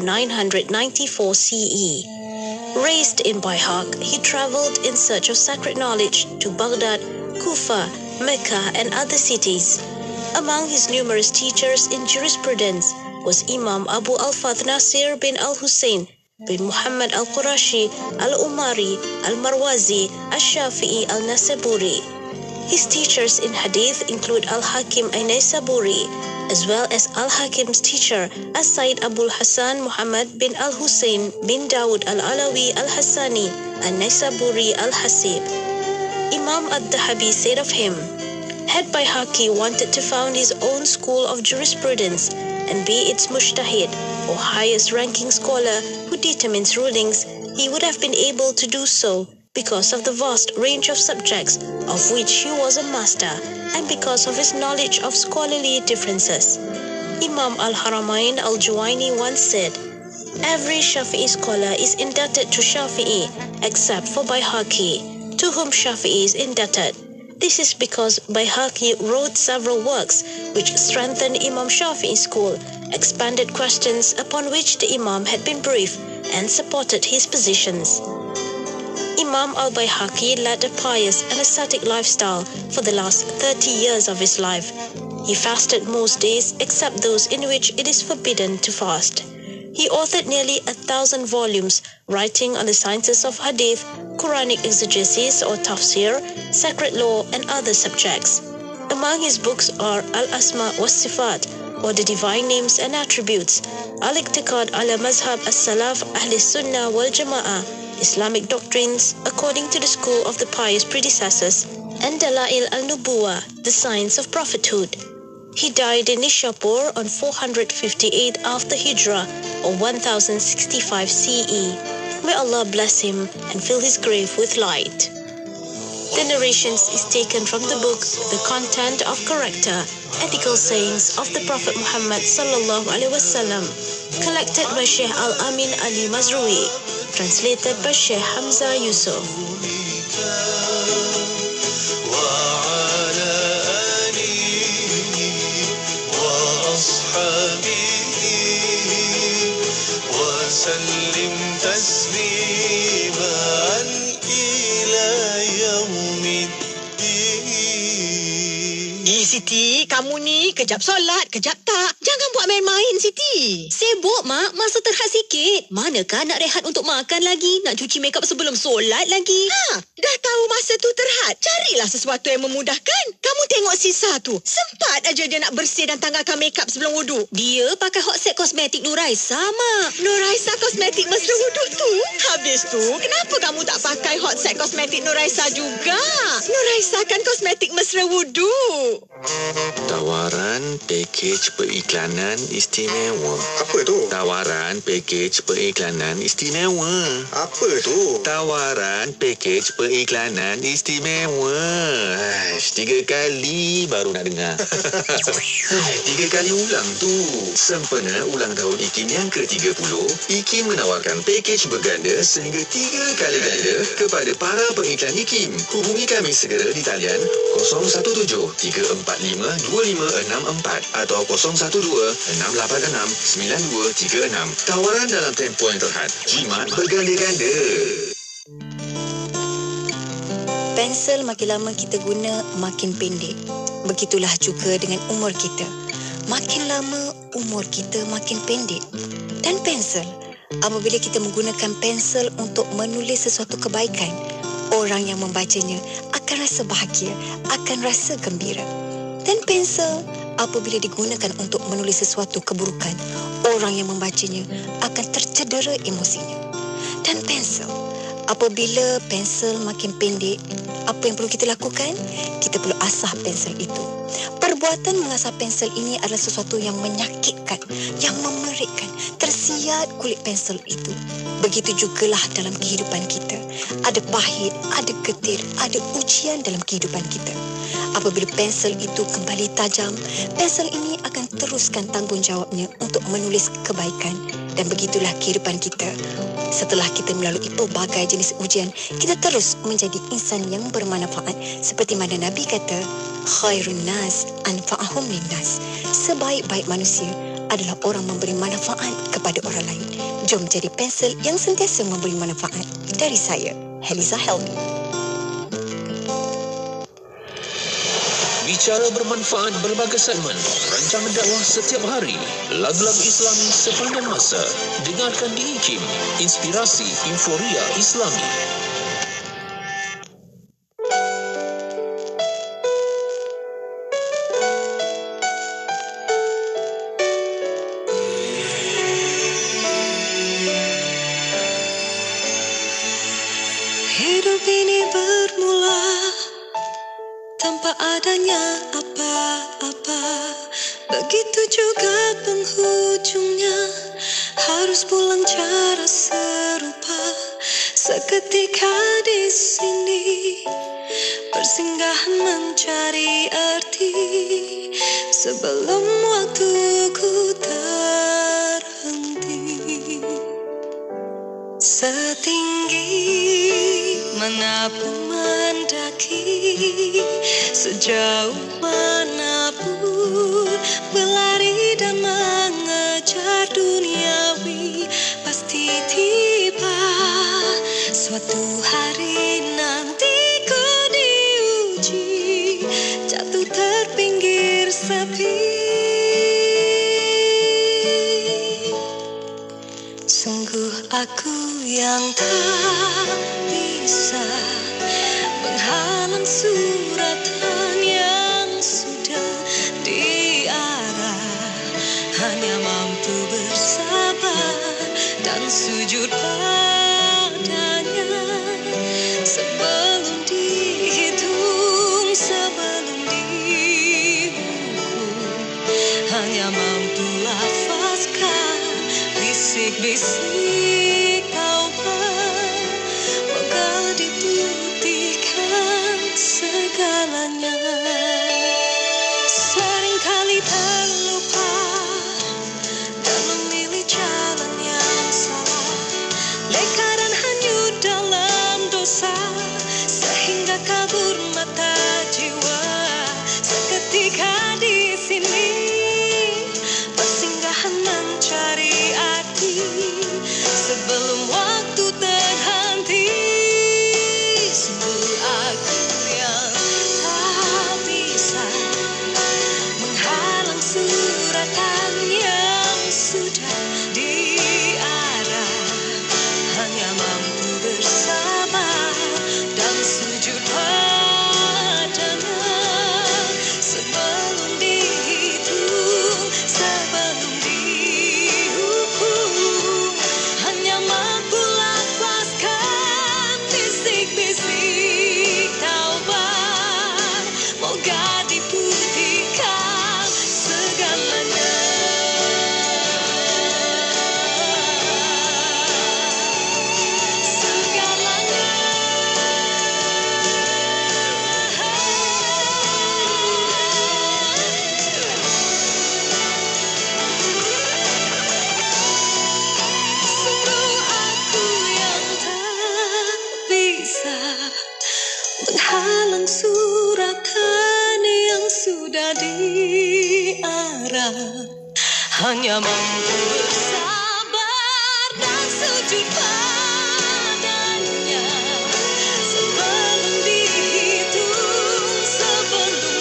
994 CE. Raised in Baihaq, he travelled in search of sacred knowledge to Baghdad, Kufa, Mecca and other cities. Among his numerous teachers in jurisprudence was Imam Abu Al-Fath Nasir bin Al-Hussein bin Muhammad Al-Qurashi, Al-Umari, Al-Marwazi, Al-Shafi'i, Al-Nasaburi. His teachers in hadith include Al-Hakim An-Naisaburi, as well as Al-Hakim's teacher As-Said Abul Hasan Muhammad bin Al-Hussein bin Dawud Al-Alawi Al-Hassani An-Naisaburi Al-Hasib. Imam Ad-Dahabi said of him, had Baihaqi wanted to found his own school of jurisprudence and be its mujtahid, or highest ranking scholar who determines rulings, he would have been able to do so because of the vast range of subjects of which he was a master and because of his knowledge of scholarly differences. Imam Al-Haramain Al-Juwaini once said, every Shafi'i scholar is indebted to Shafi'i except for Baihaqi, to whom Shafi'i is indebted. This is because Baihaqi wrote several works which strengthened Imam Shafi'i's school, expanded questions upon which the Imam had been brief, and supported his positions. Imam al-Baihaqi led a pious and ascetic lifestyle for the last 30 years of his life. He fasted most days except those in which it is forbidden to fast. He authored nearly 1,000 volumes, writing on the sciences of hadith, Quranic exegesis or tafsir, sacred law and other subjects. Among his books are Al-Asma wa Sifat, or the divine names and attributes, Al-Iqtiqad ala Mazhab as-Salaf Ahli Sunnah wal Jama'ah, Islamic doctrines according to the school of the pious predecessors, and Dalail al-Nubuwah, the science of prophethood. He died in Nishapur on 458 after Hijrah, or 1065 CE. May Allah bless him and fill his grave with light. The narrations is taken from the book The Content of Character, Ethical Sayings of the Prophet Muhammad sallallahu alaihi wasallam, collected by Sheikh Al-Amin Ali Mazrui, translated by Sheikh Hamza Yusuf. وسلم تسليما إلى يوم الدين. Siti, kamu ni kejap solat, kejap tak. Jangan buat main-main, Siti. Sibuk, Mak. Masa terhad sikit. Manakah nak rehat untuk makan lagi? Nak cuci makeup sebelum solat lagi? Dah tahu masa tu terhad. Carilah sesuatu yang memudahkan. Kamu tengok Sisa tu. Sempat aja dia nak bersih dan tanggalkan makeup sebelum wuduk. Dia pakai hot set kosmetik Nuraisa, Mak. Nuraisa kosmetik mesra wuduk tu? Habis tu, kenapa kamu tak pakai hot set kosmetik Nuraisa juga? Nuraisa kan kosmetik mesra wuduk. Tawaran pakej periklanan istimewa. Apa tu? Tawaran pakej periklanan istimewa. Apa tu? Tawaran pakej periklanan istimewa. 3 kali baru nak dengar. 3 kali ulang tu. Sempena ulang tahun IKIM yang ke-30, IKIM menawarkan pakej berganda sehingga 3 kali ganda kepada para pengiklan IKIM. Hubungi kami segera di talian 017 345 0175255564 atau 012-686-9236. Tawaran dalam tempoh yang terhad. Jimat berganda-ganda. Pensel makin lama kita guna, makin pendek. Begitulah juga dengan umur kita. Makin lama, umur kita makin pendek. Dan pensel, apabila kita menggunakan pensel untuk menulis sesuatu kebaikan, orang yang membacanya akan rasa bahagia, akan rasa gembira. Dan pensel, apabila digunakan untuk menulis sesuatu keburukan, orang yang membacanya akan tercedera emosinya. Dan pensel, apabila pensel makin pendek, apa yang perlu kita lakukan? Kita perlu asah pensel itu. Perbuatan mengasah pensel ini adalah sesuatu yang menyakitkan, yang memerikkan. Tersiat kulit pensel itu. Begitu jugalah dalam kehidupan kita. Ada pahit, ada getir, ada ujian dalam kehidupan kita. Apabila pensel itu kembali tajam, pensel ini akan teruskan tanggungjawabnya untuk menulis kebaikan. Dan begitulah kehidupan kita. Setelah kita melalui pelbagai jenis ujian, kita terus menjadi insan yang bermanfaat. Seperti mana Nabi kata, khairun nas anfa'ahum linnas. Sebaik-baik manusia adalah orang memberi manfaat kepada orang lain. Jom jadi pensel yang sentiasa memberi manfaat. Dari saya, Heliza Helmi. Bicara bermanfaat berbagai segmen, rancangan dakwah setiap hari, lagu-lagu Islami sepanjang masa. Dengarkan di IKIM, Inspirasi Inforia Islami. Hidup ini bermula tanpa adanya apa-apa. Begitu juga penghujungnya, harus pulang cara serupa. Seketika di sini bersinggahan mencari arti sebelum waktuku terhenti. Setinggi manapun mendaki, sejauh manapun berlari dan mengejar duniawi, pasti tiba suatu hari nanti ku diuji, jatuh terpinggir sepi. Sungguh aku yang tak bisa menghalang suratan yang sudah diarah, hanya mampu bersabar dan sujud padanya sebelum dihitung, sebelum dihukum. Hanya mampu lafazkan bisik-bisik taubat, moga dibuktikan segalanya. Seringkali terlupa dan memilih jalan yang salah, leka dan hanyut dalam dosa, sehingga kabur mata jiwa. Seketika di sini bersinggahan mencari arti sebelum waktu terhenti. Sungguh aku yang tak bisa menghalang suratan yang sudah diarah, hanya mampu bersabar dan sujud padanya sebelum dihitung, sebelum dihukum. Hanya mampulah hanya mampu bersabar dan sujud padanya. Sebelum dihitung, sebelum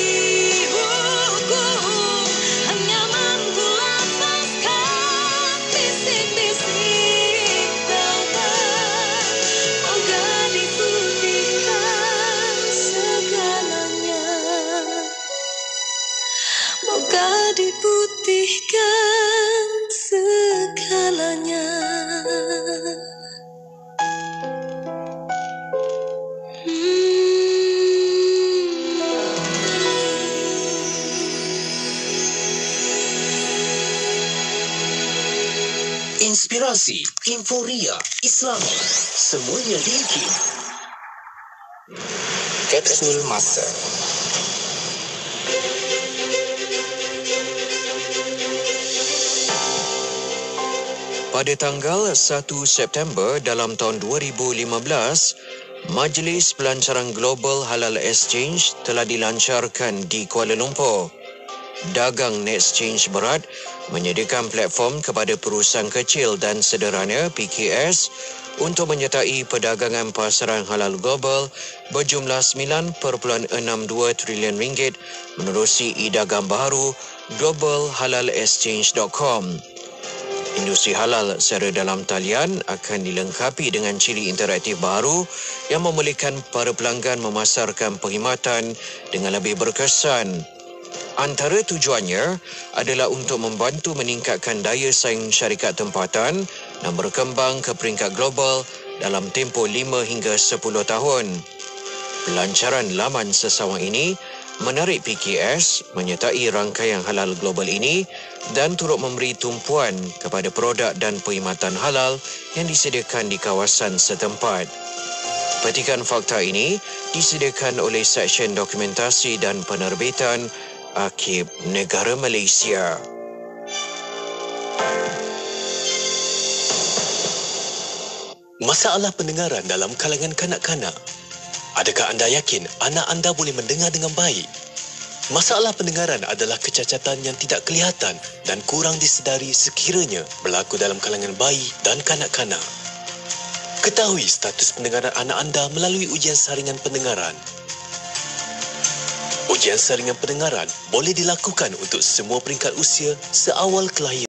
dihukum, hanya mampu lepaskan bisik-bisik taubat. Moga diputihkan segalanya. Moga diputihkan segalanya. Inspirasi, Inforia, Islami, semuanya di IKIM. Kapsul Masa. Pada tanggal 1 September dalam tahun 2015, Majlis Pelancaran Global Halal Exchange telah dilancarkan di Kuala Lumpur. Dagang Nexchange Berat menyediakan platform kepada perusahaan kecil dan sederhana PKS untuk menyertai perdagangan pasaran halal global berjumlah RM9.62 trilion menerusi e-dagang baru globalhalalexchange.com. Industri halal secara dalam talian akan dilengkapi dengan ciri interaktif baru yang membolehkan para pelanggan memasarkan perkhidmatan dengan lebih berkesan. Antara tujuannya adalah untuk membantu meningkatkan daya saing syarikat tempatan dan berkembang ke peringkat global dalam tempoh 5 hingga 10 tahun. Pelancaran laman sesawang ini menarik PKS menyertai rangkaian halal global ini dan turut memberi tumpuan kepada produk dan perkhidmatan halal yang disediakan di kawasan setempat. Petikan fakta ini disediakan oleh Seksyen Dokumentasi dan Penerbitan Arkib Negara Malaysia. Masalah pendengaran dalam kalangan kanak-kanak. Adakah anda yakin anak anda boleh mendengar dengan baik? Masalah pendengaran adalah kecacatan yang tidak kelihatan dan kurang disedari sekiranya berlaku dalam kalangan bayi dan kanak-kanak. Ketahui status pendengaran anak anda melalui ujian saringan pendengaran. Ujian saringan pendengaran boleh dilakukan untuk semua peringkat usia seawal kelahiran.